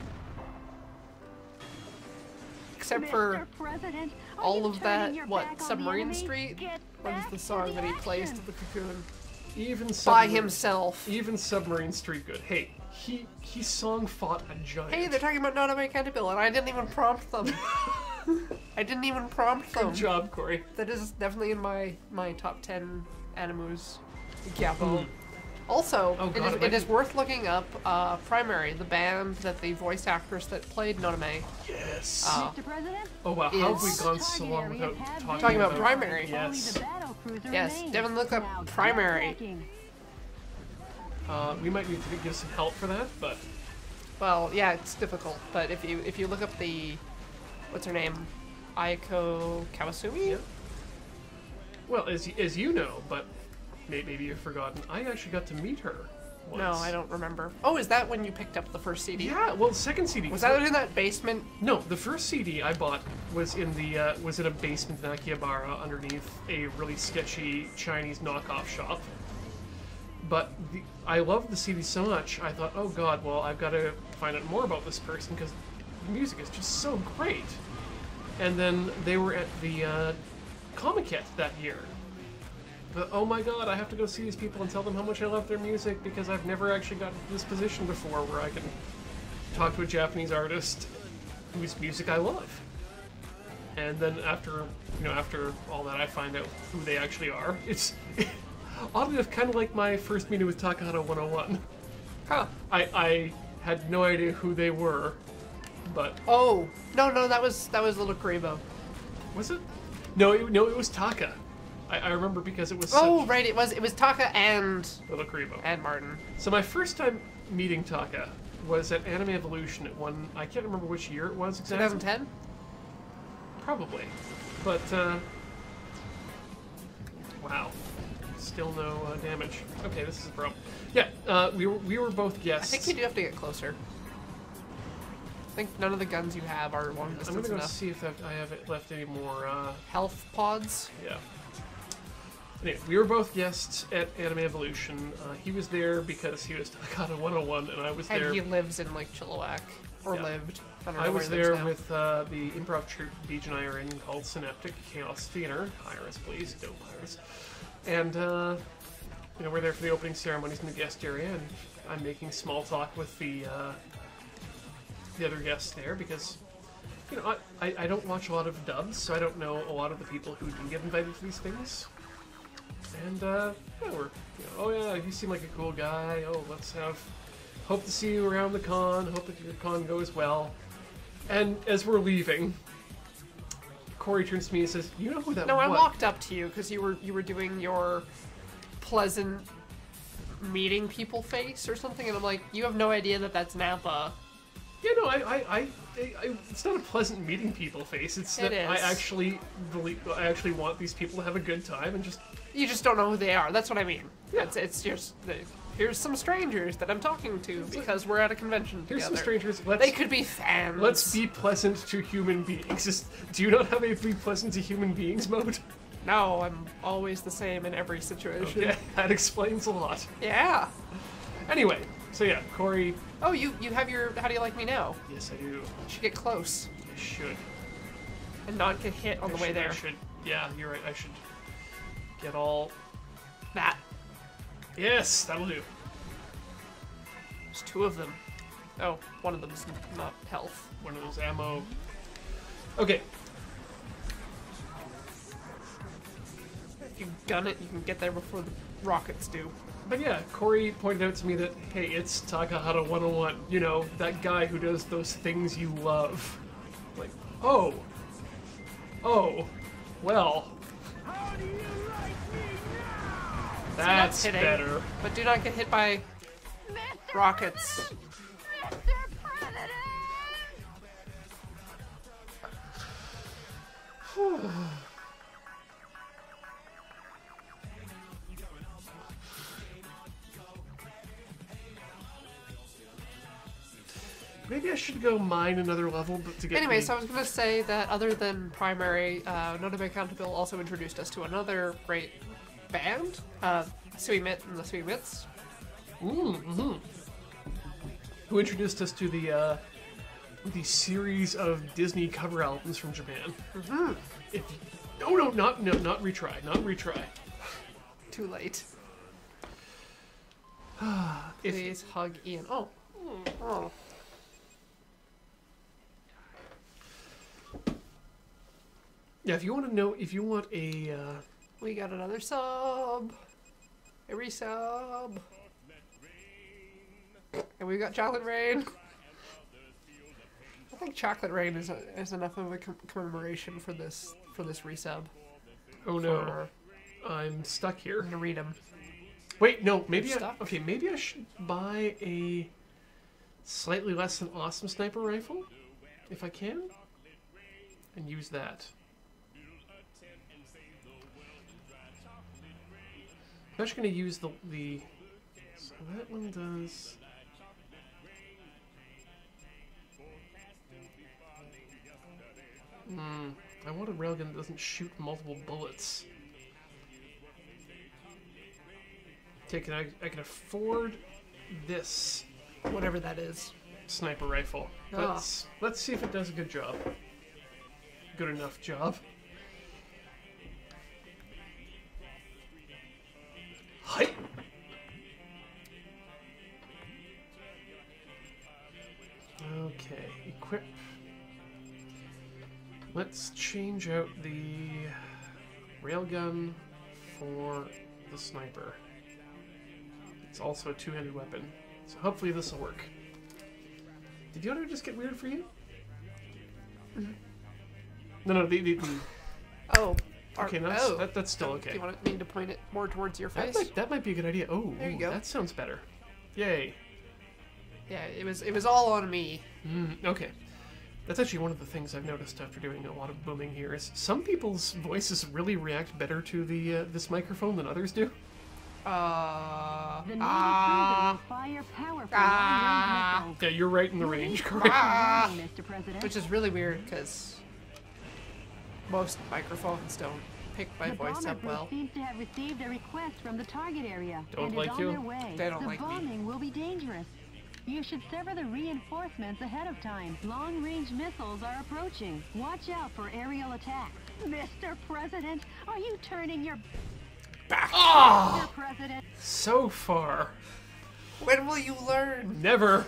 Except for all of that, what, Submarine Street? What is the song that he plays to the cocoon? Even By Submarine- himself. Even Submarine Street good. Hey, he he song fought a giant. Hey, they're talking about Naname Canterbill, and I didn't even prompt them. I didn't even prompt them. Good job, Corey. That is definitely in my, my top ten animus. Gabo. Hmm. Also, Oh, it, God, is, it might it is be- worth looking up uh, Primary, the band that the voice actress that played Naname. Yes. Uh, Mister President, oh wow, how have we is- gone so long without talking, Talking about Primary. Yes. Yes, Devin, look up Primary. Uh, we might need to give some help for that, but Well, yeah, it's difficult, but if you if you look up the, what's her name, Aiko Kawasumi? Yeah. well, as y- as you know, but may- maybe you've forgotten, I actually got to meet her. Once. No, I don't remember. Oh, is that when you picked up the first C D? Yeah, well, second C D Was that in that basement? No, the first C D I bought was in the uh, was in a basement in Akihabara underneath a really sketchy Chinese knockoff shop. But the, I loved the C D so much, I thought, oh god, well, I've got to find out more about this person because the music is just so great. And then they were at the uh, Comic-Con that year. But oh my god, I have to go see these people and tell them how much I love their music because I've never actually gotten to this position before where I can talk to a Japanese artist whose music I love. And then after, you know, after all that, I find out who they actually are. It's oddly enough kind of like my first meeting with Takahata one oh one. Huh. I I had no idea who they were, but Oh, no, no, that was that was Little Karibo. was it? No, it, no, it was Taka. I, I remember because it was Oh, such right, it was it was Taka and Little Karibo. and Martin. So my first time meeting Taka was at Anime Evolution at one. I can't remember which year it was exactly. twenty ten? Probably, but uh, wow, still no uh, damage. Okay, this is a problem. Yeah, uh, we were we were both I guests. think you do have to get closer. I think none of the guns you have are long I'm distance gonna go enough. see if I've, I have left any more. Uh, Health pods? yeah. Anyway, we were both guests at Anime Evolution. Uh, he was there because he was Takata one oh one, and I was And there. he lives in like Chilliwack. Or Yeah. lived. I don't know I where was he lives there now. with uh, the improv troupe Beej and I are in called Synaptic Chaos Theater. Hire us, please. Don't hire us. And, uh, you know, we're there for the opening ceremonies in the guest area, and I'm making small talk with the, uh, the other guests there because, you know, I, I, I don't watch a lot of dubs, so I don't know a lot of the people who do get invited to these things. And, uh, yeah, we're, you know, oh yeah, you seem like a cool guy. Oh, let's have, hope to see you around the con. Hope that your con goes well. And as we're leaving, Corey turns to me and says, "You know who that No, was?" I walked up to you because you were you were doing your pleasant meeting people face or something, and I'm like, you have no idea that that's Napa. Yeah, no, I, I, I, I, it's not a pleasant meeting people face. It's It that I is. actually believe, I actually want these people to have a good time and just. You just don't know who they are. That's what I mean. Yeah. It's it's just the, here's some strangers that I'm talking to because we're at a convention Here's together. some strangers. Let's. They could be fans. Let's be pleasant to human beings. Just, do you not have a be pleasant to human beings mode? No, I'm always the same in every situation. Yeah, that explains a lot. Yeah. Anyway, so yeah, Corey. Oh, you you have your How Do You Like Me Now? Yes, I do. You should get close. I should. And not get hit on I the way should- there. I should, yeah, you're right. I should get all. That. Yes, that'll do. There's two of them. Oh, one of them's not health. One of those ammo. Okay. If you gun it, you can get there before the rockets do. But yeah, Corey pointed out to me that, hey, it's Takahata one oh one. You know, that guy who does those things you love. Like, oh. Oh. Well. That's hitting, better. But do not get hit by rockets. Mister President! Maybe I should go mine another level, but to get. Anyway, the- so I was gonna say that other than primary, uh, Notame Counterbill also introduced us to another great band, uh, Suimit and the Suimits. Mm, mm-hmm. Who introduced us to the uh, the series of Disney cover albums from Japan? Mm-hmm. If no, no, not no, not retry, not retry. Too late. If, Please hug Ian. Oh. Oh. yeah, if you want to know, if you want a, uh, We got another sub. A resub. And we got Chocolate Rain. I think Chocolate Rain is, a, is enough of a com commemoration for this for this resub. oh no, For- I'm stuck I'm here. gonna read them. Wait, no, maybe You're I, stuck? okay, maybe I should buy a slightly less than awesome sniper rifle, if I can, and use that. I'm actually going to use the, the... So that one does... Hmm, I want a railgun that doesn't shoot multiple bullets. Okay, can I, I can afford this Whatever that is. sniper rifle. Ah. Let's, let's see if it does a good job. Good enough job. Hi. Okay, equip. Let's change out the railgun for the sniper. It's also a two-handed weapon, so hopefully this will work. Did the audio just get weird for you? No, no, the, the, the Oh. Ar- okay, no, that's, oh. that, that's still Do okay. you want me to point it more towards your That face? might, that might be a good idea. Oh, There you ooh, go. that sounds better. Yay. Yeah, it was it was all on me. Mm, okay. That's actually one of the things I've noticed after doing a lot of booming here is some people's voices really react better to the uh, this microphone than others do. Uh. The Navy Ah. cruiser will fire powerful Ah. long-range missiles. Yeah, you're right in the range, Corey. Ah. Mister President. Which is really weird because most microphones don't pick my the voice bomber up group well. seems to have received a request from the target area Don't and like is on you? their way. They don't the like me. bombing will be dangerous. You should sever the reinforcements ahead of time. Long-range missiles are approaching. Watch out for aerial attacks. Mister President, are you turning your Back. Mister Ah! President? So far. When will you learn? Never.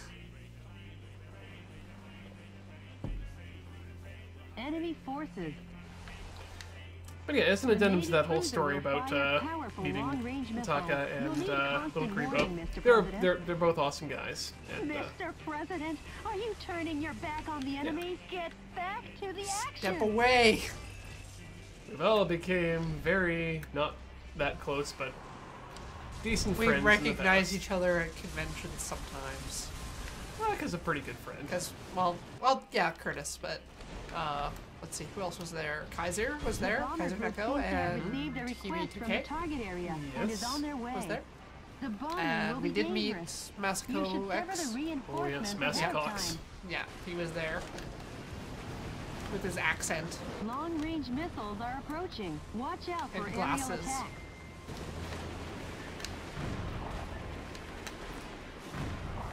Enemy forces. But yeah, as an The addendum Navy to that whole cruiser story will about fire uh, powerful meeting long-range missiles. Taka You'll and need uh, constant Little Creepo. warning, Mister They're President. they're they're both awesome guys. And, uh, Mister President, are you turning your back on the enemy? Get back to the action. Step away. we've all became very not that close, but decent We friends. recognize each other at conventions sometimes. Because a pretty good friend. Because, well, well, yeah, Curtis, but, uh, let's see, who else was there? Kaiser was The there, bomber Kaiser group Neko, seems to have and received a T V request two from the K target area and is Yes. on their way. was there. The bombing And will we be did meet dangerous. You should Masako sever X. the reinforcements Mass ahead of Cox. time. Yeah, he was there. With his accent. Long-range missiles are approaching. Watch out for And aerial glasses. attacks.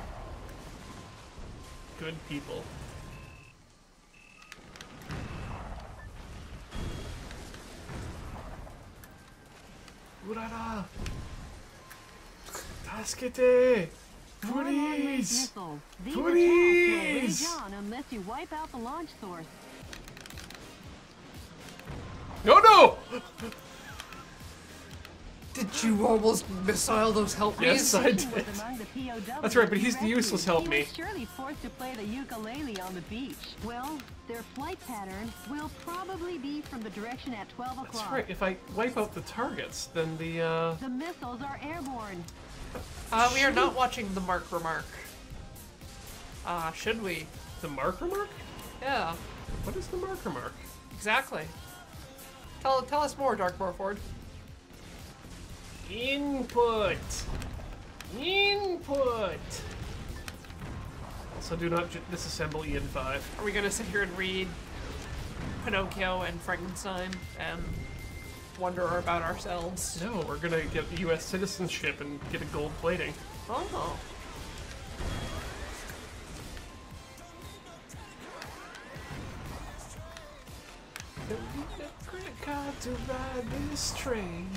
Good people. Urara! Tasukete! More long-range Please! missiles. These attacks will Please! rage on unless you wipe out the launch source. No, no! Did you almost missile those help me? Yes, I Fishing did. was among the P O Ws That's right, but he's he the useless rescued. help He me. was surely forced to play the ukulele on the beach. Well, their flight pattern will probably be from the direction at twelve o'clock. That's right, if I wipe out the targets, then the, uh... The missiles are airborne. Uh, we are not watching the Mark Remark. Uh, should we? The marker mark? Yeah, What is the marker mark? exactly. Tell tell us more, Dark Morford. Input! Input! Also, do not j disassemble E N five. Are we gonna sit here and read Pinocchio and Frankenstein and wonder about ourselves? No, we're gonna get U S citizenship and get a gold plating. Oh. Don't need a credit card to ride this train.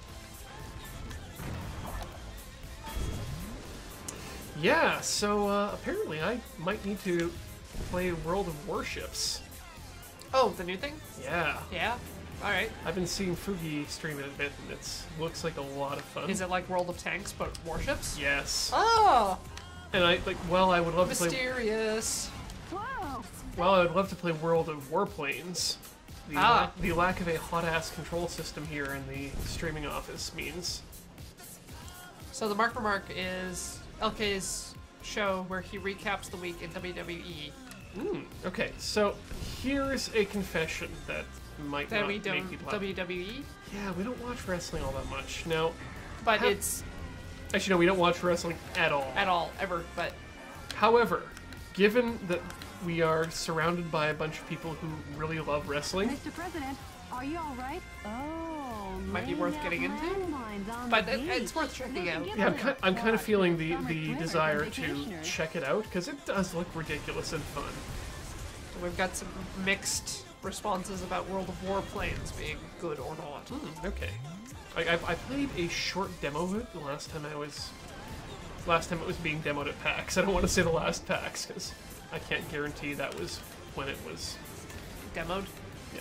Yeah, so uh, apparently I might need to play World of Warships. Oh, the new thing? Yeah, Yeah. All right. I've been seeing Fugi stream it a bit, and it looks like a lot of fun. Is it like World of Tanks but warships? Yes. Oh, And I like. Well, I would love to play. mysterious. Whoa! Well, I would love to play World of Warplanes. The, Ah. la- the lack of a hot-ass control system here in the streaming office means. So the Mark Remark is L K's show where he recaps the week in W W E. Hmm. Okay, so here's a confession that might That not we make don't people happy. W W E, Yeah, we don't watch wrestling all that much. Now, but How- it's actually, no, we don't watch wrestling at all. at all ever. But However, given that we are surrounded by a bunch of people who really love wrestling, Mister President, are you all right? Oh, Might be laying worth out getting into. landmines on But the it- it's beach. worth checking They can out. give yeah, I'm, it a ki- I'm kind of flush feeling with the, summer the swimmers desire and to vacationers. check it out, because it does look ridiculous and fun. we've got some mixed responses about World of Warplanes being good or not. Hmm, okay. I, I, I played a short demo of it the last time I was... Last time it was being demoed at PAX. I don't want to say the last PAX, because I can't guarantee that was when it was... Demoed. Yeah.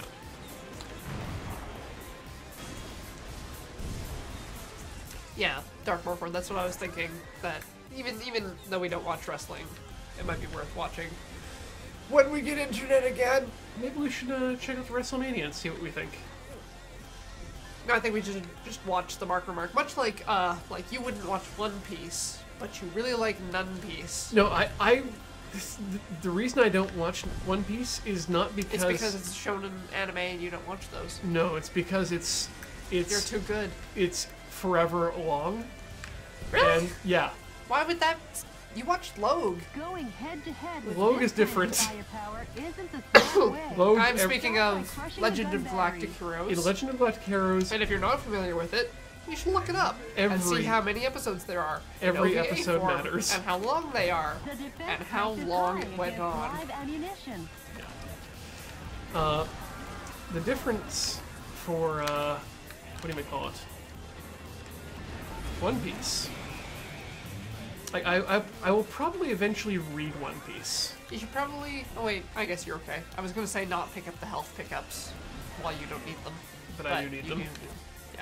Yeah, Dark Morford. That's what I was thinking. That even even though we don't watch wrestling, it might be worth watching when we get internet again. Maybe we should uh, check out the WrestleMania and see what we think. No, I think we should just watch the Mark Remark. Much like uh, like you wouldn't watch One Piece, but you really like None Piece. No, I... I this, the, the reason I don't watch One Piece is not because... It's because it's shonen anime and you don't watch those. No, it's because it's... It's... You're too good. It's forever long. Really? And, yeah. Why would that? You watched Logue. Going head to head with Logue this is different. kind of firepower isn't the same way. Logue- I'm ev- speaking Sounds of like crushing Legend a of gun Galactic battery. Heroes. In Legend of Galactic Heroes, And if you're not familiar with it, you should look it up and see Every- how many episodes there are. in every O V A episode form, matters. And how long they are. The defense And how rate is long high it went against on. live ammunition. uh, the difference for, uh, what do you call it? One Piece. Like, I, I, I will probably eventually read One Piece. You should probably. Oh wait, I guess you're okay. I was gonna say not pick up the health pickups while you don't need them. But I do need you them. do. Yeah.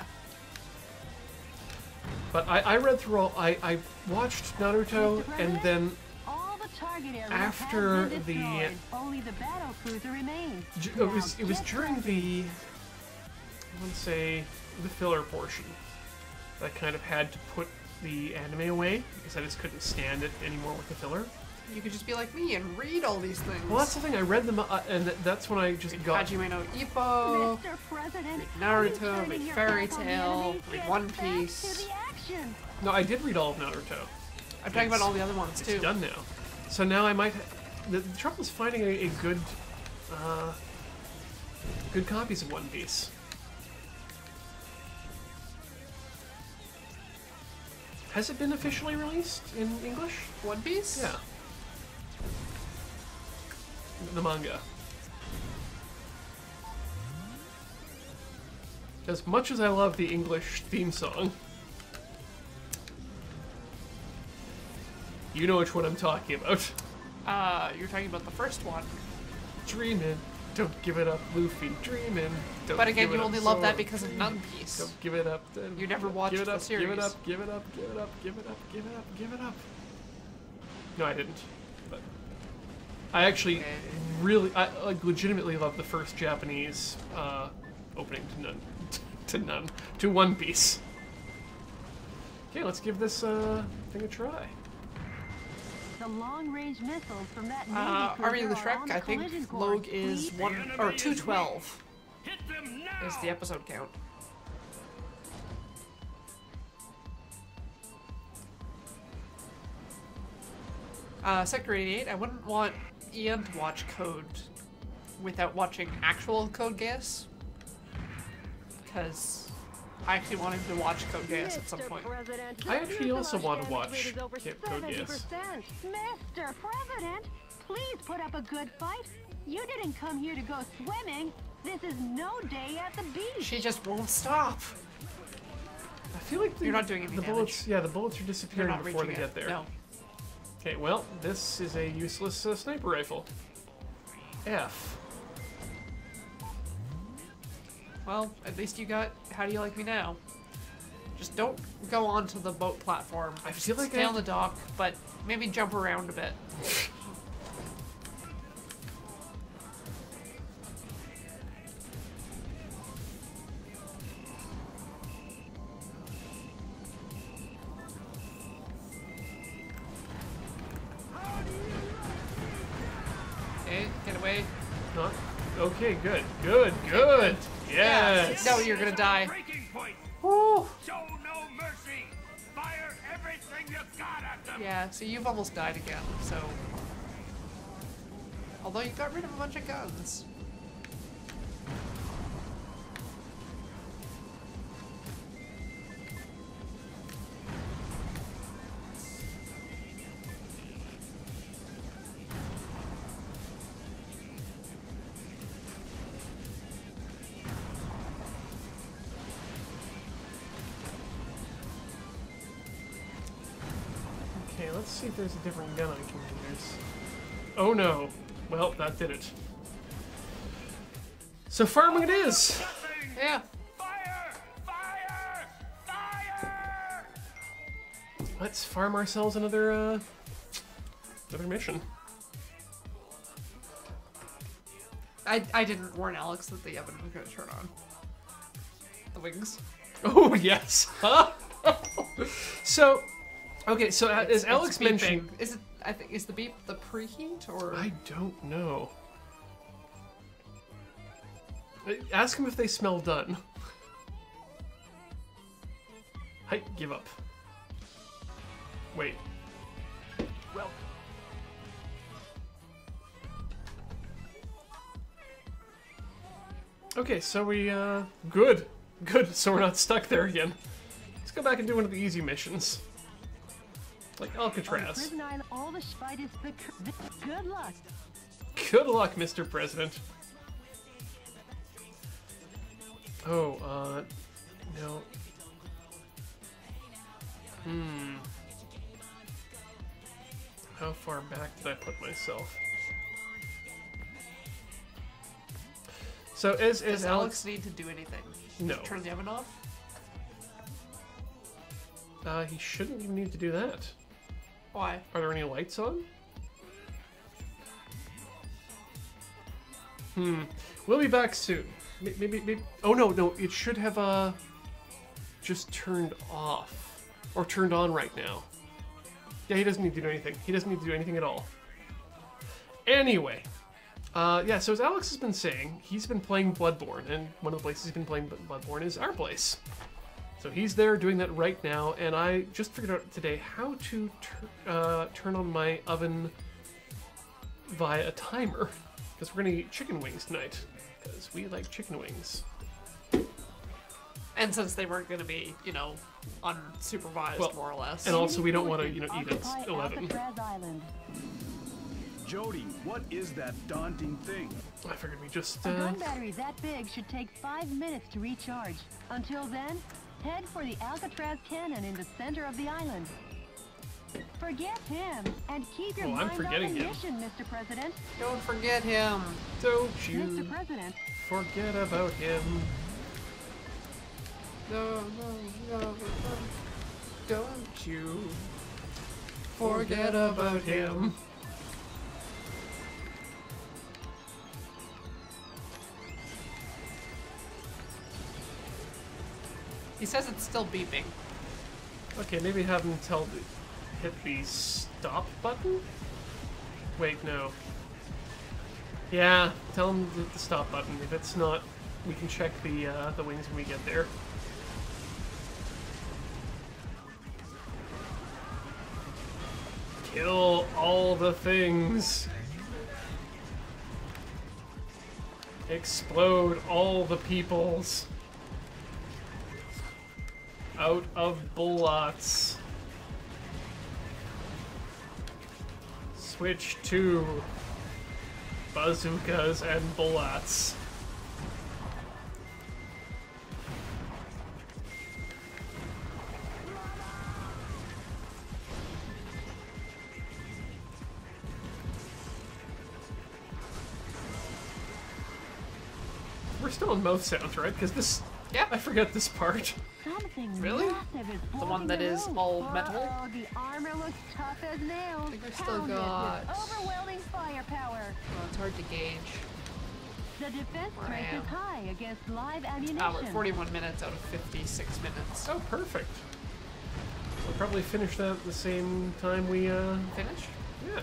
But I, I read through all, I, I watched Naruto, and then All the target areas After have been the- destroyed. Only the battle cruiser remains. J- Now it was, it was get during ready. the, I want to say, the filler portion that I kind of had to put the anime away because I just couldn't stand it anymore with the filler. You could just be like me and read all these things. Well, that's the thing. I read them, uh, and th- that's when I just got. Hajime no Ippo. Mister President, Naruto, are you turning read your Fairy back on the Tail, enemy? read Get One back Piece. to the action. No, I did read all of Naruto. I'm talking about It's- all the other ones It's too. done now. So now I might. The, the trouble is finding a, a good, uh, good copies of One Piece. Has it been officially released in English? One Piece? Yeah. The manga. As much as I love the English theme song, you know which one I'm talking about. Uh, you're talking about the first one. Dreamin', don't give it up, Luffy. Dreamin', don't But again, give it you up, only love that Zoro. because of Nun Piece. Don't give it up. Then. You never watched give it the up, series. Give it up, give it up, give it up, give it up, give it up, give it up. No, I didn't. But I actually Okay. really, I like legitimately love the first Japanese uh, opening to Nun, to Nun, to One Piece. Okay, let's give this uh, thing a try. The long-range missiles from that Navy Uh, Army of the cruiser are on Shrek, I collision think course. Logue is Please. one or two twelve Hit them now! is the episode count. Uh, Sector eighty-eight, I wouldn't want Ian to watch Code without watching actual Code Geass. Because I actually want him to watch Code Geass at some Mister point. President, I actually your also want to damage watch rate is over Camp Code Geass. seventy percent. Mister President, please put up a good fight. You didn't come here to go swimming. This is no day at the beach. She just won't stop. I feel like the, You're not doing any the damage. bullets. Yeah, the bullets are You're disappearing not before reaching they it. get there. No. Okay, well, this is a useless uh, sniper rifle. F. Well, at least you got How Do You Like Me Now? Just don't go onto the boat platform. I Just feel like stay I- on the dock, but maybe jump around a bit. Okay, get away. Not. Okay, good, good, good. Yes. No, you're gonna die. Breaking point! Woo! Show no mercy! Fire everything you got at them! Yeah, so you've almost died again, so... Although you got rid of a bunch of guns. Okay, let's see if there's a different gun I can use. Oh no. Well, that did it. So farming it is. Nothing! Yeah. Fire! Fire! Fire! Let's farm ourselves another uh, another mission. I, I didn't warn Alex that the oven was gonna turn on. The wings. Oh yes. Huh? So, okay. So uh, as It's Alex beeping. mentioned, Is it, I think, is the beep the preheat, or? I don't know. Uh, Ask them if they smell done. Hey, give up. Wait. Well, Okay, so we, uh, good. Good, so we're not stuck there again. Let's go back and do one of the easy missions. Like On Alcatraz. Prison Island, all the fight is bec- good luck. Good luck, Mister President. Oh, uh, no. Hmm. How far back did I put myself? So as as Does Alex, Alex need to do anything? No. Just turn the oven off? uh, he shouldn't even need to do that. Why? Are there any lights on? Hmm. We'll be back soon. May- Maybe, maybe. Oh no, no. It should have uh just turned off or turned on right now. Yeah, he doesn't need to do anything. He doesn't need to do anything at all. Anyway, uh, yeah. So as Alex has been saying, he's been playing Bloodborne, and one of the places he's been playing Bloodborne is our place. So he's there doing that right now, and I just figured out today how to tur- uh, turn on my oven via a timer, because we're gonna eat chicken wings tonight, because we like chicken wings. And since they weren't going to be, you know, unsupervised, Well, more or less. and also we don't want to, you know, eat Occupy at eleven. Alcatraz Island. Jody, what is that daunting thing? I figured we just, A uh... gun battery that big should take five minutes to recharge. Until then, head for the Alcatraz cannon in the center of the island. Forget him, and keep your Oh, I'm mind on the forgetting him. mission, Mister President. Don't forget him. Don't you Mister President, forget about him. No, no, no, no. Don't you forget about him. He says it's still beeping. Okay, maybe have him tell the, hit the stop button? Wait, no. Yeah, tell him to hit the stop button. If it's not, we can check the uh, the wings when we get there. Kill all the things. Explode all the peoples. Out of bullets. Switch to bazookas and bullets. We're still in mouth sounds, right? Because this... Yeah. I forget this part. something Really? massive is The one blocking that is roof. all metal? Uh-oh, the armor looks tough as nails. I think we've still Pound it got- with overwhelming firepower. Well, it's hard to gauge. The defense Where I strength am. is high against live ammunition. Ah, we're at forty-one minutes out of fifty-six minutes. Oh, perfect. We'll probably finish that at the same time we, uh... Finish? Yeah.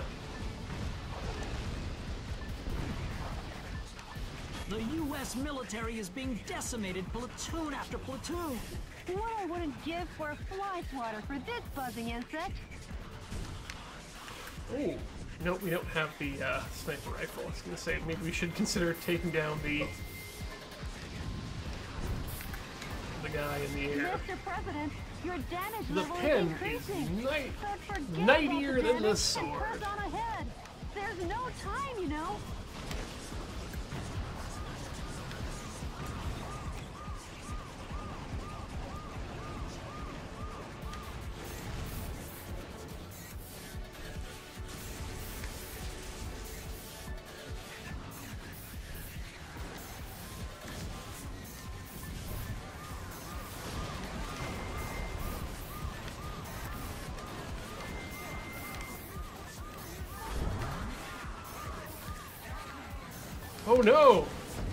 The U S military is being decimated platoon after platoon. What I wouldn't give for a fly swatter for this buzzing insect. Oh. No, we don't have the uh, sniper rifle. I was gonna say maybe we should consider taking down the the guy in the air. Mister President, your damage The level pen is increasing. is night, But forget nightier about than the damage and sword. press on ahead. There's no time, you know. Oh no!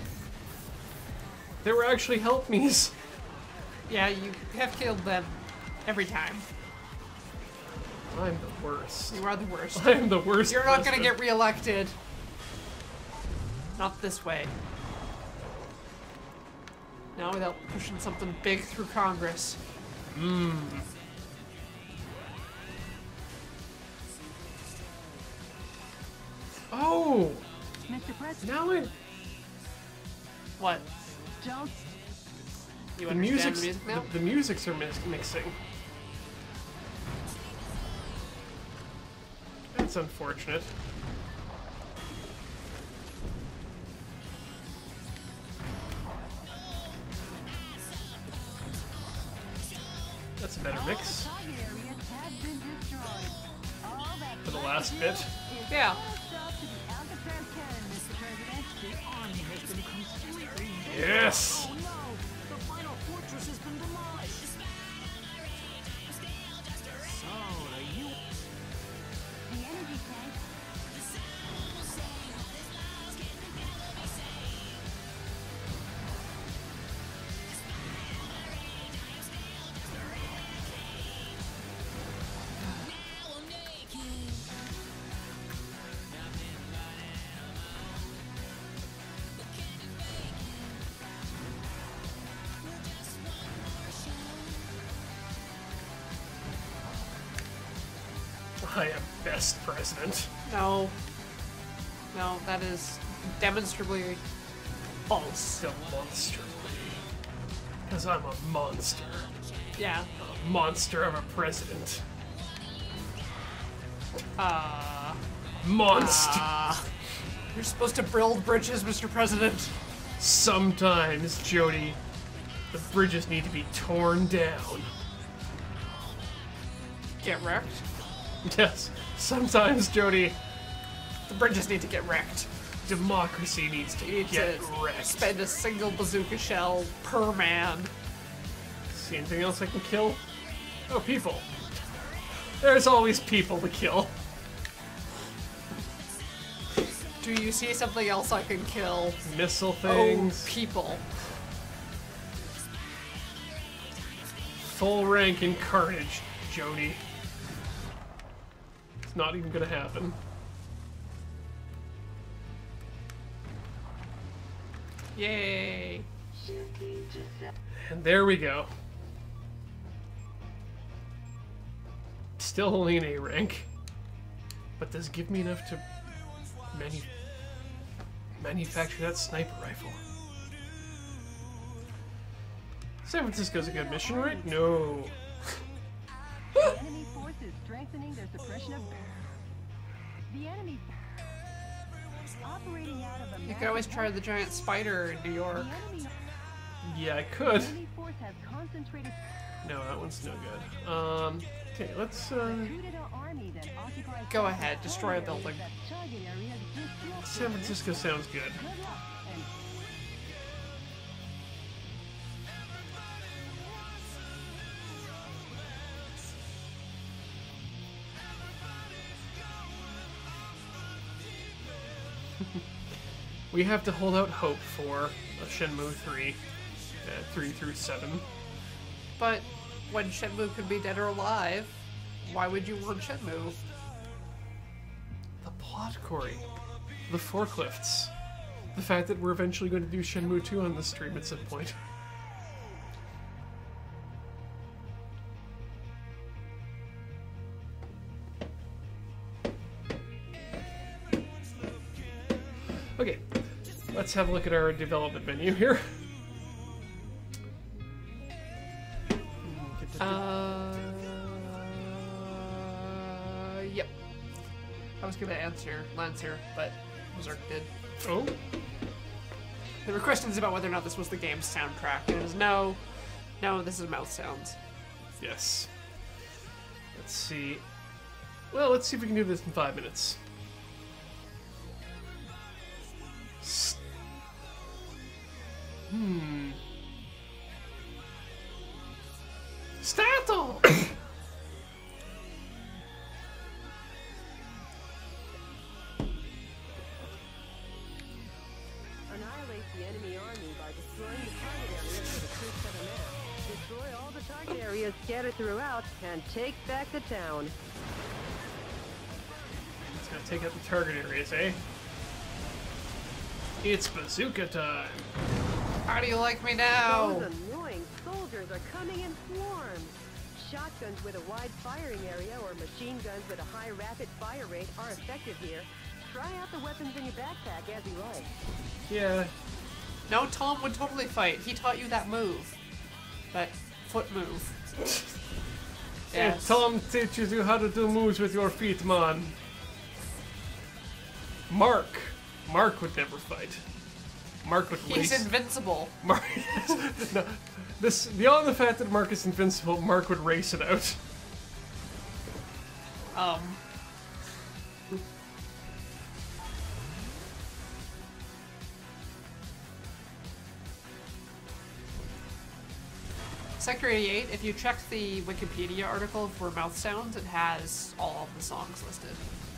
They were actually help me's. Yeah, you have killed them every time. I'm the worst. You are the worst. I'm the worst. You're not gonna president. get reelected. Not this way. Not without pushing something big through Congress. Mmm. Oh! Mister President, Now I... What? don't. You The understand music's, the music now? the, the musics are mix mixing. That's unfortunate. That's a better mix All the target areas have been destroyed. All that for the left last to do bit. is Yeah. close up to the Alcatraz cannon, Mister President. The army has been completely... Yes! Oh no! The final fortress has been demolished! So, the U... The energy tank. I am best president. No. No, that is demonstrably false. Still monster. Because I'm a monster. Yeah. A monster of a president. Uh. Monster! Uh, You're supposed to build bridges, Mister President. Sometimes, Jody, the bridges need to be torn down. Get wrecked. Yes, sometimes, Jody, The bridges need to get wrecked. democracy needs to You need get to wrecked. spend a single bazooka shell per man. See anything else I can kill? Oh, people. There's always people to kill. Do you see something else I can kill? Missile things. Oh, people. Full rank in carnage, Jody. It's not even gonna happen. Yay. And there we go. Still only an A rank. But does give me enough to manu manufacture that sniper rifle. San Francisco's a good mission, right? No. The enemy force is strengthening their suppression of... The enemy... Operating out of a... You could always try the giant spider in New York. The enemy... Yeah, I could. The enemy force has concentrated... No, that one's no good. Um, okay, let's, uh... recruited an army that occupies... Go ahead, destroy a building. that target area is just San Francisco sounds good. Good luck, and We have to hold out hope for a Shenmue three. Uh, three through seven. But when Shenmue could be dead or alive, why would you want Shenmue? The plot, Corey. The forklifts. The fact that we're eventually going to do Shenmue two on the stream at some point. Okay, let's have a look at our development menu here. Uh, yep. I was gonna answer Lancer, but Berserk did. Oh, There were questions about whether or not this was the game's soundtrack, and it was no, no, this is mouth sounds. yes. Let's see. Well, let's see if we can do this in five minutes. S- Hmm. Stato! annihilate the enemy army by destroying the target areas for the troops that are met. Destroy all the target areas scattered throughout and take back the town. It's gonna take out the target areas, eh? It's bazooka time! How do you like me now? Those annoying soldiers are coming in swarms. Shotguns with a wide firing area or machine guns with a high rapid fire rate are effective here. Try out the weapons in your backpack as you like. Yeah, No, Tom would totally fight. He taught you that move. That foot move. yeah, Yes. Tom teaches you how to do moves with your feet, man. Mark. Mark would never fight. Mark would He's race. invincible. Mark, no, this beyond the fact that Mark is invincible, Mark would race it out. Um. Sector eighty-eight, if you check the Wikipedia article for mouth sounds, it has all of the songs listed.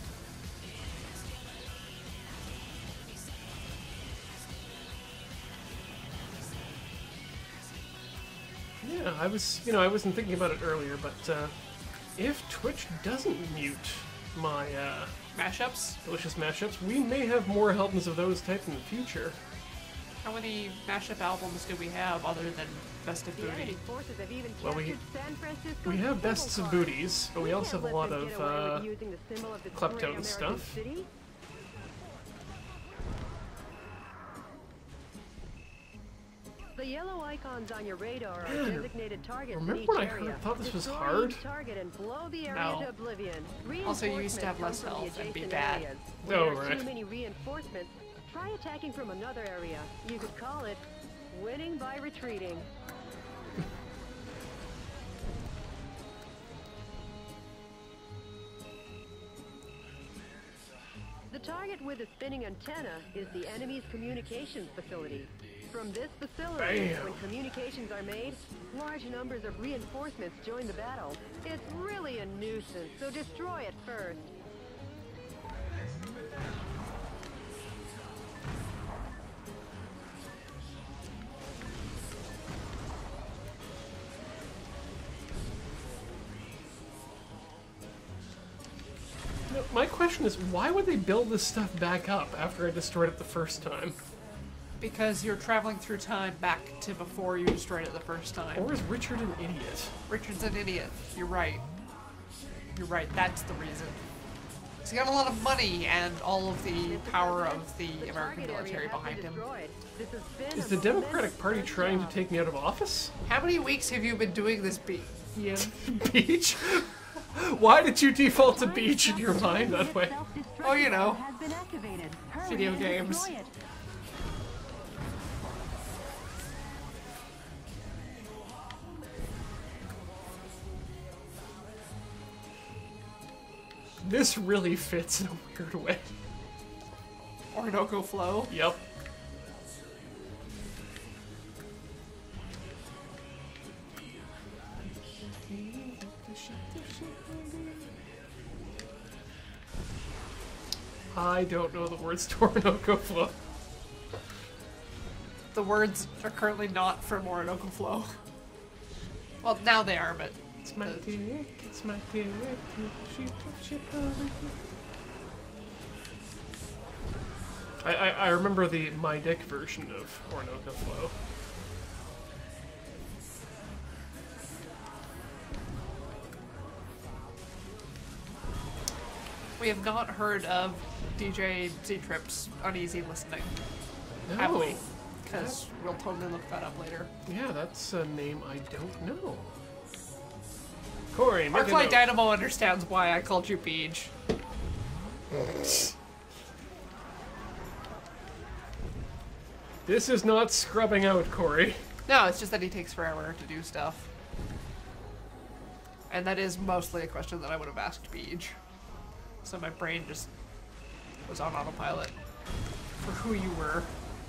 Yeah, I was, you know, I wasn't thinking about it earlier, but uh, if Twitch doesn't mute my uh, Mashups? delicious mashups, we may have more albums of those types in the future. How many mashup albums do we have other than Best of The enemy Booty? forces have even Well, we- captured San Francisco We have cable bests of cars. booties, but we You also can't have a let lot them of get away with uh, using the symbol of the klepto great American stuff. city. The The yellow icons on your radar are designated targets in Remember each when I area. heard, thought this was Destroy hard? each target and blow the area No. to oblivion. Also, you used to have less Reinforcements come health from and the be adjacent bad. areas. When Oh, there are right. too many reinforcements, try attacking from another area. You could call it winning by retreating. The target with the spinning antenna is the enemy's communications facility. From this facility, Bam. when communications are made, large numbers of reinforcements join the battle. It's really a nuisance, so destroy it first. No, my question is, why would they build this stuff back up after I destroyed it the first time? Because you're traveling through time back to before you destroyed it the first time. Or is Richard an idiot? Richard's an idiot. You're right. You're right. That's the reason. He's got a lot of money and all of the power of the The American target area military has been behind him. destroyed. This has been Is a the momentous Democratic Party first trying to job. take me out of office? How many weeks have you been doing this beat? Yeah. Beach? Why did you default to beach in your mind that way? Oh, you know. Has been activated. Hurry Video and games. destroy it. This really fits in a weird way. Orinoco Flow. Yep. I don't know the words to Orinoco Flow. The words are currently not from Orinoco Flow. Well, now they are, but It's my the- dick, it's my dick, she took shit over here. I, I, I remember the My Dick version of Orinoco Flow. we have not heard of D J Z-Trip's Uneasy Listening, have No. we? Because we'll totally look that up later. Yeah, that's a name I don't know. Corey, make a Arclight note. Dynamo understands why I called you Beach. This is not scrubbing out, Corey. No, it's just that he takes forever to do stuff. And that is mostly a question that I would have asked Beach. So my brain just was on autopilot for who you were.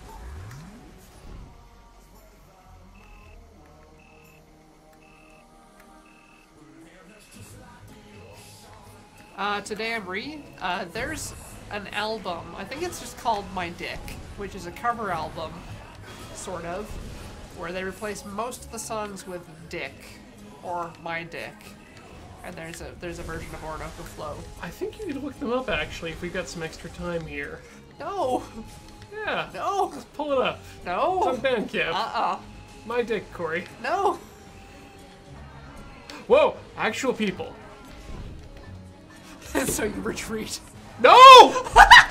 Uh, today I'm re. Uh, there's an album, I think it's just called My Dick, which is a cover album, sort of, where they replace most of the songs with Dick, or My Dick. And there's a there's a version of Orinoco Flow. I think you could look them up, actually, if we've got some extra time here. No! Yeah. No! Just pull it up. It's on No! Bandcamp. Uh-uh. My Dick, Corey. No! Whoa! Actual people. So you retreat. No!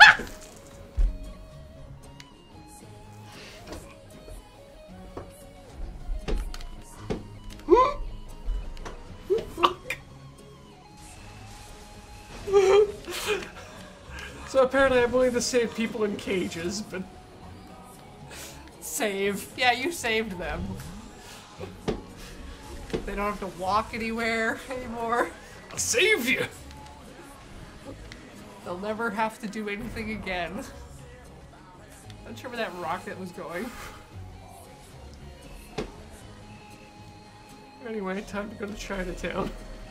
Fuck. So apparently I'm willing to save people in cages, but Save. Yeah, you saved them. They don't have to walk anywhere anymore. I'll save you! They'll never have to do anything again. Not sure where that rocket was going. Anyway, time to go to Chinatown.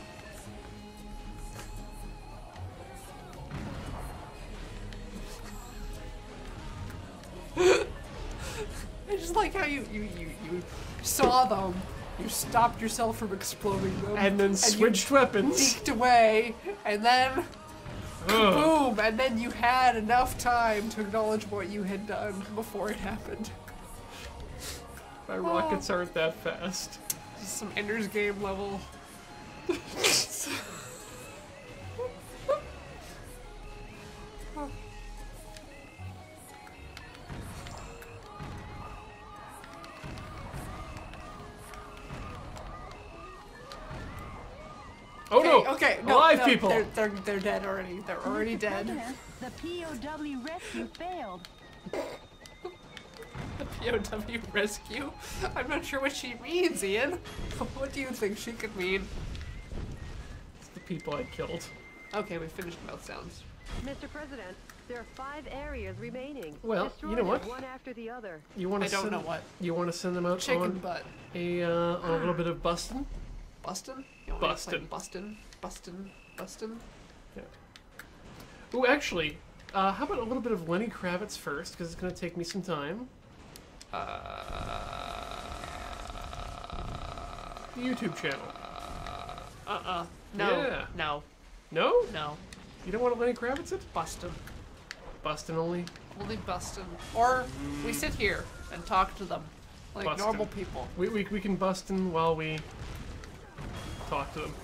I just like how you, you, you, you saw them, you stopped yourself from exploding them, And then switched weapons. deked away, and then Ugh. boom, and then you had enough time to acknowledge what you had done before it happened. My rockets aren't that fast. Just some Ender's Game level. Oh Okay, no! okay, no, Alive no, people! They're, they're, they're dead already. They're already Mister dead. President, the P O W rescue failed. The P O W rescue? I'm not sure what she means, Ian. What do you think she could mean? It's the people I killed. Okay, we finished mouth sounds. Mister President, there are five areas remaining. Well, Destroy you know them what? one after the other. You want I to don't send, know what. You want to send them out Chicken on butt. a uh, on a little bit of bustin'? Bustin'? You want me to play Bustin'. Bustin'? Bustin'? Bustin'? Yeah. Ooh, actually, uh, how about a little bit of Lenny Kravitz first, because it's going to take me some time. Uh... The YouTube channel. Uh-uh. No. Yeah. No. No? No. You don't want to Lenny Kravitz it? Bustin'. Bustin' only? Only bustin'. Or we sit here and talk to them. Like Bustin'. normal people. We, we, we can bustin' while we talk to them.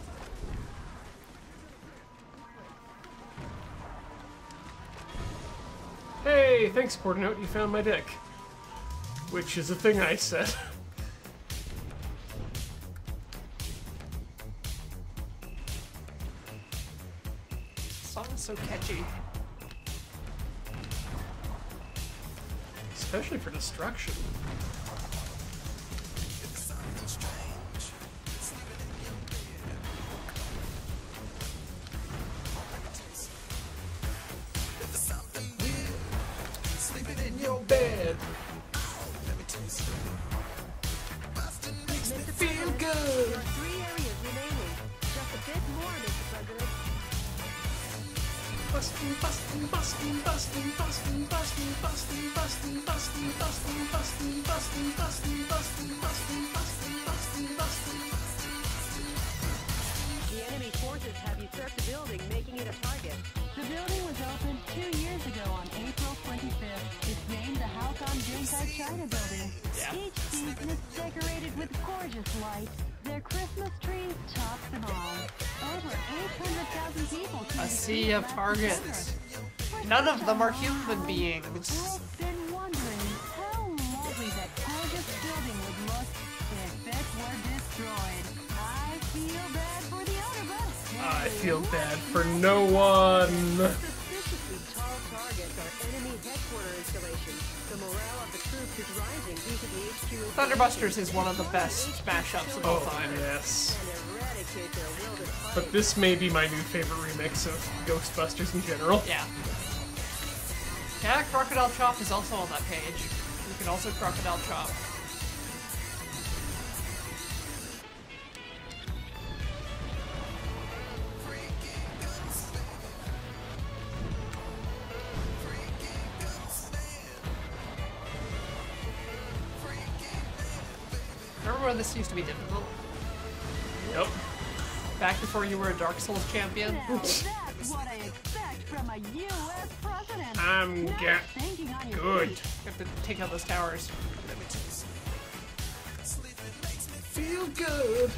Hey, thanks, Coordinate. You found my dick. Which is a thing I said. This song is so catchy. Especially for destruction. Sleeping in your bed. Makes me feel good. There are three areas remaining. Just a bit more, Mister President. Bustin', bustin', bustin', bustin', bustin', bustin', bustin', bustin', bustin', bustin', bustin', bustin', bustin', bustin', bustin', bustin', bustin', bustin'. The enemy forces have usurped the building, making it a target. The building was opened two years ago on April twenty-fifth. It's named the House on Jinkai China Building. Yeah. Each season is decorated with gorgeous lights. Their Christmas tree tops them all. Over eight hundred thousand people. came A to sea see of last targets. December. None of them are human beings. I've been wondering how lovely that gorgeous building would look if it were destroyed. I feel bad for the owner, but I feel bad for no one. suspiciously tall targets are enemy headquarter installations. The morale of the troops is rising due to the H Q Thunderbusters is one of the best smash-ups of all Oh, time. yes. and eradicate their will to fight. But this may be my new favorite remix of Ghostbusters in general. Yeah. Yeah, Crocodile Chop is also on that page. You can also Crocodile Chop. Remember when this used to be difficult? Yep. Back before you were a Dark Souls champion? Now that's what I expect from a U S president. I'm Not get thinking on your good. feet. You have to take out those towers. Feel good.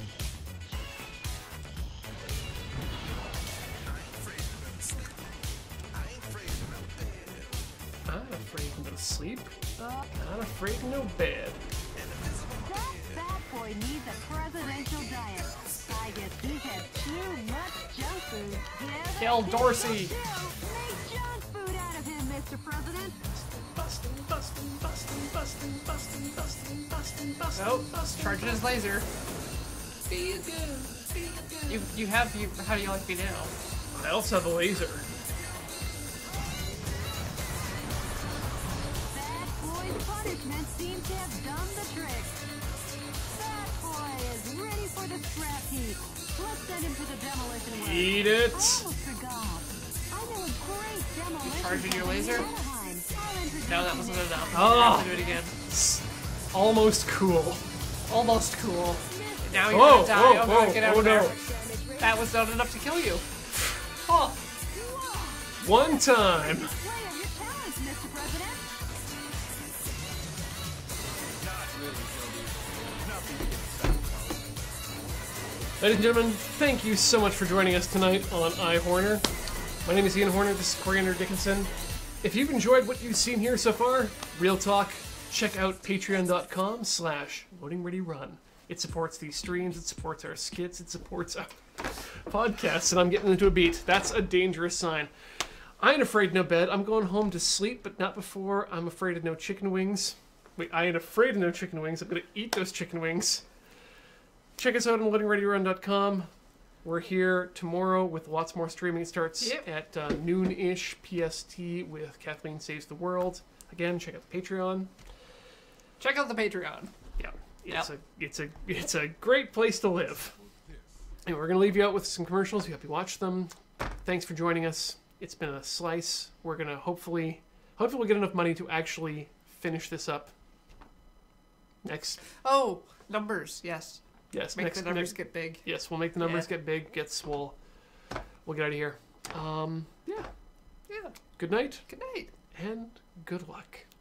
I'm afraid of no sleep. Not afraid of no bed. That fat boy needs a presidential diet. I guess he's had too much junk food. Yeah, Kill that's Dorsey. it, too. Make junk food out of him, Mister President. Bustin', bustin', bustin', bustin', bustin', bustin', bustin', bustin', Oh, bustin', charging his laser. Feel good, feel good. You you have you how do you like me now? I also have a laser. Fat boy's punishment seems to have done the trick. Fat boy is ready for the scrap heap. Let's send him to the demolition warehouse. Eat it. I almost forgot. I know a great demolition charging your company in laser? Anaheim. I'll introduce No, that you wasn't to enough. Oh. I have to do it again. Almost cool. Almost cool. Now you're Whoa, gonna die. whoa, oh whoa, god, get out oh of there. no. That was not enough to kill you. Oh, One time. Display of your talents, Mister President. Ladies and gentlemen, thank you so much for joining us tonight on iHorner. My name is Ian Horner, this is Coriander Dickinson. If you've enjoyed what you've seen here so far, real talk, check out patreon.com slash loading ready run. It supports these streams. It supports our skits. It supports our podcasts. And I'm getting into a beat. That's a dangerous sign. I ain't afraid of no bed. I'm going home to sleep, but not before I'm afraid of no chicken wings. Wait, I ain't afraid of no chicken wings. I'm going to eat those chicken wings. Check us out on loading ready run dot com. We're here tomorrow with lots more streaming. It starts Yep. at uh, noon-ish P S T with Kathleen Saves the World. Again, check out the Patreon. Check out the Patreon. Yeah, it's Yep. a it's a it's a great place to live. And we're gonna leave you out with some commercials. We hope you watch them. Thanks for joining us. It's been a slice. We're gonna hopefully hopefully we'll get enough money to actually finish this up. Next, Oh, numbers. Yes. yes, Make next, the numbers next- get big. yes, we'll make the numbers Yeah. get big. Get swole. We'll get out of here. Um, yeah. Yeah. Good night Good night. and good luck.